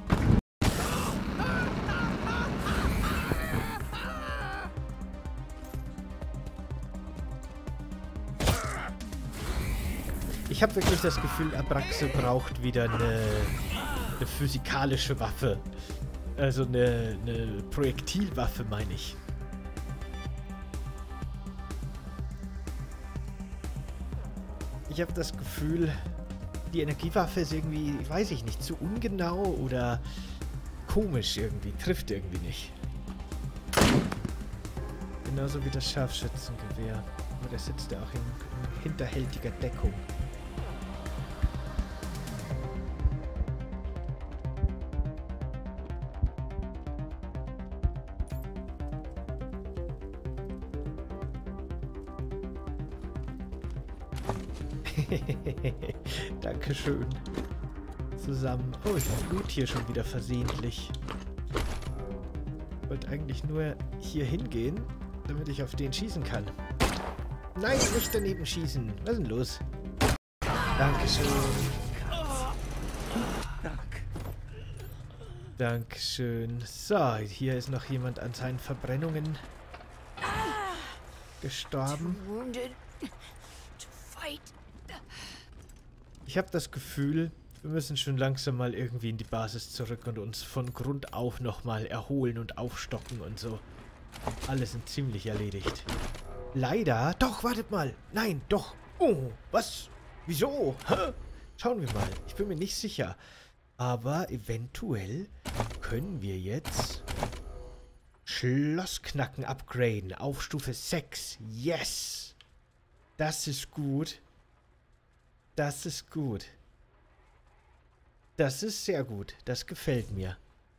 Ich habe wirklich das Gefühl, Abraxe braucht wieder eine, eine physikalische Waffe. Also eine, eine Projektilwaffe, meine ich. Ich habe das Gefühl, die Energiewaffe ist irgendwie, weiß ich nicht, zu ungenau oder komisch irgendwie, trifft irgendwie nicht. Genauso wie das Scharfschützengewehr. Nur der sitzt ja auch in, in hinterhältiger Deckung. Dankeschön. Zusammen. Oh, ich blut hier schon wieder versehentlich. Ich wollte eigentlich nur hier hingehen, damit ich auf den schießen kann. Nein, nicht daneben schießen. Was ist denn los? Dankeschön. Dank. Dankeschön. So, hier ist noch jemand an seinen Verbrennungen gestorben. Ich habe das Gefühl, wir müssen schon langsam mal irgendwie in die Basis zurück und uns von Grund auf nochmal erholen und aufstocken und so. Alle sind ziemlich erledigt. Leider... Doch, wartet mal. Nein, doch. Oh, was? Wieso? Hä? Schauen wir mal. Ich bin mir nicht sicher. Aber eventuell können wir jetzt Schlossknacken upgraden auf Stufe sechs. Yes! Das ist gut. Das ist gut. Das ist sehr gut. Das gefällt mir.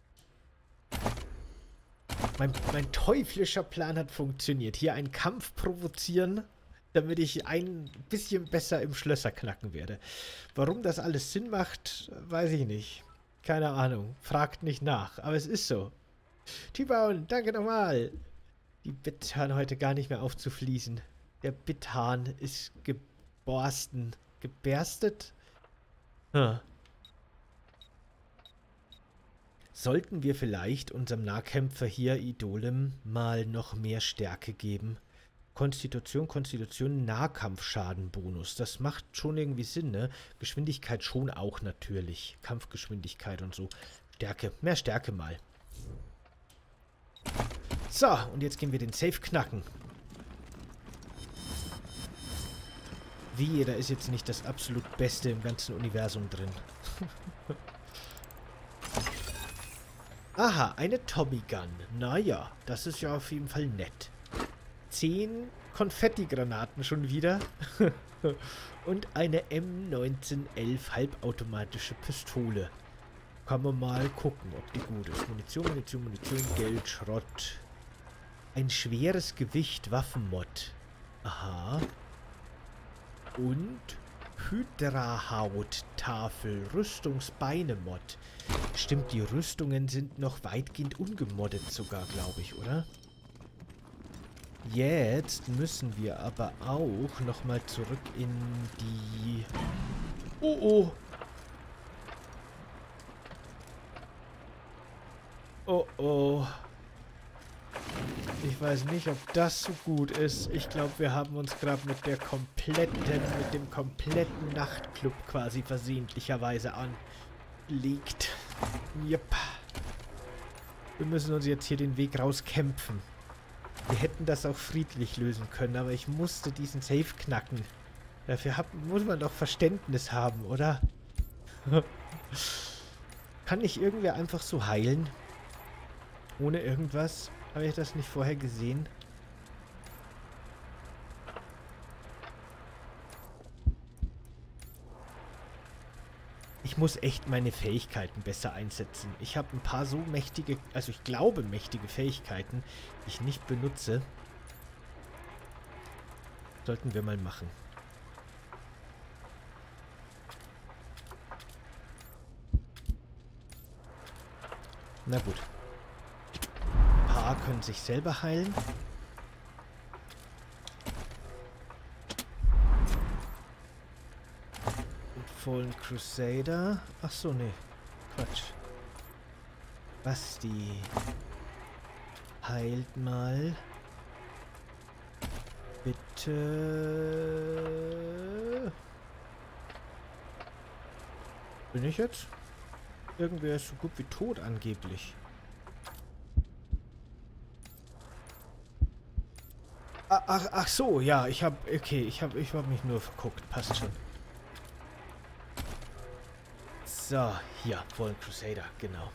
Mein, mein teuflischer Plan hat funktioniert. Hier einen Kampf provozieren, damit ich ein bisschen besser im Schlösser knacken werde. Warum das alles Sinn macht, weiß ich nicht. Keine Ahnung. Fragt nicht nach. Aber es ist so. T-Bone, danke nochmal. Die Bits hören heute gar nicht mehr auf zu fließen. Der Bithahn ist geborsten. Geberstet? Hm. Sollten wir vielleicht unserem Nahkämpfer hier, Idolem, mal noch mehr Stärke geben? Konstitution, Konstitution, Nahkampfschadenbonus. Das macht schon irgendwie Sinn, ne? Geschwindigkeit schon auch natürlich. Kampfgeschwindigkeit und so. Stärke, mehr Stärke mal. So, und jetzt gehen wir den Safe knacken. Wie, da ist jetzt nicht das absolut Beste im ganzen Universum drin. Aha, eine Tommy Gun. Naja, das ist ja auf jeden Fall nett. Zehn Konfetti-Granaten schon wieder. Und eine M neunzehn elf halbautomatische Pistole. Kann man mal gucken, ob die gut ist. Munition, Munition, Munition, Geld, Schrott. Ein schweres Gewicht, Waffenmod. Aha. Und Hydra-Haut-Tafel, Rüstungsbeine-Mod. Stimmt, die Rüstungen sind noch weitgehend ungemoddet sogar, glaube ich, oder? Jetzt müssen wir aber auch nochmal zurück in die... Oh, oh. Oh, oh. Ich weiß nicht, ob das so gut ist. Ich glaube, wir haben uns gerade mit der kompletten, mit dem kompletten Nachtclub quasi versehentlicherweise angelegt. Yep. Wir müssen uns jetzt hier den Weg rauskämpfen. Wir hätten das auch friedlich lösen können, aber ich musste diesen Safe knacken. Dafür hab, muss man doch Verständnis haben, oder? Kann nicht irgendwer einfach so heilen? Ohne irgendwas? Habe ich das nicht vorher gesehen? Ich muss echt meine Fähigkeiten besser einsetzen. Ich habe ein paar so mächtige, also ich glaube mächtige Fähigkeiten, die ich nicht benutze. Sollten wir mal machen. Na gut. Ein paar können sich selber heilen. Fallen Crusader. Ach so, nee. Quatsch. Basti. Heilt mal. Bitte. Bin ich jetzt? Irgendwer ist so gut wie tot angeblich. Ach, ach, ach so, ja, ich hab, okay, ich hab, ich hab mich nur verguckt. Passt schon. So, hier, Fallen Crusader, genau.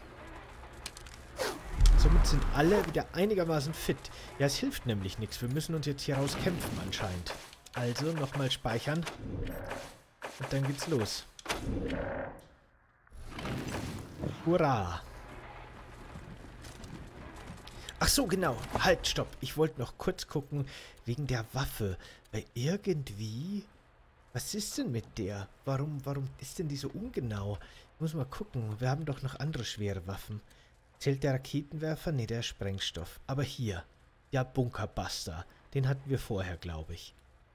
Somit sind alle wieder einigermaßen fit. Ja, es hilft nämlich nichts. Wir müssen uns jetzt hier raus kämpfen anscheinend. Also, nochmal speichern. Und dann geht's los. Hurra! Ach so, genau. Halt, stopp. Ich wollte noch kurz gucken wegen der Waffe. Weil irgendwie... Was ist denn mit der? Warum, warum ist denn die so ungenau? Ich muss mal gucken. Wir haben doch noch andere schwere Waffen. Zählt der Raketenwerfer? Ne, der Sprengstoff. Aber hier. Der Bunkerbuster. Den hatten wir vorher, glaube ich.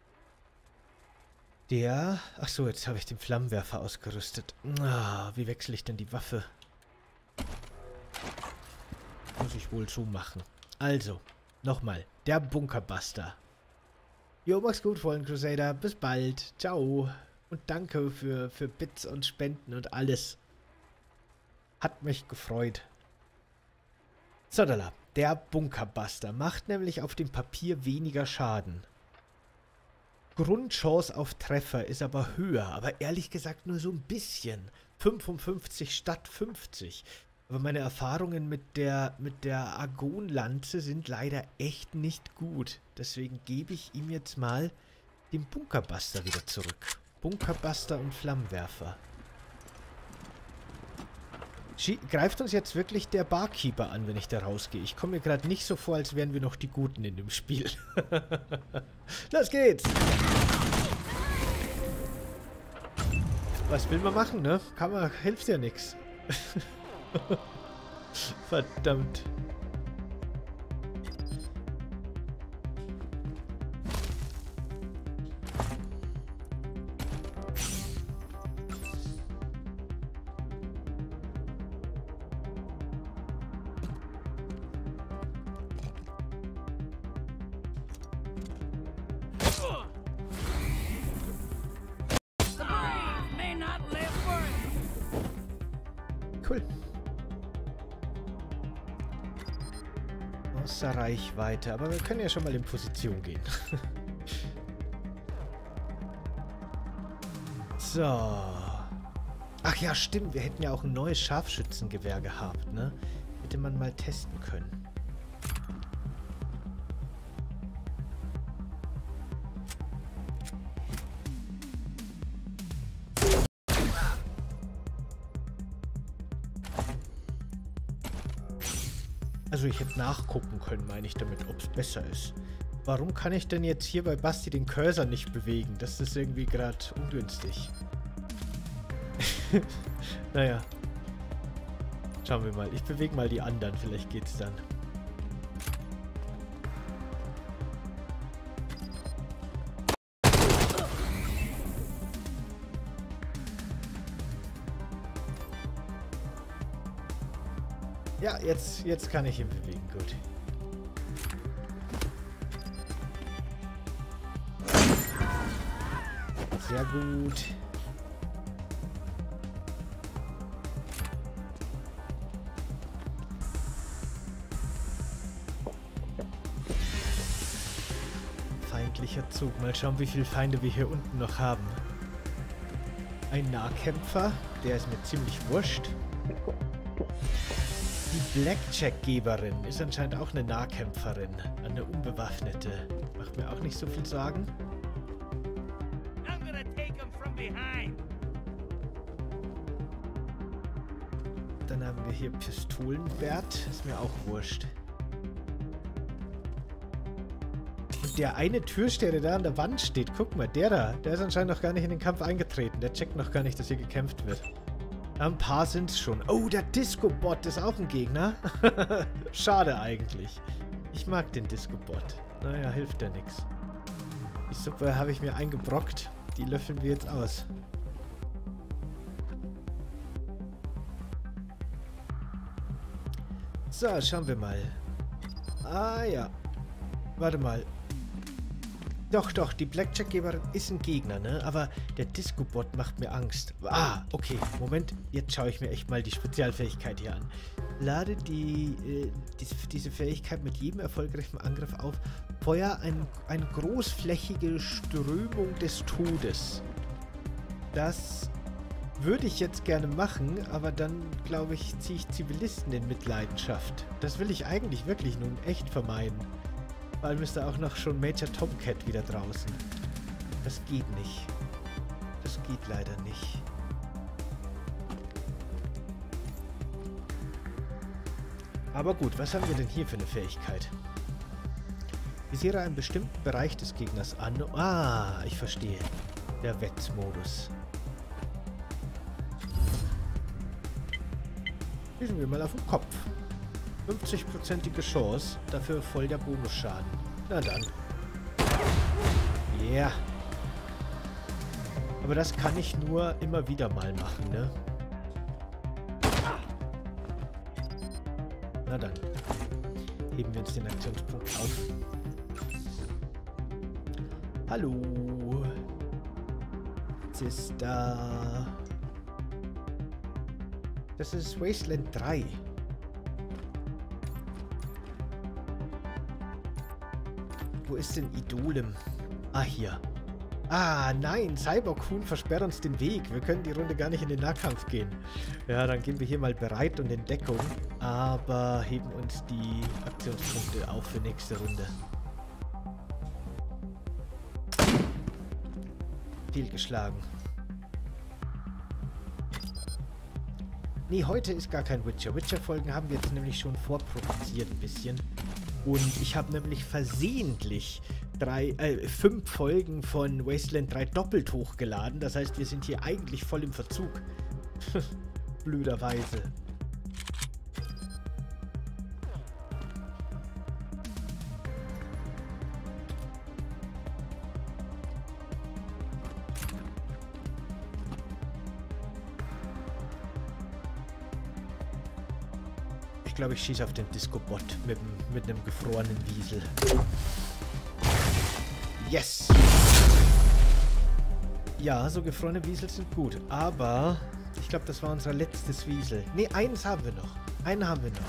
Der... Ach so, jetzt habe ich den Flammenwerfer ausgerüstet. Ah, wie wechsle ich denn die Waffe? Muss ich wohl so machen. Also, nochmal. Der Bunkerbuster. Jo, mach's gut, Fallen Crusader. Bis bald. Ciao. Und danke für, für Bits und Spenden und alles. Hat mich gefreut. Sodala. Der Bunkerbuster macht nämlich auf dem Papier weniger Schaden. Grundchance auf Treffer ist aber höher. Aber ehrlich gesagt nur so ein bisschen. fünfundfünfzig statt fünfzig. Aber meine Erfahrungen mit der, mit der Argon-Lanze sind leider echt nicht gut. Deswegen gebe ich ihm jetzt mal den Bunkerbuster wieder zurück. Bunkerbuster und Flammenwerfer. Schie- greift uns jetzt wirklich der Barkeeper an, wenn ich da rausgehe. Ich komme mir gerade nicht so vor, als wären wir noch die Guten in dem Spiel. Los geht's! Was will man machen, ne? Kann man, hilft ja nichts. Verdammt. Cool. Außer Reichweite. Aber wir können ja schon mal in Position gehen. So. Ach ja, stimmt. Wir hätten ja auch ein neues Scharfschützengewehr gehabt, ne? Hätte man mal testen können. Also ich hätte nachgucken können, meine ich damit, ob es besser ist. Warum kann ich denn jetzt hier bei Basti den Cursor nicht bewegen? Das ist irgendwie gerade ungünstig. Naja. Schauen wir mal. Ich bewege mal die anderen. Vielleicht geht's dann. Ja, jetzt, jetzt kann ich ihn bewegen. Gut. Sehr gut. Feindlicher Zug. Mal schauen, wie viele Feinde wir hier unten noch haben. Ein Nahkämpfer. Der ist mir ziemlich wurscht. Die Blackjack-Geberin ist anscheinend auch eine Nahkämpferin. Eine unbewaffnete. Macht mir auch nicht so viel Sorgen. Dann haben wir hier Pistolenbert. Ist mir auch wurscht. Und der eine Türsteher, der da an der Wand steht, guck mal, der da, der ist anscheinend noch gar nicht in den Kampf eingetreten. Der checkt noch gar nicht, dass hier gekämpft wird. Ein paar sind es schon. Oh, der Disco-Bot ist auch ein Gegner. Schade eigentlich. Ich mag den Disco-Bot. Naja, hilft ja nichts. Die Suppe habe ich mir eingebrockt. Die löffeln wir jetzt aus. So, schauen wir mal. Ah ja. Warte mal. Doch, doch, die Blackjack-Geberin ist ein Gegner, ne? Aber der Disco-Bot macht mir Angst. Ah, okay. Moment, jetzt schaue ich mir echt mal die Spezialfähigkeit hier an. Lade die, äh, die, diese Fähigkeit mit jedem erfolgreichen Angriff auf. Feuer ein, eine großflächige Strömung des Todes. Das würde ich jetzt gerne machen, aber dann, glaube ich, ziehe ich Zivilisten in Mitleidenschaft. Das will ich eigentlich wirklich nun echt vermeiden. Vor allem ist da auch noch schon Major Tomcat wieder draußen. Das geht nicht. Das geht leider nicht. Aber gut, was haben wir denn hier für eine Fähigkeit? Visiere einen bestimmten Bereich des Gegners an. Ah, ich verstehe. Der Wettmodus. Schießen wir mal auf den Kopf. fünfzig-prozentige Chance, dafür voll der Bonusschaden. Na dann. Ja. Yeah. Aber das kann ich nur immer wieder mal machen, ne? Na dann. Heben wir uns den Aktionspunkt auf. Hallo. Was ist da? Das ist Wasteland drei. Wo ist denn Idolem? Ah, hier. Ah, nein, Cybercoon versperrt uns den Weg. Wir können die Runde gar nicht in den Nahkampf gehen. Ja, dann gehen wir hier mal bereit und in Deckung. Aber heben uns die Aktionspunkte auf für nächste Runde. Fehlgeschlagen. Nee, heute ist gar kein Witcher. Witcher-Folgen haben wir jetzt nämlich schon vorproduziert ein bisschen. Und ich habe nämlich versehentlich drei, äh, fünf Folgen von Wasteland drei doppelt hochgeladen. Das heißt, wir sind hier eigentlich voll im Verzug. Blöderweise. Ich glaube, ich schieße auf den Disco-Bot mit, mit einem gefrorenen Wiesel. Yes! Ja, so gefrorene Wiesel sind gut, aber ich glaube, das war unser letztes Wiesel. Ne, eins haben wir noch. Einen haben wir noch.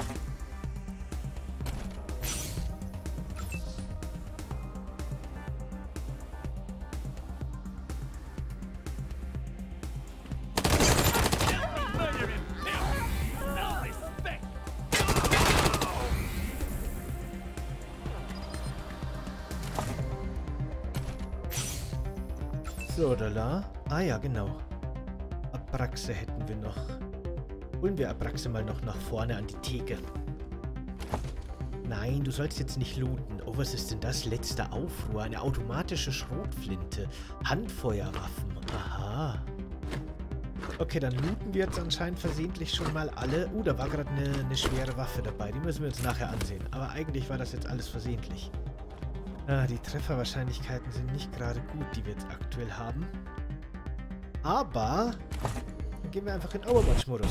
So, da la. Ah ja, genau. Abraxe hätten wir noch. Holen wir Abraxe mal noch nach vorne an die Theke. Nein, du sollst jetzt nicht looten. Oh, was ist denn das? Letzter Aufruhr. Eine automatische Schrotflinte. Handfeuerwaffen. Aha. Okay, dann looten wir jetzt anscheinend versehentlich schon mal alle. Uh, da war gerade eine, eine schwere Waffe dabei. Die müssen wir uns nachher ansehen. Aber eigentlich war das jetzt alles versehentlich. Ah, die Trefferwahrscheinlichkeiten sind nicht gerade gut, die wir jetzt aktuell haben. Aber dann gehen wir einfach in Overwatch-Modus.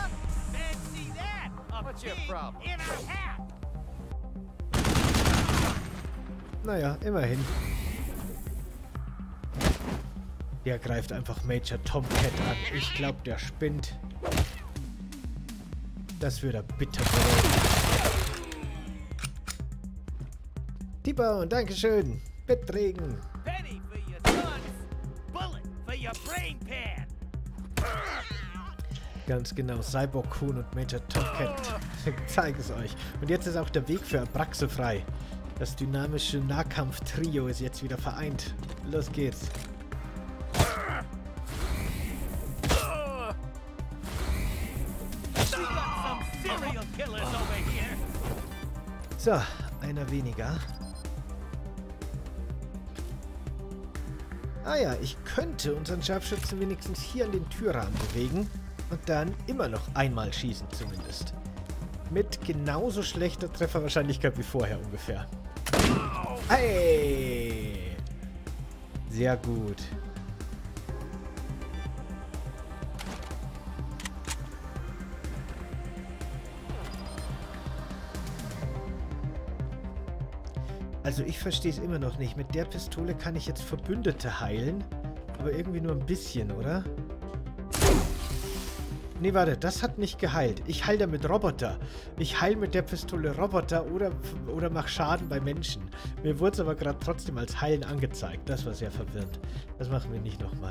Naja, immerhin. Der greift einfach Major Tomcat an. Ich glaube, der spinnt. Das wird er bitter bereuen. T-Bone, dankeschön. Bettregen. Penny for your sons, bullet for your brain pan. Ganz genau, Cyborg Kun und Major Tomcat. Ich zeige es euch. Und jetzt ist auch der Weg für Abraxe frei. Das dynamische Nahkampf-Trio ist jetzt wieder vereint. Los geht's. So, einer weniger. Ah ja, ich könnte unseren Scharfschützen wenigstens hier an den Türrahmen bewegen und dann immer noch einmal schießen zumindest. Mit genauso schlechter Trefferwahrscheinlichkeit wie vorher ungefähr. Hey! Sehr gut. Also ich verstehe es immer noch nicht. Mit der Pistole kann ich jetzt Verbündete heilen. Aber irgendwie nur ein bisschen, oder? Nee, warte, das hat nicht geheilt. Ich heile damit Roboter. Ich heile mit der Pistole Roboter oder, oder mach Schaden bei Menschen. Mir wurde es aber gerade trotzdem als Heilen angezeigt. Das war sehr verwirrend. Das machen wir nicht nochmal.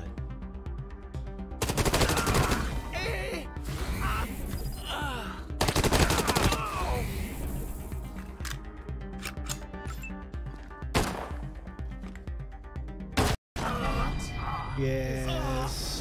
Yes.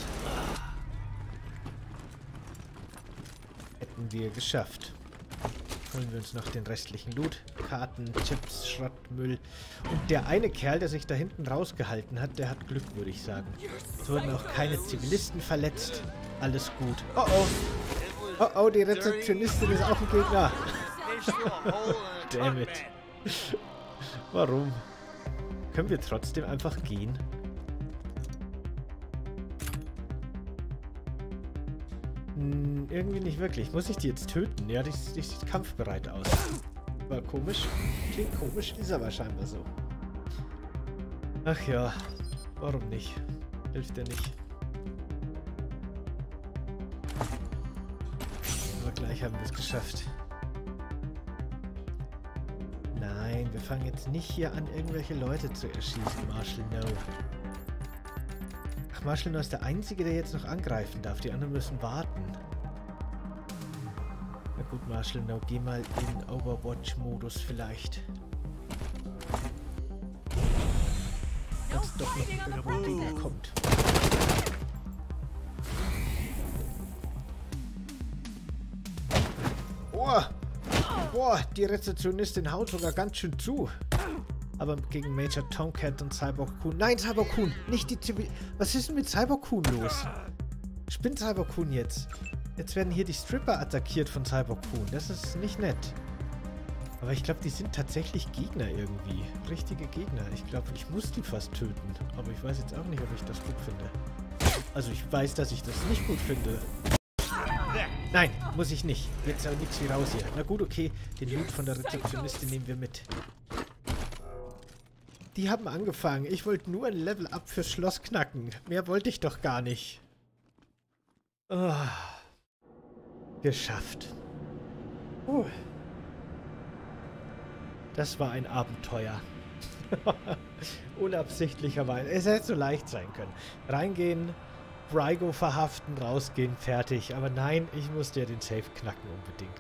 Hätten wir geschafft. Holen wir uns noch den restlichen Loot. Karten, Chips, Schrott, Müll. Und der eine Kerl, der sich da hinten rausgehalten hat, der hat Glück, würde ich sagen. Es wurden auch keine Zivilisten verletzt. Alles gut. Oh oh. Oh oh, die Rezeptionistin ist auch ein Gegner. Damn it. Warum? Können wir trotzdem einfach gehen? Hm, irgendwie nicht wirklich. Muss ich die jetzt töten? Ja, die, die sieht kampfbereit aus. War komisch. Klingt komisch, ist aber scheinbar so. Ach ja, warum nicht? Hilft ja nicht. Aber gleich haben wir es geschafft. Nein, wir fangen jetzt nicht hier an, irgendwelche Leute zu erschießen, Marshall No. Ach, Marshall No ist der Einzige, der jetzt noch angreifen darf. Die anderen müssen warten. Na gut, Marshall No, geh mal in Overwatch-Modus vielleicht. Dass doch noch irgendwo kommt. Boah! Boah, die Rezeptionistin haut sogar ganz schön zu. Aber gegen Major Tomcat und Cyborg Kun. Nein, Cyborg Kun! Nicht die Zivil... Was ist denn mit Cyborg Kun los? Spinnt Cyborg Kun jetzt? Jetzt werden hier die Stripper attackiert von Cyborg Kun. Das ist nicht nett. Aber ich glaube, die sind tatsächlich Gegner irgendwie. Richtige Gegner. Ich glaube, ich muss die fast töten. Aber ich weiß jetzt auch nicht, ob ich das gut finde. Also ich weiß, dass ich das nicht gut finde. Nein, muss ich nicht. Jetzt aber nichts wie raus hier. Na gut, okay. Den Loot von der Rezeptionistin nehmen wir mit. Die haben angefangen. Ich wollte nur ein Level-Up fürs Schloss knacken. Mehr wollte ich doch gar nicht. Oh. Geschafft. Uh. Das war ein Abenteuer. Unabsichtlicherweise. Es hätte so leicht sein können. Reingehen, Brygo verhaften, rausgehen, fertig. Aber nein, ich musste ja den Safe knacken unbedingt.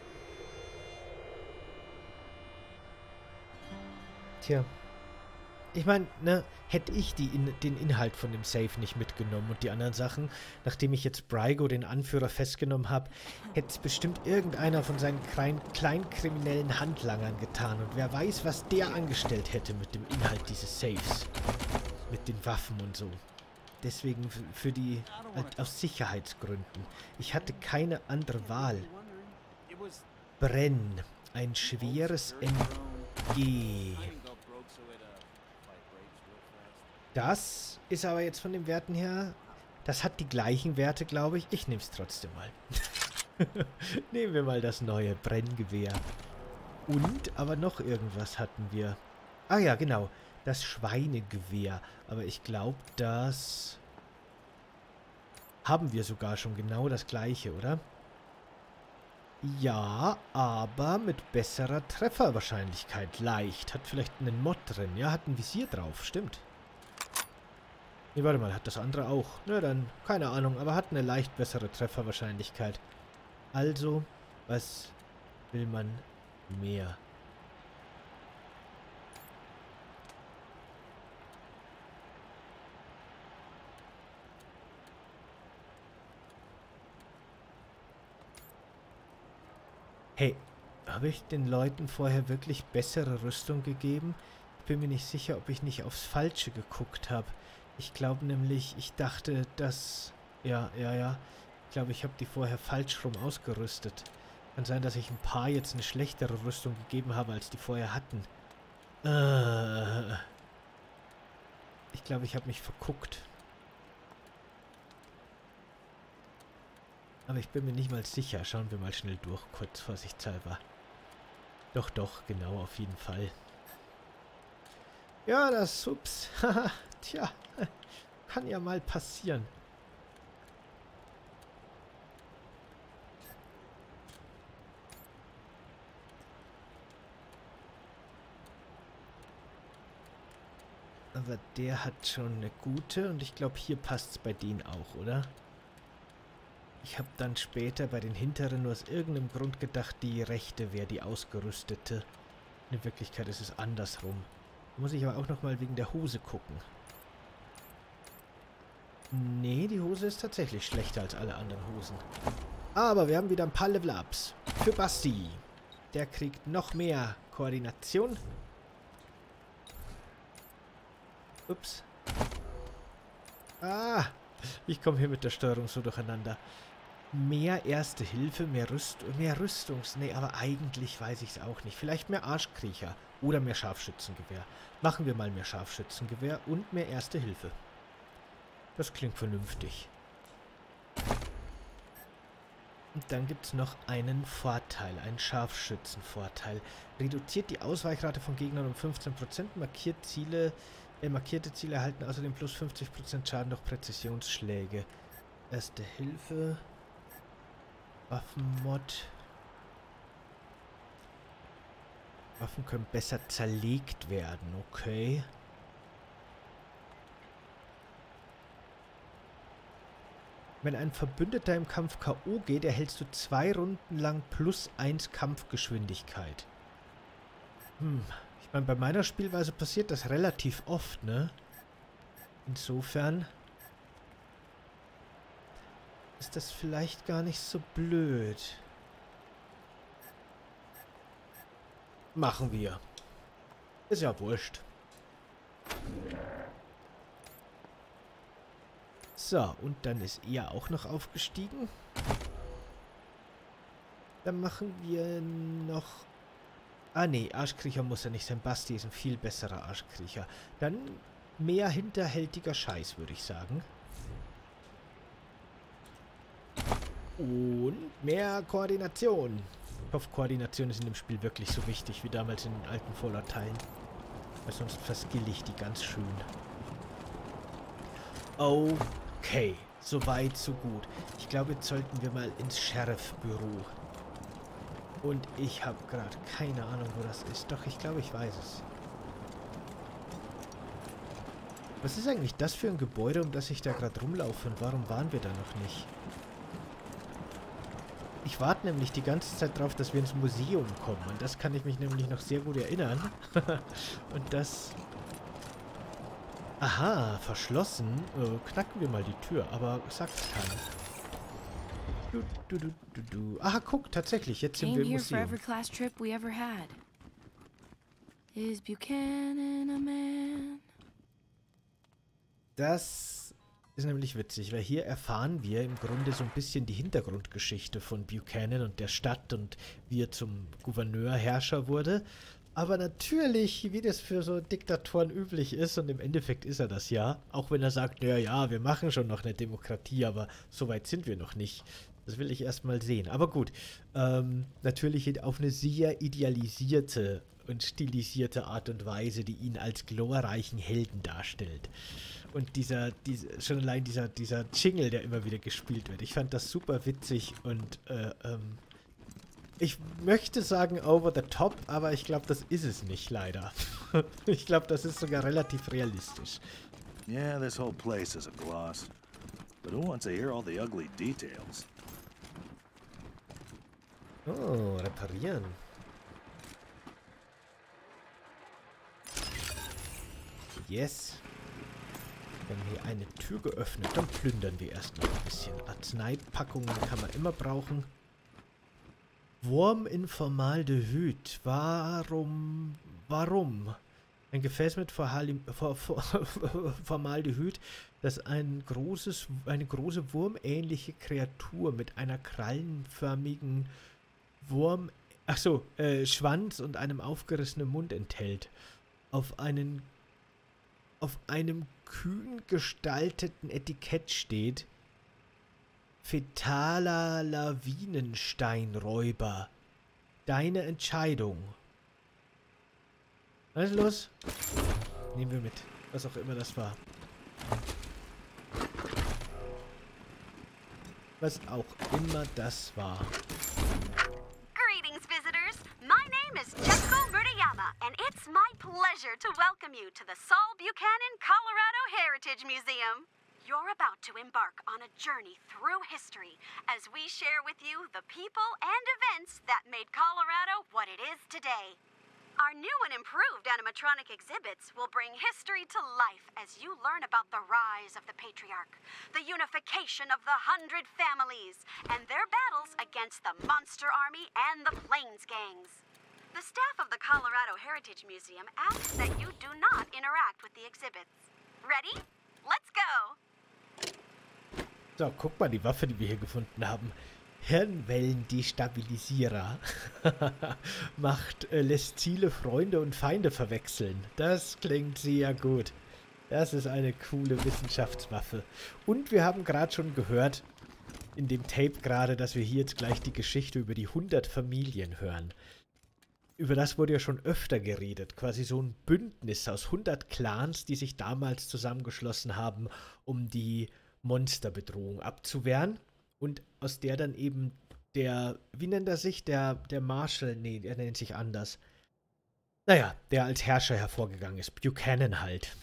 Tja. ich meine, ne, hätte ich die in, den Inhalt von dem Safe nicht mitgenommen und die anderen Sachen, nachdem ich jetzt Brygo, den Anführer, festgenommen habe, hätte es bestimmt irgendeiner von seinen klein, kleinkriminellen Handlangern getan. Und wer weiß, was der angestellt hätte mit dem Inhalt dieses Safes. Mit den Waffen und so. Deswegen für die, halt aus Sicherheitsgründen. Ich hatte keine andere Wahl. Brenn. Ein schweres M G. Das ist aber jetzt von den Werten her... Das hat die gleichen Werte, glaube ich. Ich nehme es trotzdem mal. Nehmen wir mal das neue Brenngewehr. Und, aber noch irgendwas hatten wir. Ah ja, genau. Das Schweinegewehr. Aber ich glaube, das... haben wir sogar schon genau das gleiche, oder? Ja, aber mit besserer Trefferwahrscheinlichkeit. Leicht. Hat vielleicht einen Mod drin. Ja, hat ein Visier drauf. Stimmt. Nee, warte mal. Hat das andere auch? Na dann, keine Ahnung. Aber hat eine leicht bessere Trefferwahrscheinlichkeit. Also, was will man mehr? Hey, habe ich den Leuten vorher wirklich bessere Rüstung gegeben? Ich bin mir nicht sicher, ob ich nicht aufs Falsche geguckt habe. Ich glaube nämlich, ich dachte, dass... Ja, ja, ja. Ich glaube, ich habe die vorher falsch rum ausgerüstet. Kann sein, dass ich ein paar jetzt eine schlechtere Rüstung gegeben habe, als die vorher hatten. Äh, ich glaube, ich habe mich verguckt. Aber ich bin mir nicht mal sicher. Schauen wir mal schnell durch, kurz vorsichtshalber. Doch, doch, genau, auf jeden Fall. Ja, das, ups. Tja, kann ja mal passieren. Aber der hat schon eine gute und ich glaube, hier passt es bei denen auch, oder? Ich habe dann später bei den hinteren nur aus irgendeinem Grund gedacht, die rechte wäre die ausgerüstete. In Wirklichkeit ist es andersrum. Da muss ich aber auch nochmal wegen der Hose gucken. Nee, die Hose ist tatsächlich schlechter als alle anderen Hosen. Aber wir haben wieder ein paar Level-Ups. Für Basti. Der kriegt noch mehr Koordination. Ups. Ah, ich komme hier mit der Steuerung so durcheinander. Mehr Erste Hilfe, mehr Rüst mehr Rüstungs... Nee, aber eigentlich weiß ich es auch nicht. Vielleicht mehr Arschkriecher oder mehr Scharfschützengewehr. Machen wir mal mehr Scharfschützengewehr und mehr Erste Hilfe. Das klingt vernünftig. Und dann gibt es noch einen Vorteil, einen Scharfschützenvorteil. Reduziert die Ausweichrate von Gegnern um fünfzehn Prozent, markiert Ziele... Äh, markierte Ziele erhalten außerdem plus fünfzig Prozent Schaden durch Präzisionsschläge. Erste Hilfe... Waffenmod. Waffen können besser zerlegt werden, okay. Wenn ein Verbündeter im Kampf K O geht, erhältst du zwei Runden lang plus eins Kampfgeschwindigkeit. Hm, ich meine, bei meiner Spielweise passiert das relativ oft, ne? Insofern... ist das vielleicht gar nicht so blöd. Machen wir. Ist ja wurscht. So, und dann ist er auch noch aufgestiegen. Dann machen wir noch... Ah nee, Arschkriecher muss er nicht sein. Basti ist ein viel besserer Arschkriecher. Dann mehr hinterhältiger Scheiß, würde ich sagen. Und mehr Koordination. Ich hoffe, Koordination ist in dem Spiel wirklich so wichtig wie damals in den alten Fallout-Teilen. Weil sonst verskill ich die ganz schön. Okay, soweit, so gut. Ich glaube, jetzt sollten wir mal ins Sheriff-Büro. Und ich habe gerade keine Ahnung, wo das ist. Doch, ich glaube, ich weiß es. Was ist eigentlich das für ein Gebäude, um das ich da gerade rumlaufe? Und warum waren wir da noch nicht? Ich warte nämlich die ganze Zeit drauf, dass wir ins Museum kommen. Und das kann ich mich nämlich noch sehr gut erinnern. Und das Aha, verschlossen. Äh, knacken wir mal die Tür, aber sagt's keiner. Du, du, du, du, du. Aha, guck, tatsächlich, jetzt sind wir im Came here for Museum. every class trip we ever had. Is Buchanan a man? Das ist nämlich witzig, weil hier erfahren wir im Grunde so ein bisschen die Hintergrundgeschichte von Buchanan und der Stadt und wie er zum Gouverneur, Herrscher wurde. Aber natürlich, wie das für so Diktatoren üblich ist, und im Endeffekt ist er das ja, auch wenn er sagt, ja, ja, wir machen schon noch eine Demokratie, aber so weit sind wir noch nicht. Das will ich erst mal sehen. Aber gut, ähm, natürlich auf eine sehr idealisierte und stilisierte Art und Weise, die ihn als glorreichen Helden darstellt. Und dieser, dieser schon allein dieser, dieser Jingle, der immer wieder gespielt wird. Ich fand das super witzig und äh, ähm, ich möchte sagen over the top, aber ich glaube, das ist es nicht, leider. Ich glaube, das ist sogar relativ realistisch. Yeah, this whole place is a gloss. But who wants to hear all the ugly details? Oh, reparieren. Yes. Wir haben hier eine Tür geöffnet. Dann plündern wir erst noch ein bisschen. Arzneipackungen kann man immer brauchen. Wurm in Formaldehyd. Warum? Warum? Ein Gefäß mit Formaldehyd, das ein großes, eine große wurmähnliche Kreatur mit einer krallenförmigen Wurm, ach so, äh, Schwanz und einem aufgerissenen Mund enthält. Auf einen, auf einem kühn gestalteten Etikett steht: Fetaler Lawinensteinräuber. Deine Entscheidung. Was ist los? Nehmen wir mit. Was auch immer das war. Was auch immer das war. Greetings, visitors. My name is Jetsuko Murayama, and it's my pleasure to welcome you to the Saul Buchanan, Colorado Heritage Museum. You're about to embark on a journey through history as we share with you the people and events that made Colorado what it is today. Our new and improved animatronic exhibits will bring history to life as you learn about the rise of the Patriarch, the unification of the Hundred Families, and their battles against the Monster Army and the Plains Gangs. The staff of the Colorado Heritage Museum asks that you do not interact with the exhibits. Ready? Let's go! So, guck mal, die Waffe, die wir hier gefunden haben. Hirnwellen-Destabilisierer. Macht, äh, lässt Ziele, Freunde und Feinde verwechseln. Das klingt sehr gut. Das ist eine coole Wissenschaftswaffe. Und wir haben gerade schon gehört, in dem Tape gerade, dass wir hier jetzt gleich die Geschichte über die hundert Familien hören. Über das wurde ja schon öfter geredet. Quasi so ein Bündnis aus hundert Clans, die sich damals zusammengeschlossen haben, um die Monsterbedrohung abzuwehren. Und aus der dann eben der, wie nennt er sich? Der, der Marshal, nee, der nennt sich anders. Naja, der als Herrscher hervorgegangen ist. Buchanan halt.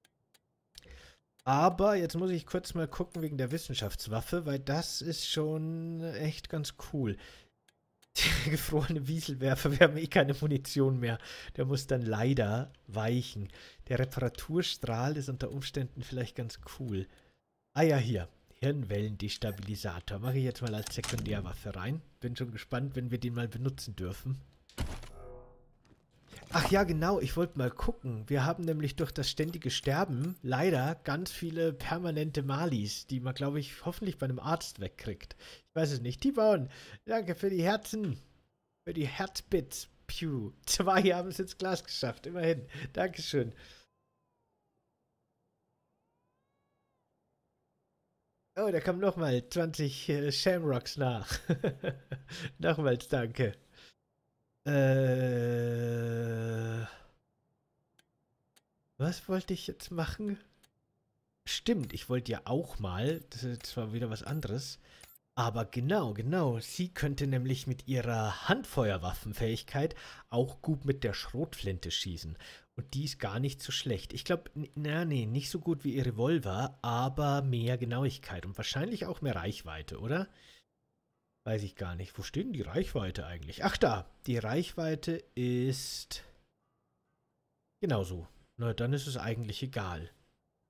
Aber jetzt muss ich kurz mal gucken wegen der Wissenschaftswaffe, weil das ist schon echt ganz cool. Der gefrorene Wieselwerfer, wir haben eh keine Munition mehr. Der muss dann leider weichen. Der Reparaturstrahl ist unter Umständen vielleicht ganz cool. Ah ja, hier. Hirnwellen-Destabilisator. Mache ich jetzt mal als Sekundärwaffe rein. Bin schon gespannt, wenn wir den mal benutzen dürfen. Ach ja, genau. Ich wollte mal gucken. Wir haben nämlich durch das ständige Sterben leider ganz viele permanente Malis, die man, glaube ich, hoffentlich bei einem Arzt wegkriegt. Ich weiß es nicht. T-Bone, danke für die Herzen. Für die Herzbits. Pew. Zwei haben es ins Glas geschafft. Immerhin. Dankeschön. Oh, da kommen nochmal zwanzig äh, Shamrocks nach. Nochmals danke. Äh, was wollte ich jetzt machen? Stimmt, ich wollte ja auch mal, das ist zwar wieder was anderes, aber genau, genau, sie könnte nämlich mit ihrer Handfeuerwaffenfähigkeit auch gut mit der Schrotflinte schießen. Und die ist gar nicht so schlecht. Ich glaube, na nee, nicht so gut wie ihr Revolver, aber mehr Genauigkeit und wahrscheinlich auch mehr Reichweite, oder? Weiß ich gar nicht. Wo steht denn die Reichweite eigentlich? Ach da, die Reichweite ist genauso. Na, dann ist es eigentlich egal.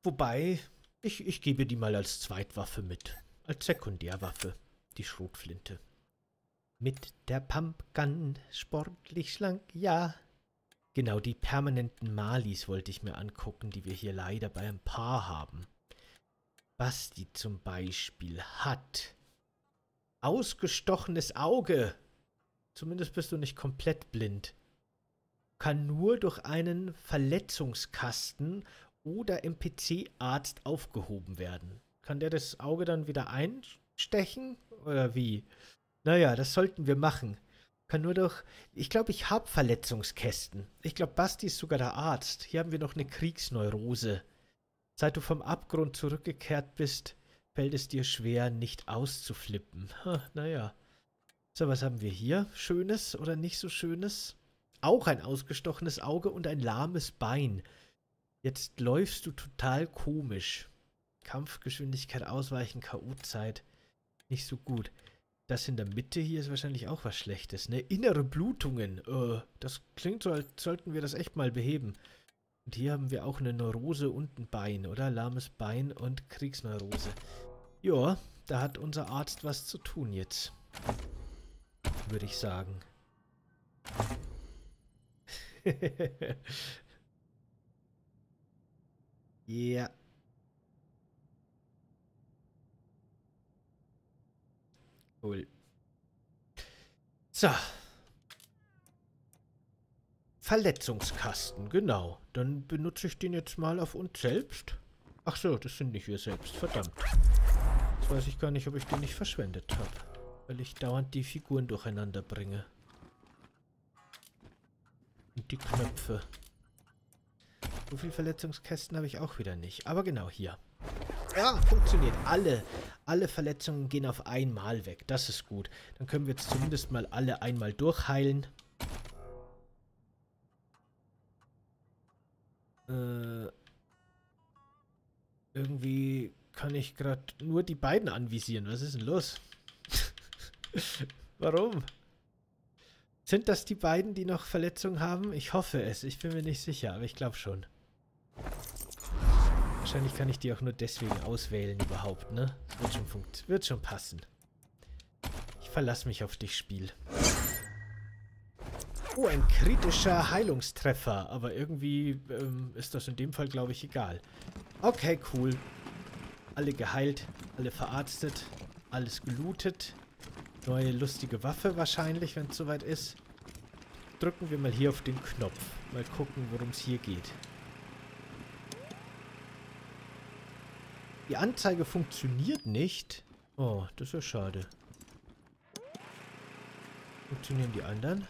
Wobei, ich, ich gebe die mal als Zweitwaffe mit. Als Sekundärwaffe, die Schrotflinte. Mit der Pumpgun, sportlich schlank, ja. Genau, die permanenten Malis wollte ich mir angucken, die wir hier leider bei ein paar haben. Basti zum Beispiel hat ausgestochenes Auge. Zumindest bist du nicht komplett blind. Kann nur durch einen Verletzungskasten oder M P C-Arzt aufgehoben werden. Kann der das Auge dann wieder einstechen? Oder wie? Naja, das sollten wir machen. Kann nur durch... Ich glaube, ich habe Verletzungskästen. Ich glaube, Basti ist sogar der Arzt. Hier haben wir noch eine Kriegsneurose. Seit du vom Abgrund zurückgekehrt bist, fällt es dir schwer, nicht auszuflippen. Ha, naja. So, was haben wir hier? Schönes oder nicht so Schönes? Auch ein ausgestochenes Auge und ein lahmes Bein. Jetzt läufst du total komisch. Kampfgeschwindigkeit, Ausweichen, K O-Zeit. Nicht so gut. Das in der Mitte hier ist wahrscheinlich auch was Schlechtes, ne? Innere Blutungen. Äh, das klingt so, als sollten wir das echt mal beheben. Und hier haben wir auch eine Neurose und ein Bein, oder? Lahmes Bein und Kriegsneurose. Ja, da hat unser Arzt was zu tun jetzt. Würde ich sagen. Ja. Cool. So. Verletzungskasten, genau. Dann benutze ich den jetzt mal auf uns selbst. Ach so, das sind nicht wir selbst, verdammt. Jetzt weiß ich gar nicht, ob ich den nicht verschwendet habe. Weil ich dauernd die Figuren durcheinander bringe. Und die Knöpfe. So viele Verletzungskästen habe ich auch wieder nicht. Aber genau hier. Ja, funktioniert. Alle, alle Verletzungen gehen auf einmal weg. Das ist gut. Dann können wir jetzt zumindest mal alle einmal durchheilen. Äh, irgendwie kann ich gerade nur die beiden anvisieren. Was ist denn los? Warum? Sind das die beiden, die noch Verletzungen haben? Ich hoffe es. Ich bin mir nicht sicher, aber ich glaube schon. Wahrscheinlich kann ich die auch nur deswegen auswählen überhaupt, ne? Das wird schon funkt- wird schon passen. Ich verlasse mich auf dich, Spiel. Oh, ein kritischer Heilungstreffer. Aber irgendwie ähm, ist das in dem Fall, glaube ich, egal. Okay, cool. Alle geheilt, alle verarztet, alles gelootet. Neue lustige Waffe wahrscheinlich, wenn es soweit ist. Drücken wir mal hier auf den Knopf. Mal gucken, worum es hier geht. Die Anzeige funktioniert nicht. Oh, das ist ja schade. Funktionieren die anderen?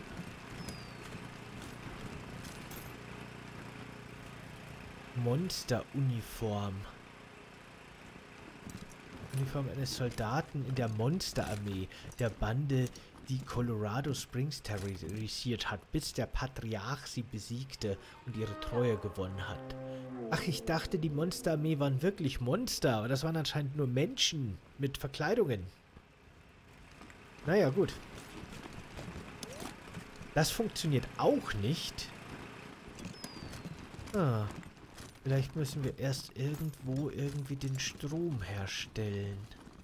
Monsteruniform. Uniform eines Soldaten in der Monsterarmee, der Bande, die Colorado Springs terrorisiert hat, bis der Patriarch sie besiegte und ihre Treue gewonnen hat. Ach, ich dachte, die Monsterarmee waren wirklich Monster, aber das waren anscheinend nur Menschen mit Verkleidungen. Naja, gut. Das funktioniert auch nicht. Ah. Vielleicht müssen wir erst irgendwo irgendwie den Strom herstellen.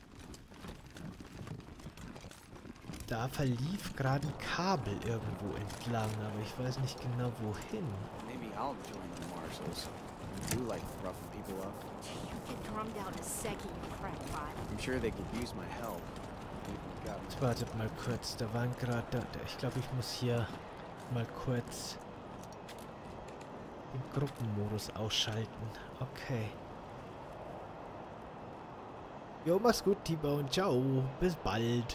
Da verlief gerade ein Kabel irgendwo entlang, aber ich weiß nicht genau wohin. Maybe I'll join the Marshals. You like roughing people up. You get drummed out in a second, you frat bot. I'm sure they could use my help. Jetzt wartet mal kurz, da waren gerade... Da, ich glaube, ich muss hier mal kurz den Gruppenmodus ausschalten. Okay. Jo, mach's gut, T-Bone. Ciao. Bis bald.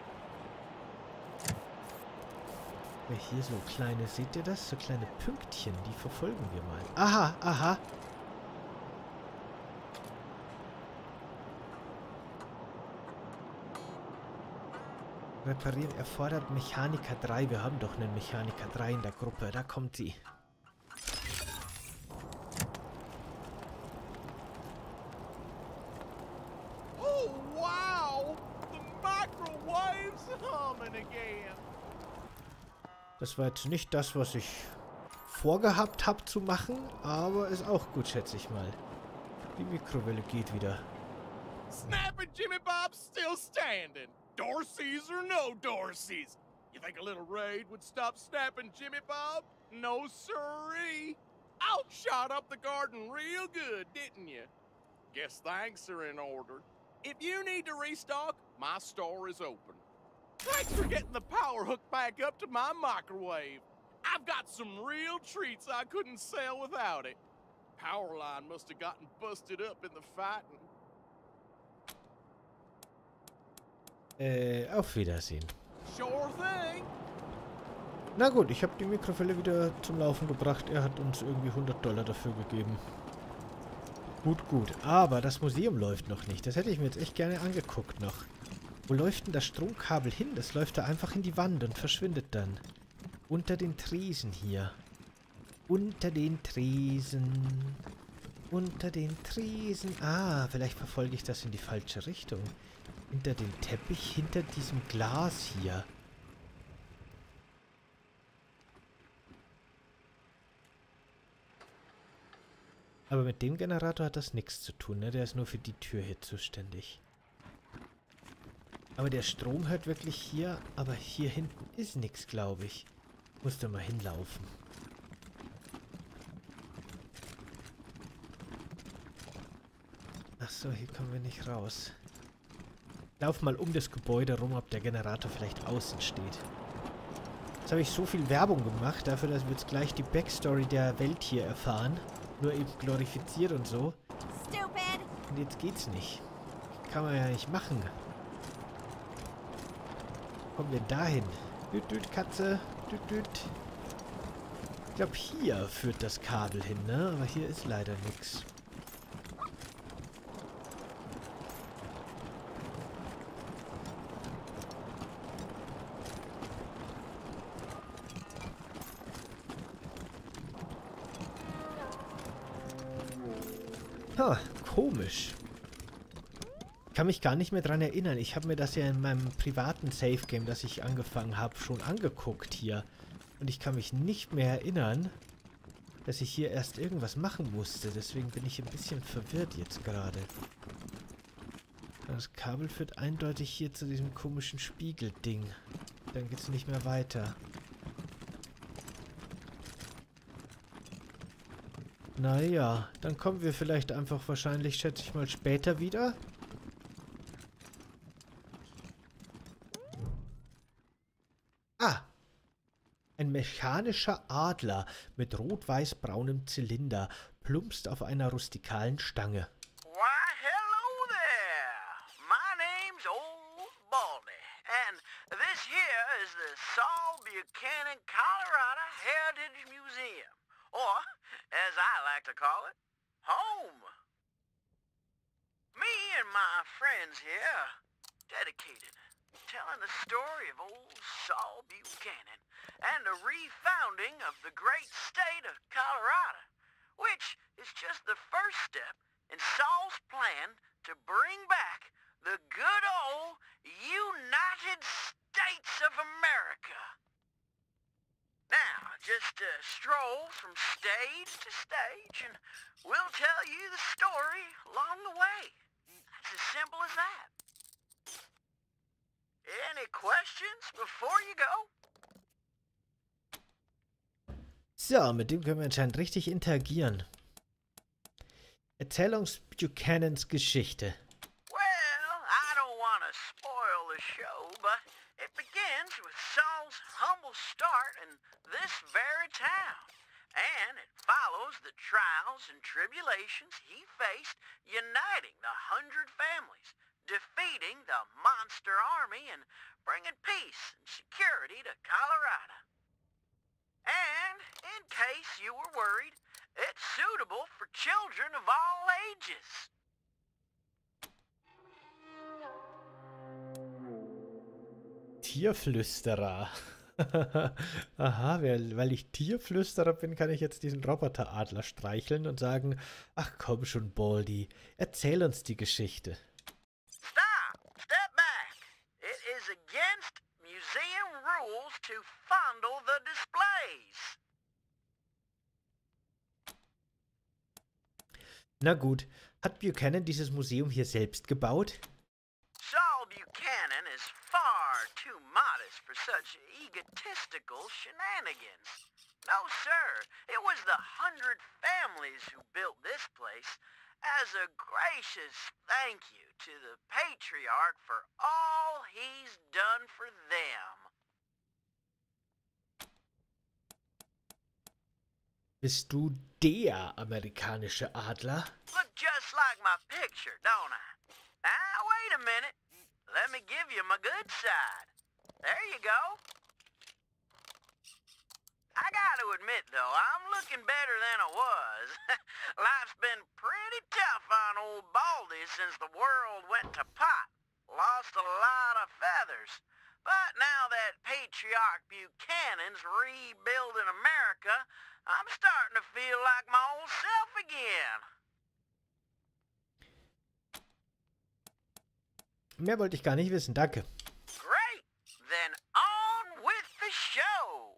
Ja, hier so kleine, seht ihr das? So kleine Pünktchen, die verfolgen wir mal. Aha, aha. Reparieren erfordert Mechaniker drei. Wir haben doch einen Mechaniker drei in der Gruppe. Da kommt sie. Oh, wow! The microwave's humming again. Das war jetzt nicht das, was ich vorgehabt habe zu machen, aber ist auch gut, schätze ich mal. Die Mikrowelle geht wieder. Snapping Jimmy Bob's still standing. Dorsey's or no Dorsey's. You think a little raid would stop snapping Jimmy Bob? No siree. Outshot up the garden real good, didn't you? Guess thanks are in order. If you need to restock, my store is open. Thanks for getting the power hook back up to my microwave. I've got some real treats I couldn't sell without it. Power line must have gotten busted up in the fighting. Äh, auf Wiedersehen. Sure thing. Na gut, ich habe die Mikrowelle wieder zum Laufen gebracht. Er hat uns irgendwie hundert Dollar dafür gegeben. Gut, gut. Aber das Museum läuft noch nicht. Das hätte ich mir jetzt echt gerne angeguckt noch. Wo läuft denn das Stromkabel hin? Das läuft da einfach in die Wand und verschwindet dann. Unter den Tresen hier. Unter den Tresen. Unter den Tresen. Ah, vielleicht verfolge ich das in die falsche Richtung. Hinter dem Teppich, hinter diesem Glas hier. Aber mit dem Generator hat das nichts zu tun, ne? Der ist nur für die Tür hier zuständig. Aber der Strom hört wirklich hier, aber hier hinten ist nichts, glaube ich. Muss da mal hinlaufen. Ach so, hier kommen wir nicht raus. Lauf mal um das Gebäude rum, ob der Generator vielleicht außen steht. Jetzt habe ich so viel Werbung gemacht, dafür, dass wir jetzt gleich die Backstory der Welt hier erfahren. Nur eben glorifiziert und so. Stupid. Und jetzt geht's nicht. Kann man ja nicht machen. Kommen wir dahin? Düt, düt, Katze. Düt, düt. Ich glaube, hier führt das Kabel hin, ne? Aber hier ist leider nichts. Ha, komisch. Ich kann mich gar nicht mehr dran erinnern. Ich habe mir das ja in meinem privaten Safe-Game, das ich angefangen habe, schon angeguckt hier. Und ich kann mich nicht mehr erinnern, dass ich hier erst irgendwas machen musste. Deswegen bin ich ein bisschen verwirrt jetzt gerade. Das Kabel führt eindeutig hier zu diesem komischen Spiegelding. Dann geht es nicht mehr weiter. Naja, dann kommen wir vielleicht einfach wahrscheinlich, schätze ich mal, später wieder. Ah! Ein mechanischer Adler mit rot-weiß-braunem Zylinder plumpst auf einer rustikalen Stange. Why, hello there. My name's Old Baldy, and this here is the Saul Buchanan, Colorado Heritage Museum. Or, as I like to call it, home. Me and my friends here dedicated telling the story of old Saul Buchanan and the refounding of the great state of Colorado, which is just the first step in Saul's plan to bring back the good old United States of America. Now, just uh, stroll from stage to stage, and we'll tell you the story along the way. It's as simple as that. Any questions before you go? So, mit dem können wir anscheinend richtig interagieren. Erzähl uns Buchanans Geschichte. Well, I don't want to spoil the show, but it begins with Saul's humble start in this very town, and it follows the trials and tribulations he faced uniting the hundred families, defeating the monster army, and bringing peace and security to Colorado. And, in case you were worried, it's suitable for children of all ages. Tierflüsterer. Aha, weil, weil ich Tierflüsterer bin, kann ich jetzt diesen Roboteradler streicheln und sagen, ach komm schon, Baldy, erzähl uns die Geschichte. Stop! Step back! It is against museum rules to fondle the displays. Na gut, Hat Buchanan dieses Museum hier selbst gebaut? Saul Buchanan is far too modest for such egotistical shenanigans. No, sir. It was the hundred families who built this place as a gracious thank you to the patriarch for all he's done for them. Bist du der amerikanische Adler? Look just like my picture, don't I? Now, wait a minute. Let me give you my good side. There you go. I gotta admit, though, I'm looking better than I was. Life's been pretty tough on old Baldy since the world went to pot. Lost a lot of feathers. But now that Patriarch Buchanan's rebuilding America, I'm starting to feel like my old self again. Mehr wollte ich gar nicht wissen, danke. Great! Then on with the show!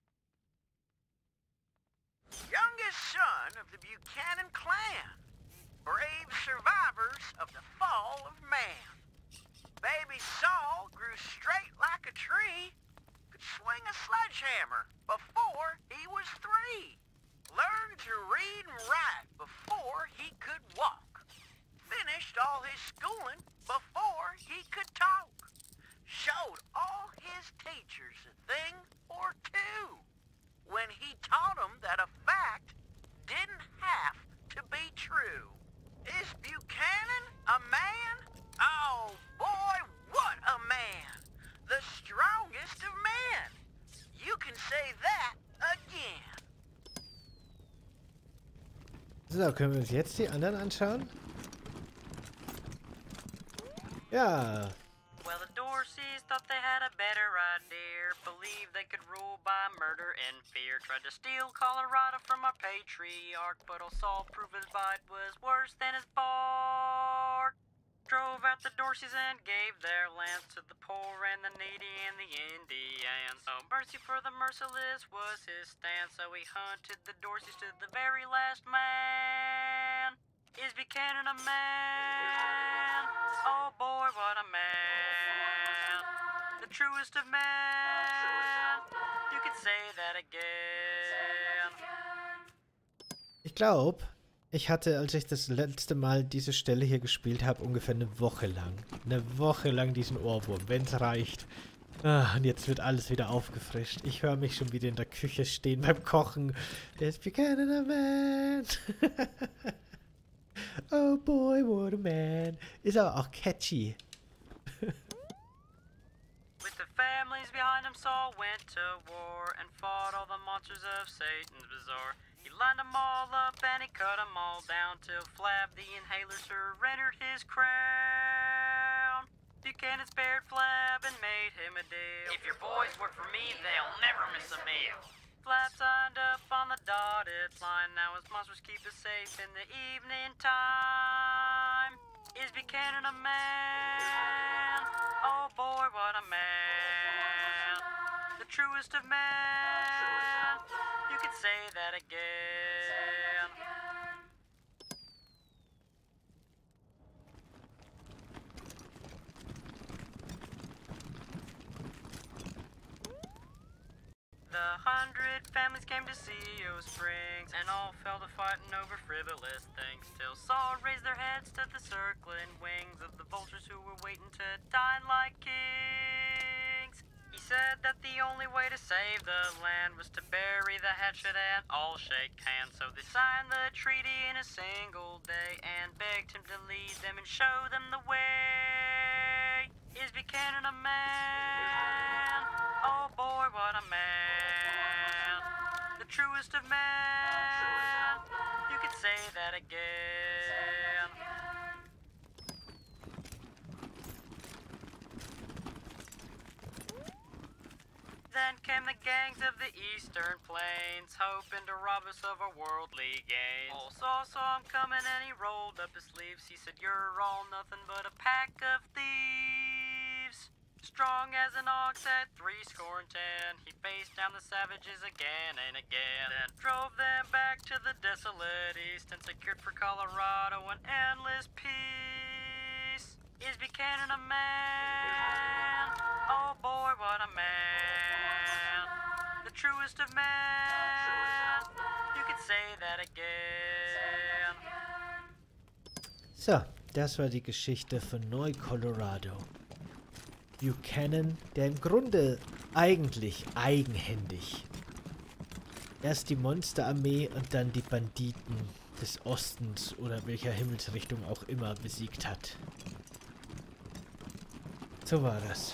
Youngest son of the Buchanan clan. Brave survivors of the fall of man. Baby Saul grew straight like a tree. Could swing a sledgehammer before he was three. Learned to read and write before he could walk. Finished all his schooling before he could talk. Showed all his teachers a thing or two. When he taught them that a fact didn't have to be true. Is Buchanan a man? Oh boy, what a man! The strongest of men. You can say that again. So, können wir uns jetzt die anderen anschauen? Ja. Well, the Dorseys thought they had a better idea. Believed they could rule by murder and fear. Tried to steal Colorado from our patriarch, but all Saul proved his bite was worse than his bark. Drove out the Dorseys and gave their lands to the poor and the needy and the Indians. Oh, mercy for the merciless was his stand, so he hunted the Dorseys to the very last man. Is Buchanan a man? Oh boy, what a man. The truest of men. You could say that again. Ich glaube, ich hatte, als ich das letzte Mal diese Stelle hier gespielt habe, ungefähr eine Woche lang. Eine Woche lang diesen Ohrwurm, wenn es reicht. Ah, und jetzt wird alles wieder aufgefrischt. Ich höre mich schon wieder in der Küche stehen beim Kochen. There's Buchanan a man. Oh boy, what a man. Ist aber auch catchy. With the families behind him, Saul went to war and fought all the monsters of Satan's bazaar. He lined them all up and he cut them all down till Flab the Inhaler surrendered his crown. Buchanan spared Flab and made him a deal. If your boys work for me, they'll never miss a meal. Flab signed up on the dotted line. Now his monsters keep us safe in the evening time. Is Buchanan a man? Oh boy, what a man. The truest of men. You could say that again. The hundred families came to Sea-O Springs, and all fell to fighting over frivolous things, till Saul raised their heads to the circling wings of the vultures who were waiting to dine like kings. He said that the only way to save the land was to bury the hatchet and all shake hands, so they signed the treaty in a single day, and begged him to lead them and show them the way. Is Buchanan a man? Oh boy, what a man. The truest of men. You could say that again. Then came the gangs of the eastern plains, hoping to rob us of our worldly gains. Old Saul saw him coming and he rolled up his sleeves. He said, "You're all nothing but a pack of thieves." strong as an ox at three score and ten. He faced down the savages again and again, and drove them back to the desolate east, and secured for Colorado an endless peace. Is Buchanan a man? Oh boy, what a man. The truest of men. You could say that again. So, das war die Geschichte von Neu-Colorado. Buchanan, der im Grunde eigentlich eigenhändig erst die Monsterarmee und dann die Banditen des Ostens oder welcher Himmelsrichtung auch immer besiegt hat. So war das.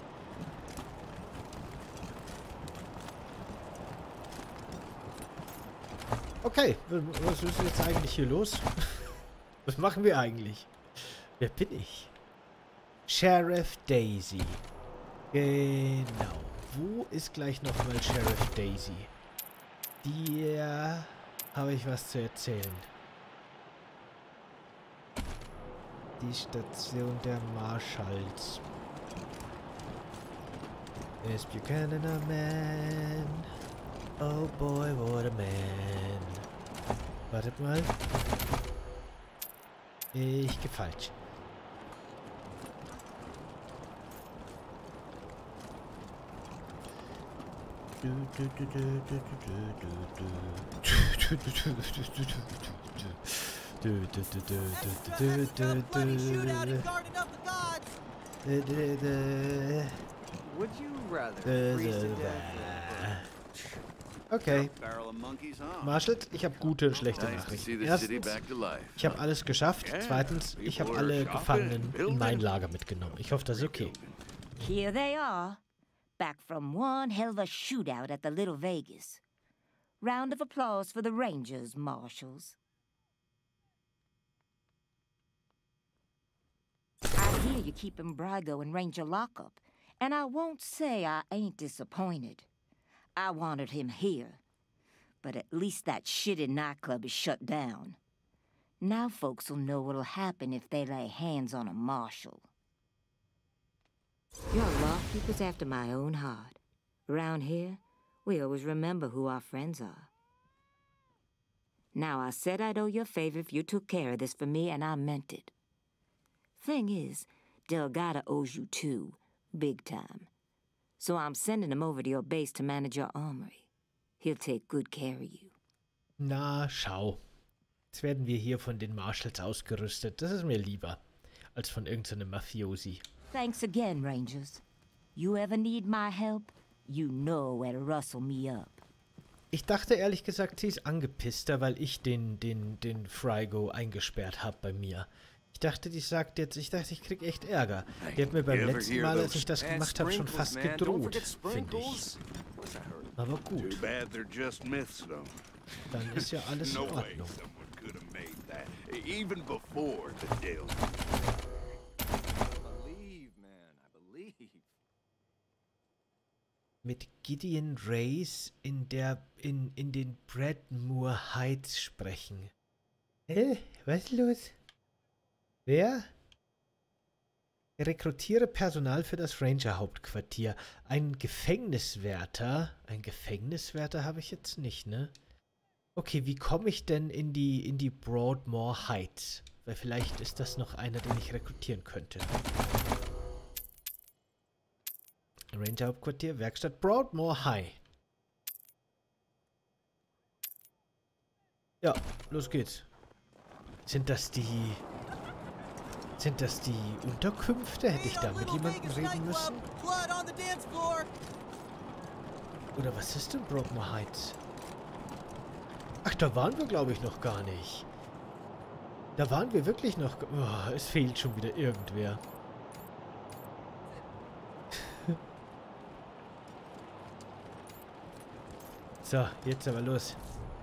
Okay, was ist jetzt eigentlich hier los? Was machen wir eigentlich? Wer bin ich? Sheriff Daisy. Genau. Wo ist gleich nochmal Sheriff Daisy? Dir habe ich was zu erzählen. Die Station der Marshalls. Is Buchanan a man? Oh boy, what a man. Wartet mal. Ich gehe falsch. Okay. Marshalls, ich habe gute und schlechte Nachrichten. Erstens, ich habe alles geschafft. Zweitens, ich habe alle Gefangenen in mein Lager mitgenommen. Ich hoffe, das ist okay. Here they are, back from one hell of a shootout at the Little Vegas. Round of applause for the Rangers, Marshals. I hear you keeping Brygo in Ranger lockup, and I won't say I ain't disappointed. I wanted him here, but at least that shitty nightclub is shut down. Now folks will know what'll happen if they lay hands on a marshal. Your lawkeeper's after my own heart. Around here, we always remember who our friends are. Now, I said I'd owe you a favor if you took care of this for me, and I meant it. Thing is, Delgado owes you too, big time. So I'm sending him over to your base to manage your armory. He'll take good care of you. Na, schau. Jetzt werden wir hier von den Marshalls ausgerüstet. Das ist mir lieber, als von irgendeinem Mafiosi. Thanks again, Rangers. You ever need my help, you know where to rustle me up. Ich dachte ehrlich gesagt, sie ist angepisster, weil ich den, den, den Frygo eingesperrt habe bei mir. Ich dachte, die sagt jetzt, ich dachte, ich krieg echt Ärger. Die hat mir beim letzten Mal, als ich das gemacht habe, schon fast gedroht, finde ich. Aber gut. Dann ist ja alles in Ordnung. Mit Gideon Reyes in der in in den Bradmoor Heights sprechen. Hä? Was ist los? Wer? Rekrutiere Personal für das Ranger-Hauptquartier. Ein Gefängniswärter. Ein Gefängniswärter habe ich jetzt nicht, ne? Okay, wie komme ich denn in die in die Broadmoor Heights? Weil vielleicht ist das noch einer, den ich rekrutieren könnte. Ranger-Hauptquartier, Werkstatt Broadmoor High. Ja, los geht's. Sind das die... Sind das die Unterkünfte? Hätte ich da mit jemandem reden müssen? Oder was ist denn Broadmoor Heights? Ach, da waren wir, glaube ich, noch gar nicht. Da waren wir wirklich noch... Oh, es fehlt schon wieder irgendwer. So, jetzt aber los.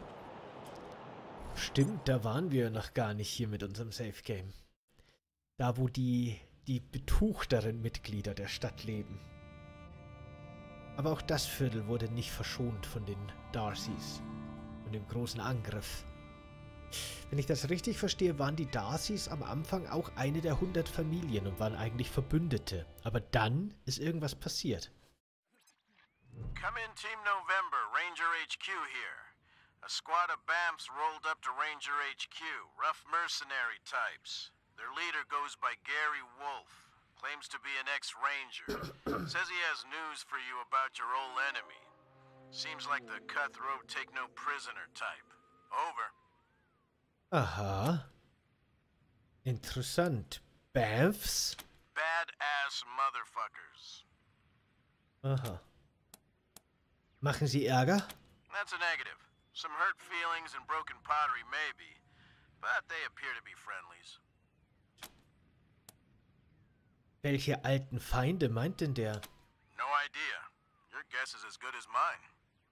Stimmt, da waren wir noch gar nicht hier mit unserem Safe Game. Da, wo die, die betuchteren Mitglieder der Stadt leben. Aber auch das Viertel wurde nicht verschont von den Darcys und dem großen Angriff. Wenn ich das richtig verstehe, waren die Darcys am Anfang auch eine der hundert Familien und waren eigentlich Verbündete. Aber dann ist irgendwas passiert. Come in, Team November. Ranger H Q here. A squad of B A M Fs rolled up to Ranger H Q. Rough mercenary types. Their leader goes by Gary Wolf. Claims to be an ex-ranger. Says he has news for you about your old enemy. Seems like the cutthroat take-no-prisoner type. Over. Aha. Interessant. B A M Fs? Badass motherfuckers. Aha. Machen sie Ärger? That's a negative. Some hurt feelings and broken pottery maybe, but they appear to be friendlies. Welche alten Feinde meint denn der? No idea. Your guess is as good as mine.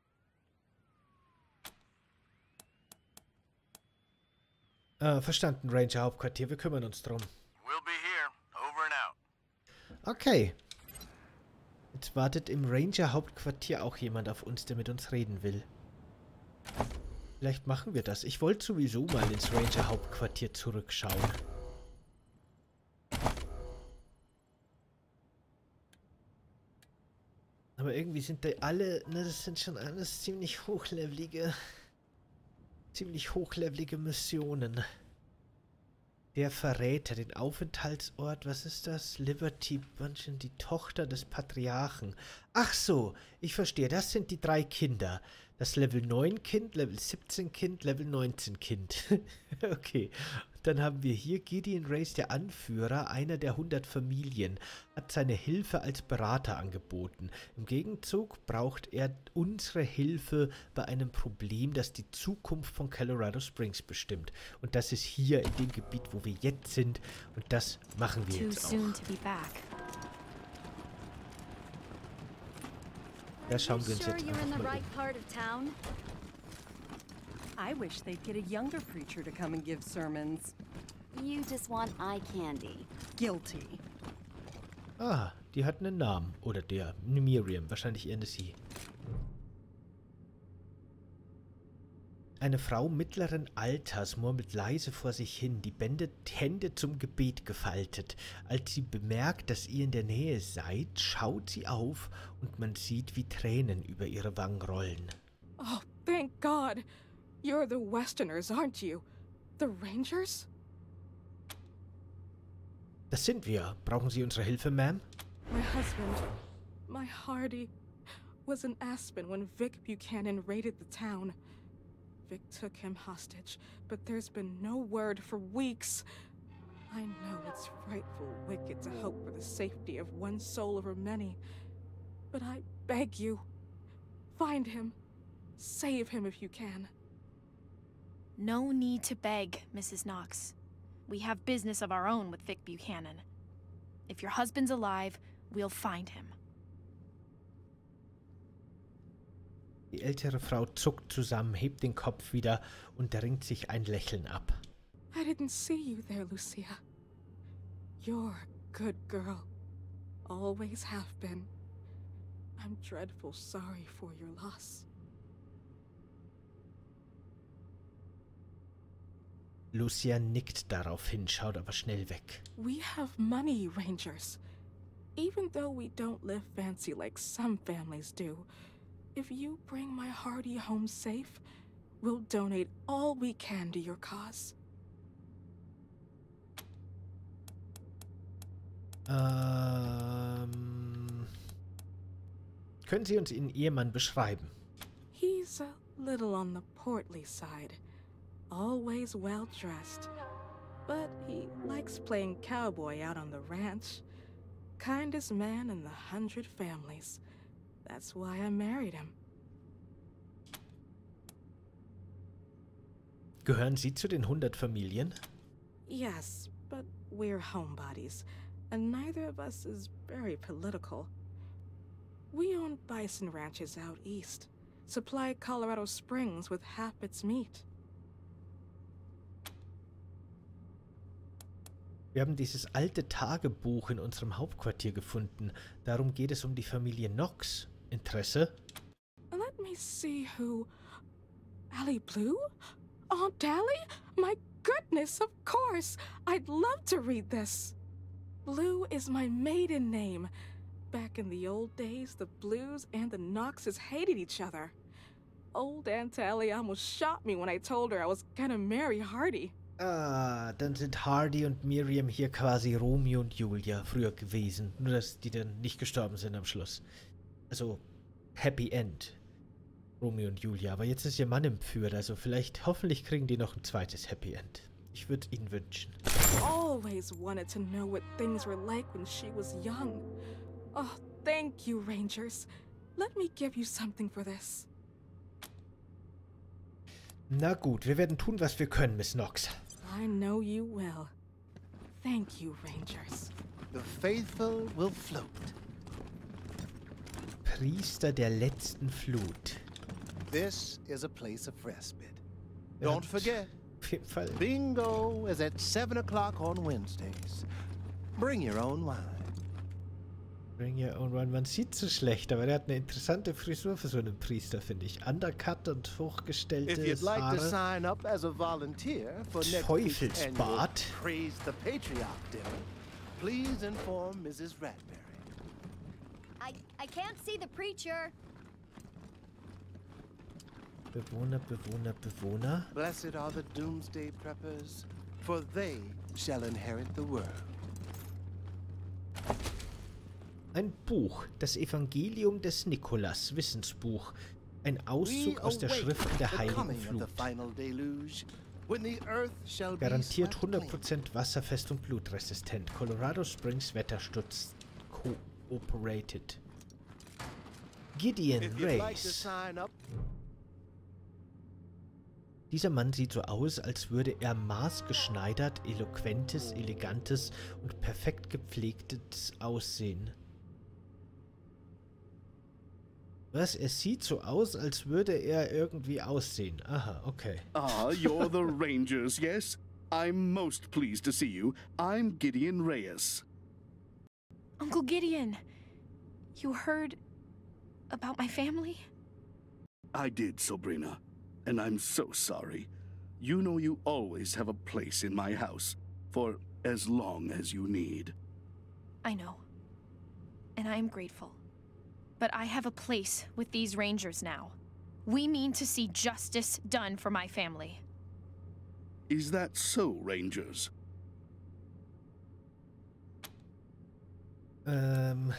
Äh, verstanden, Ranger Hauptquartier. Wir kümmern uns drum. We'll be here. Over and out. Okay. Jetzt wartet im Ranger Hauptquartier auch jemand auf uns, der mit uns reden will. Vielleicht machen wir das. Ich wollte sowieso mal ins Ranger Hauptquartier zurückschauen. Aber irgendwie sind die alle, ne, das sind schon alles ziemlich hochlevelige, ziemlich hochlevelige Missionen. Der Verräter, den Aufenthaltsort, was ist das? Liberty Bunchen, die Tochter des Patriarchen. Ach so, ich verstehe, das sind die drei Kinder. Das Level neun Kind, Level siebzehn Kind, Level neunzehn Kind. Okay, dann haben wir hier Gideon Race, der Anführer einer der hundert Familien, hat seine Hilfe als Berater angeboten. Im Gegenzug braucht er unsere Hilfe bei einem Problem, das die Zukunft von Colorado Springs bestimmt. Und das ist hier in dem Gebiet, wo wir jetzt sind. Und das machen wir jetzt auch. Das schauen wir uns jetzt einfach mal um. I wish they'd get a younger preacher to come and give sermons. You just want eye candy. Guilty. Ah, die hat einen Namen. Oder der. Miriam. Wahrscheinlich eher eine sie. Eine Frau mittleren Alters murmelt leise vor sich hin, die Bände, Hände zum Gebet gefaltet. Als sie bemerkt, dass ihr in der Nähe seid, schaut sie auf und man sieht, wie Tränen über ihre Wangen rollen. Oh, thank God. You're the Westerners, aren't you? The Rangers? Das sind wir. Brauchen Sie unsere Hilfe, Ma'am? My husband, my Hardy, was in Aspen when Vic Buchanan raided the town. Vic took him hostage, but there's been no word for weeks. I know it's frightful wicked to hope for the safety of one soul over many, but I beg you, find him. Save him if you can. No need to beg, Missus Knox. We have business of our own with Vic Buchanan. If your husband's alive, we'll find him. Die ältere Frau zuckt zusammen, hebt den Kopf wieder und ringt sich ein Lächeln ab. I didn't see you there, Lucia. You're a good girl. Always have been. I'm dreadful sorry for your loss. Lucia nickt daraufhin, schaut aber schnell weg. We have money, Rangers. Even though we don't live fancy like some families do, if you bring my Hardy home safe, we'll donate all we can to your cause. Ähm... Können Sie uns Ihren Ehemann beschreiben? He's a little on the portly side. Always well dressed. But he likes playing cowboy out on the ranch. Kindest man in the hundred families. That's why I married him. Gehören Sie zu den hundert Familien? Yes, but we're homebodies, and neither of us is very political. We own bison ranches out east, supply Colorado Springs with half its meat. Wir haben dieses alte Tagebuch in unserem Hauptquartier gefunden. Darum geht es um die Familie Knox. Interesse? Let me see who... Allie Blue? Aunt Dally? My goodness, of course. I'd love to read this. Blue is my maiden name. Back in the old days, the Blues and the Knoxes hated each other. Old Aunt Dally almost shot me when I told her I was gonna marry Hardy. Ah, dann sind Hardy und Miriam hier quasi Romeo und Julia früher gewesen. Nur, dass die dann nicht gestorben sind am Schluss. Also, Happy End. Romeo und Julia. Aber jetzt ist ihr Mann entführt, also vielleicht, hoffentlich kriegen die noch ein zweites Happy End. Ich würde ihn wünschen. Always wanted to know what things were like when she was young. Oh, thank you, Rangers. Let me give you something for this. Na gut, wir werden tun, was wir können, Miss Knox. I know you will. Thank you, Rangers. The faithful will float. Priester der letzten Flut. This is a place of respite. Don't forget, bingo is at seven o'clock on Wednesdays. Bring your own wine. Bring your own wine. Man sieht so schlecht, aber der hat eine interessante Frisur für so einen Priester, finde ich. Undercut und hochgestellte If you'd like Haare. to sign up as a volunteer for next week's annual Teufelsbart. Praise the Patriarch dinner, please inform Missus Ratberry. I I can't see the preacher. Bewohner, Bewohner, Bewohner. Blessed are the doomsday preppers, for they shall inherit the world. Ein Buch, das Evangelium des Nikolas, Wissensbuch. Ein Auszug aus der Schriften der Heiligen Flut. Garantiert hundert Prozent wasserfest und blutresistent. Colorado Springs Wetterschutz Cooperated. Gideon Reyes. Dieser Mann sieht so aus, als würde er maßgeschneidert, eloquentes, elegantes und perfekt gepflegtes Aussehen. Was? Er sieht so aus, als würde er irgendwie aussehen. Aha, okay. Ah, you're the Rangers, yes? I'm most pleased to see you. I'm Gideon Reyes. Uncle Gideon, you heard about my family? I did, Sabrina. And I'm so sorry. You know you always have a place in my house, for as long as you need. I know. And I am grateful. But I have a place with these Rangers now. We mean to see justice done for my family. Is that so, Rangers? Ähm...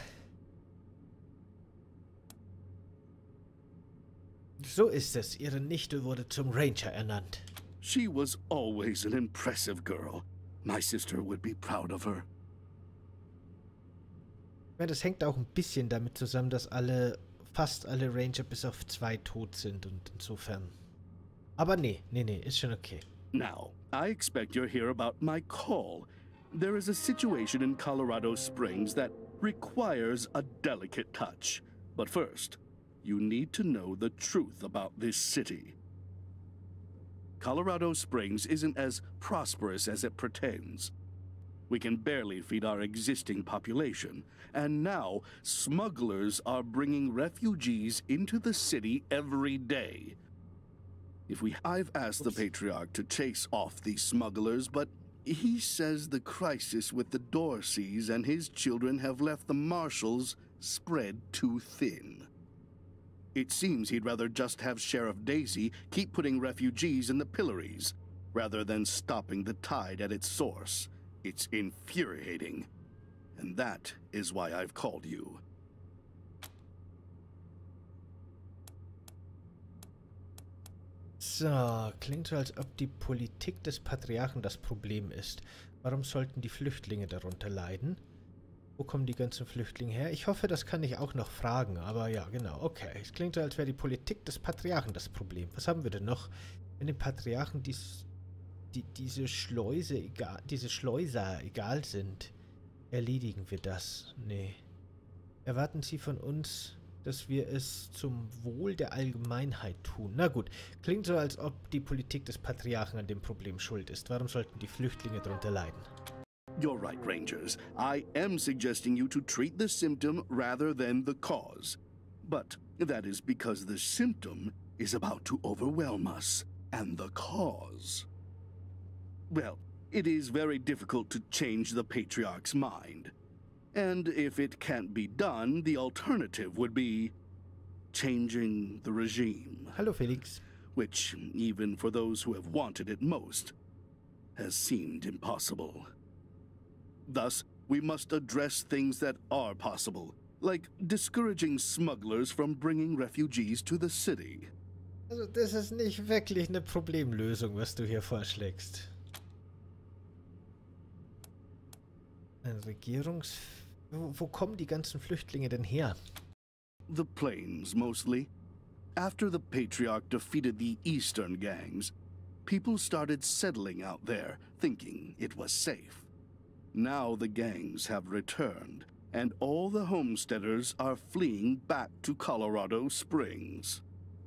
So ist es. Ihre Nichte wurde zum Ranger ernannt. She was always an impressive girl. My sister would be proud of her. Ja, das hängt auch ein bisschen damit zusammen, dass alle, fast alle Ranger bis auf zwei tot sind und insofern. Aber nee, nee, nee, ist schon okay. Now, I expect you're here about my call. There is a situation in Colorado Springs that requires a delicate touch. But first, you need to know the truth about this city. Colorado Springs isn't as prosperous as it pretends. We can barely feed our existing population, and now smugglers are bringing refugees into the city every day. If we, I've asked the Patriarch to chase off these smugglers, but he says the crisis with the Dorseys and his children have left the marshals spread too thin. It seems he'd rather just have Sheriff Daisy keep putting refugees in the pillories, rather than stopping the tide at its source. It's infuriating. And that is why I've called you. So, klingt so, als ob die Politik des Patriarchen das Problem ist. Warum sollten die Flüchtlinge darunter leiden? Wo kommen die ganzen Flüchtlinge her? Ich hoffe, das kann ich auch noch fragen, aber ja, genau, okay. Es klingt so, als wäre die Politik des Patriarchen das Problem. Was haben wir denn noch? Wenn dem Patriarchen dies, die, diese Schleuse egal, diese Schleuser egal sind, erledigen wir das? Nee. Erwarten Sie von uns, dass wir es zum Wohl der Allgemeinheit tun? Na gut, klingt so, als ob die Politik des Patriarchen an dem Problem schuld ist. Warum sollten die Flüchtlinge darunter leiden? You're right, Rangers. I am suggesting you to treat the symptom rather than the cause. But that is because the symptom is about to overwhelm us. and the cause. Well, it is very difficult to change the Patriarch's mind. And if it can't be done, the alternative would be changing the regime. Hallo Felix. Which, even for those who have wanted it most, has seemed impossible. Thus, we must address things that are possible, like discouraging smugglers from bringing refugees to the city. Also, das ist nicht wirklich eine Problemlösung, was du hier vorschlägst. Ein Regierungs... Wo, wo kommen die ganzen Flüchtlinge denn her? The plains, mostly. After the Patriarch defeated the eastern gangs, people started settling out there, thinking it was safe. Now the gangs have returned, and all the homesteaders are fleeing back to Colorado Springs.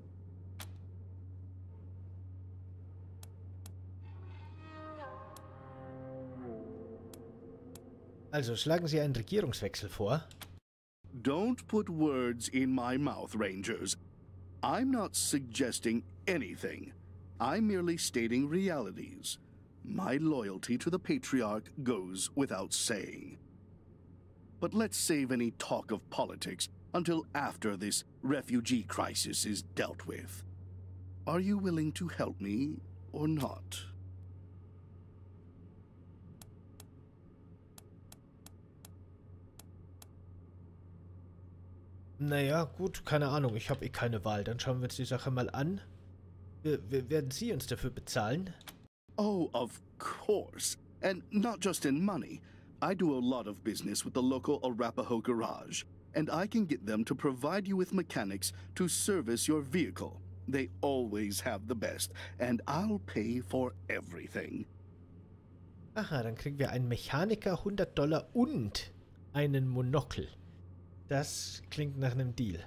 Also schlagen Sie einen Regierungswechsel vor? Don't put words in my mouth, Rangers. I'm not suggesting anything. I'm merely stating realities. My loyalty to the Patriarch goes without saying. But let's save any talk of politics until after this refugee crisis is dealt with. Are you willing to help me or not? Naja, gut, keine Ahnung. Ich habe eh keine Wahl. Dann schauen wir uns die Sache mal an. Wir, wir, werden Sie uns dafür bezahlen? Oh, of course. And not just in money. I do a lot of business with the local Arapaho garage, and I can get them to provide you with mechanics to service your vehicle. They always have the best, and I'll pay for everything. Aha, dann kriegen wir einen Mechaniker, hundert Dollar und einen Monokel. Das klingt nach einem Deal.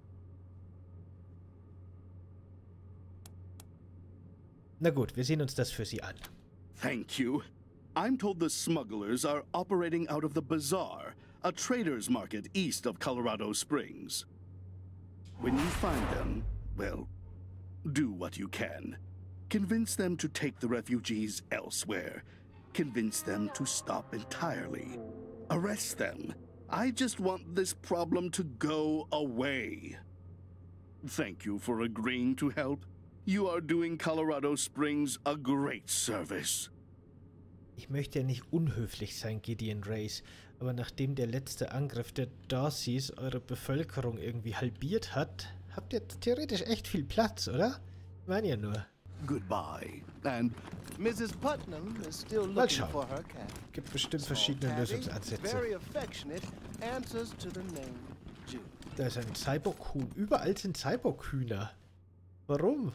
Na gut, wir sehen uns das für Sie an. Thank you. I'm told the smugglers are operating out of the Bazaar, a trader's market east of Colorado Springs. When you find them, well, do what you can. Convince them to take the refugees elsewhere. Convince them to stop entirely. Arrest them. I just want this problem to go away. Thank you for agreeing to help. You are doing Colorado Springs a great service. Ich möchte ja nicht unhöflich sein, Gideon Reyes, aber nachdem der letzte Angriff der Darcys eure Bevölkerung irgendwie halbiert hat, habt ihr theoretisch echt viel Platz, oder? Ich meine ja nur. Goodbye. And Missus Putnam is still looking for her cat. Gibt bestimmt verschiedene Lösungsansätze. Very affectionate, answers to the name Jude. Da ist ein Cyborg-Huhn. Überall sind Cyborg-Hühner. Warum?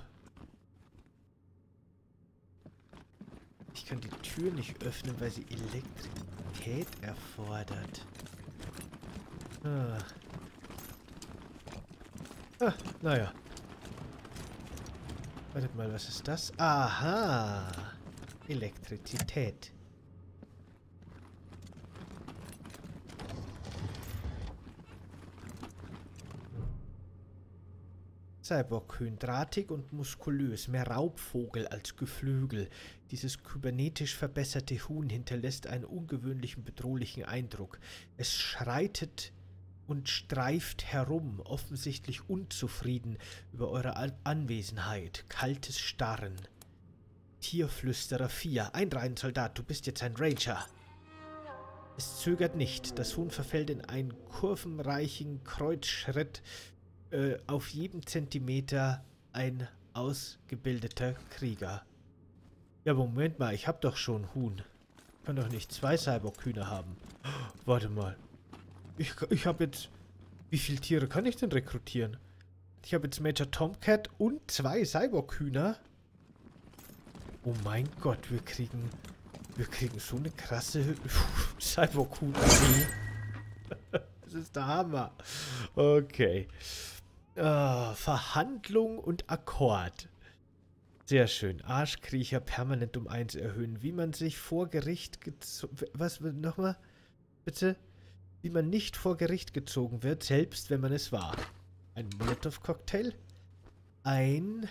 Ich kann die Tür nicht öffnen, weil sie Elektrizität erfordert. Ah. Ah, naja. Wartet mal, was ist das? Aha! Elektrizität. Cyborg-Hühn, drahtig und muskulös, mehr Raubvogel als Geflügel. Dieses kybernetisch verbesserte Huhn hinterlässt einen ungewöhnlichen, bedrohlichen Eindruck. Es schreitet und streift herum, offensichtlich unzufrieden über eure An Anwesenheit. Kaltes Starren. Tierflüsterer vier. Einreihen, Soldat, du bist jetzt ein Ranger. Es zögert nicht. Das Huhn verfällt in einen kurvenreichen Kreuzschritt. Äh, auf jedem Zentimeter ein ausgebildeter Krieger. Ja, Moment mal, ich hab doch schon Huhn. Ich kann doch nicht zwei Cyborg-Hühner haben. Oh, warte mal. Ich, ich habe jetzt... Wie viele Tiere kann ich denn rekrutieren? Ich habe jetzt Major Tomcat und zwei Cyborg-Hühner. Oh mein Gott, wir kriegen... Wir kriegen so eine krasse Cyborg-Huhn-Armee. Das ist der Hammer. Okay. Uh, Verhandlung und Akkord. Sehr schön. Arschkriecher permanent um eins erhöhen. Wie man sich vor Gericht gezogen... Was, nochmal? Bitte? Wie man nicht vor Gericht gezogen wird, selbst wenn man es war. Ein Molotov-Cocktail. Ein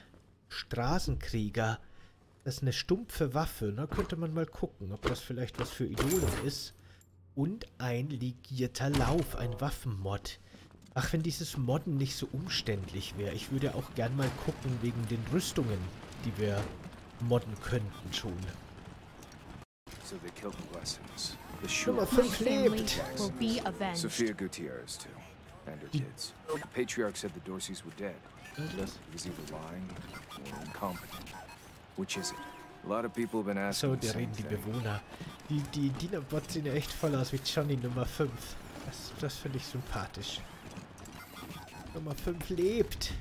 Straßenkrieger. Das ist eine stumpfe Waffe. Da könnte man mal gucken, ob das vielleicht was für Idole ist. Und ein legierter Lauf, ein Waffenmod. Ach, wenn dieses Modden nicht so umständlich wäre. Ich würde auch gern mal gucken wegen den Rüstungen, die wir modden könnten schon. So they killed the Wessons. The Nummer fünf lebt. Will be avenged. Sophia Gutierrez too, and her kids. The Patriarch said the Dorseys were dead. He was either lying or incompetent. Which is it? A lot of people have been asking So, the die same reden die thing. Bewohner. Die, die Dinobots sehen ja echt voll aus wie Johnny Nummer fünf. Das, das finde ich sympathisch. Nummer fünf lebt.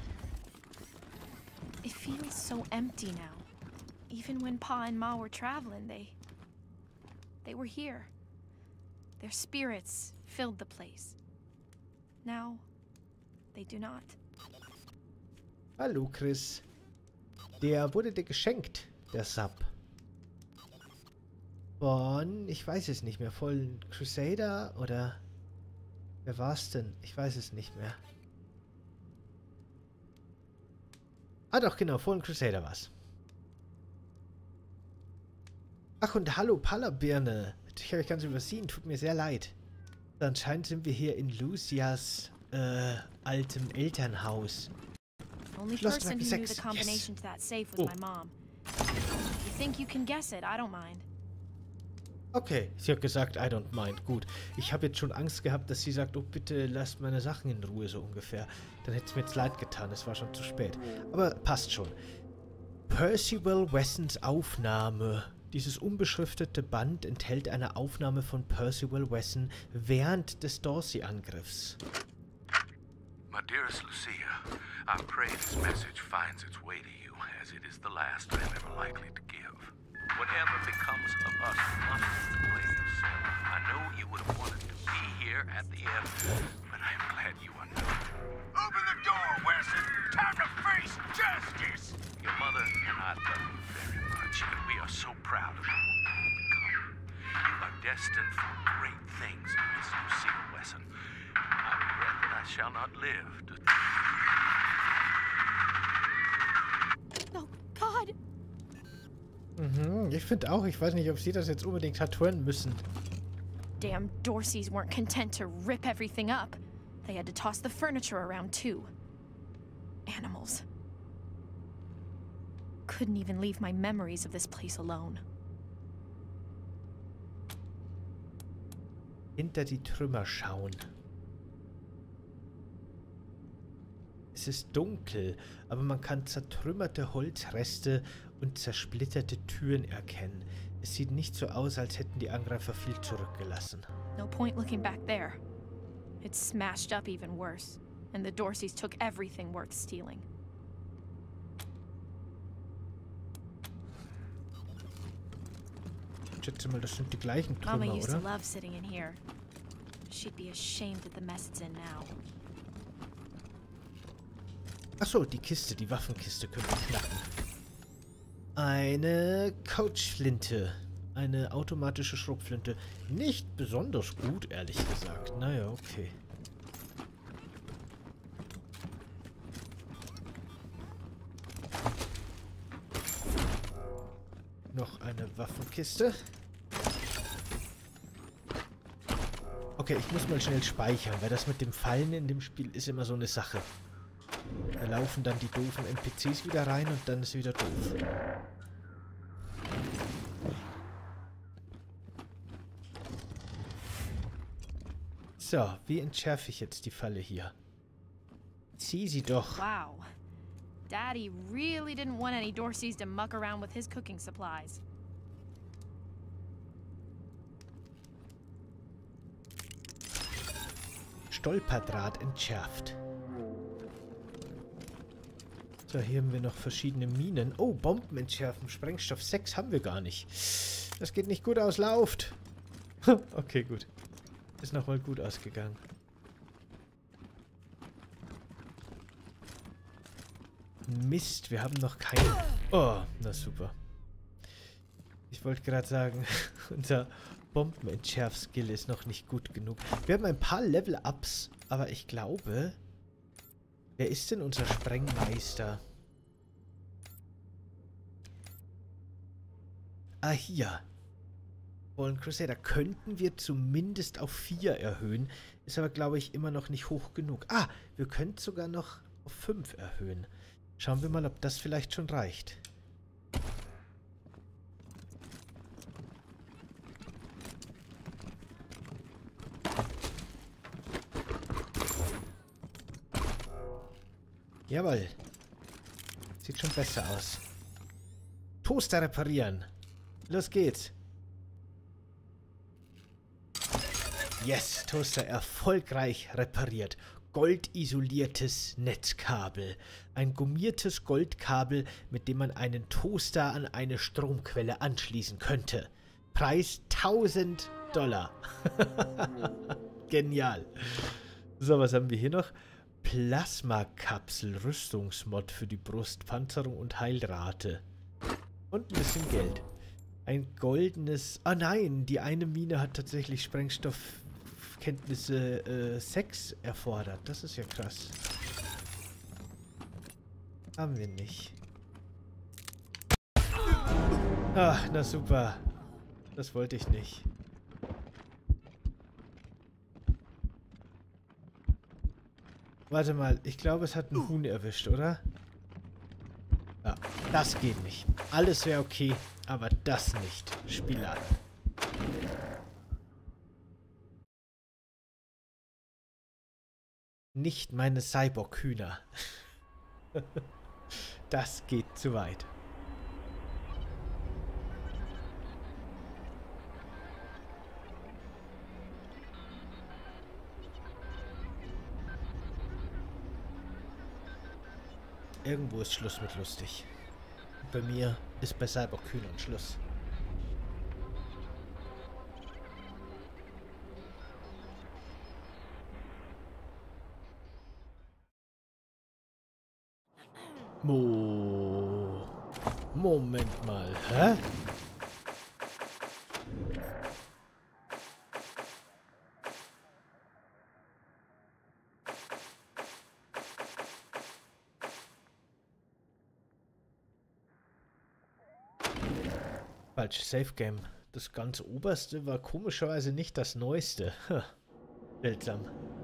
It feels so empty now. Even when Pa and Ma were traveling, they... They were here. Their spirits filled the place. Now, they do not. Hallo, Chris. Der wurde dir geschenkt, der Sub. Von, ich weiß es nicht mehr, Fallen Crusader oder... Wer war's denn? Ich weiß es nicht mehr. Ah doch, genau, Fallen Crusader war's. Ach und hallo, Palabirne. Ich habe euch ganz übersehen, tut mir sehr leid. Anscheinend sind wir hier in Lucias äh, altem Elternhaus. Only person who knew the combination to that safe was my mom. You think you can guess it? I don't mind. Okay, sie hat gesagt, I don't mind. Gut. Ich habe jetzt schon Angst gehabt, dass sie sagt, oh bitte lasst meine Sachen in Ruhe, so ungefähr. Dann hätte es mir jetzt leid getan, es war schon zu spät. Aber passt schon. Percival Wessons Aufnahme. Dieses unbeschriftete Band enthält eine Aufnahme von Percival Wesson während des Dorsey-Angriffs. My dearest Lucia, I pray this message finds its way to you, as it is the last I am ever likely to give. Whatever becomes of us must play yourself. I know you would have wanted to be here at the end, but I am glad you are not. Open the door, Wesson! Time to face justice! Your mother and I love you very much, and we are so proud of what you have become. You are destined for great things, Miss Lucille Wesson. I regret that I shall not live to... Oh, God! Mhm, ich finde auch, ich weiß nicht, ob sie das jetzt unbedingt hat hören müssen. Damn Dorseys weren't content to rip everything up. They had to toss the furniture around too. Animals. Couldn't even leave my memories of this place alone. Hinter die Trümmer schauen. Es ist dunkel, aber man kann zertrümmerte Holzreste und zersplitterte Türen erkennen. Es sieht nicht so aus, als hätten die Angreifer viel zurückgelassen. No point looking back there. It's smashed up even worse, and the Dorseys took everything worth stealing. Ich schätze mal, das sind die gleichen Trümmer, Mama used oder? to love sitting in here. She'd be ashamed at the mess it's in now. Achso, die Kiste, die Waffenkiste können wir knacken. Eine Couchflinte. Eine automatische Schrotflinte. Nicht besonders gut, ehrlich gesagt. Naja, okay. Noch eine Waffenkiste. Okay, ich muss mal schnell speichern, weil das mit dem Fallen in dem Spiel ist immer so eine Sache. Da laufen dann die doofen N P Cs wieder rein und dann ist wieder doof. So, wie entschärfe ich jetzt die Falle hier? Zieh sie doch. Wow. Daddy really didn't want any Dorseys to muck around with his cooking supplies. Stolperdraht entschärft. So, hier haben wir noch verschiedene Minen. Oh, Bomben entschärfen. Sprengstoff sechs haben wir gar nicht. Das geht nicht gut aus. Lauft! Okay, gut. Ist nochmal gut ausgegangen. Mist, wir haben noch keinen... Oh, na super. Ich wollte gerade sagen, unser Bombenentschärf-Skill ist noch nicht gut genug. Wir haben ein paar Level-Ups, aber ich glaube... Wer ist denn unser Sprengmeister? Ah, hier. Fallen Crusader könnten wir zumindest auf vier erhöhen. Ist aber, glaube ich, immer noch nicht hoch genug. Ah, wir könnten sogar noch auf fünf erhöhen. Schauen wir mal, ob das vielleicht schon reicht. Jawohl. Sieht schon besser aus. Toaster reparieren. Los geht's. Yes, Toaster erfolgreich repariert. Goldisoliertes Netzkabel. Ein gummiertes Goldkabel, mit dem man einen Toaster an eine Stromquelle anschließen könnte. Preis tausend Dollar. Genial. So, was haben wir hier noch? Plasmakapsel, Rüstungsmod für die Brust, Panzerung und Heilrate. Und ein bisschen Geld. Ein goldenes... Ah nein, die eine Mine hat tatsächlich Sprengstoffkenntnisse äh, sechs erfordert. Das ist ja krass. Haben wir nicht. Ach, na super. Das wollte ich nicht. Warte mal, ich glaube, es hat einen Huhn erwischt, oder? Ja, das geht nicht. Alles wäre okay, aber das nicht. Spiel an. Nicht meine Cyborg-Hühner. Das geht zu weit. Irgendwo ist Schluss mit lustig. Bei mir ist bei Cyborg-Hühnern Schluss. Mo. Moment mal, hä? Falsch, Safe Game. Das ganz oberste war komischerweise nicht das neueste. Huh. Seltsam.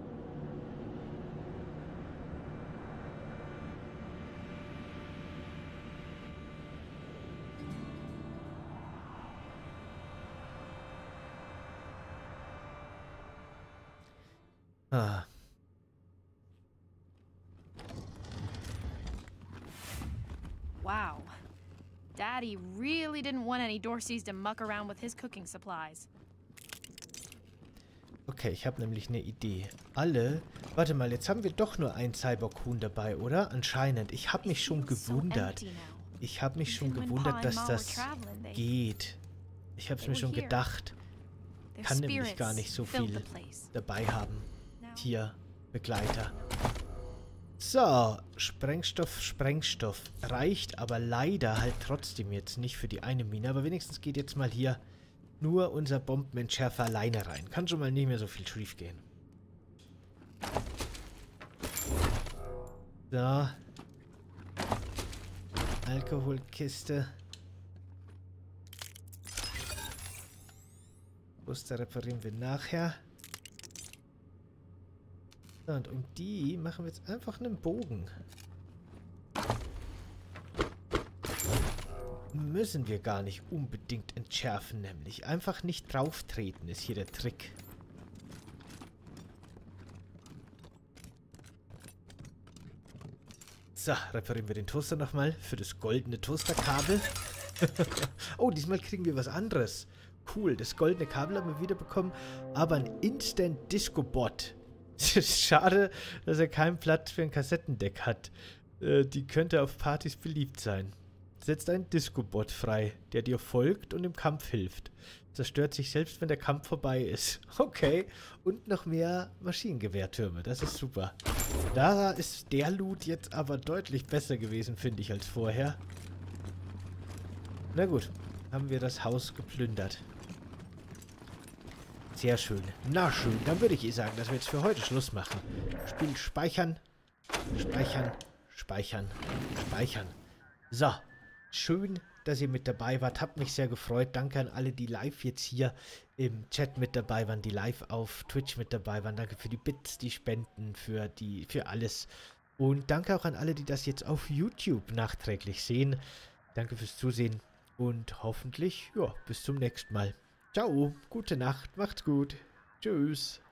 Ah. Wow. Daddy really didn't want any Dorseys to muck around with his cooking supplies. Okay, ich habe nämlich eine Idee. Alle... Warte mal, jetzt haben wir doch nur ein Cyborg-Huhn dabei, oder? Anscheinend. Ich habe mich schon gewundert. Ich habe mich schon gewundert, dass das geht. Ich habe es mir schon gedacht. Kann nämlich gar nicht so viel dabei haben. Tierbegleiter. So, Sprengstoff, Sprengstoff. Reicht aber leider halt trotzdem jetzt nicht für die eine Mine. Aber wenigstens geht jetzt mal hier nur unser Bombenentschärfer alleine rein. Kann schon mal nicht mehr so viel schief gehen. So. Alkoholkiste. Muster reparieren wir nachher. So, und um die machen wir jetzt einfach einen Bogen. Müssen wir gar nicht unbedingt entschärfen, nämlich. Einfach nicht drauf treten ist hier der Trick. So, reparieren wir den Toaster nochmal für das goldene Toasterkabel. Oh, diesmal kriegen wir was anderes. Cool, das goldene Kabel haben wir wiederbekommen, aber ein Instant Disco Bot. Es ist schade, dass er keinen Platz für ein Kassettendeck hat. Äh, die könnte auf Partys beliebt sein. Setzt einen Disco-Bot frei, der dir folgt und im Kampf hilft. Zerstört sich selbst, wenn der Kampf vorbei ist. Okay. Und noch mehr Maschinengewehrtürme. Das ist super. Da ist der Loot jetzt aber deutlich besser gewesen, finde ich, als vorher. Na gut. Haben wir das Haus geplündert. Sehr schön. Na schön, dann würde ich eh sagen, dass wir jetzt für heute Schluss machen. Spiel speichern, speichern, speichern, speichern. So, schön dass ihr mit dabei wart. Habt mich sehr gefreut. Danke an alle, die live jetzt hier im Chat mit dabei waren, die live auf Twitch mit dabei waren. Danke für die Bits, die Spenden, für die, für alles. Und danke auch an alle, die das jetzt auf YouTube nachträglich sehen. Danke fürs Zusehen und hoffentlich, ja, bis zum nächsten Mal. Ciao, gute Nacht, macht's gut. Tschüss.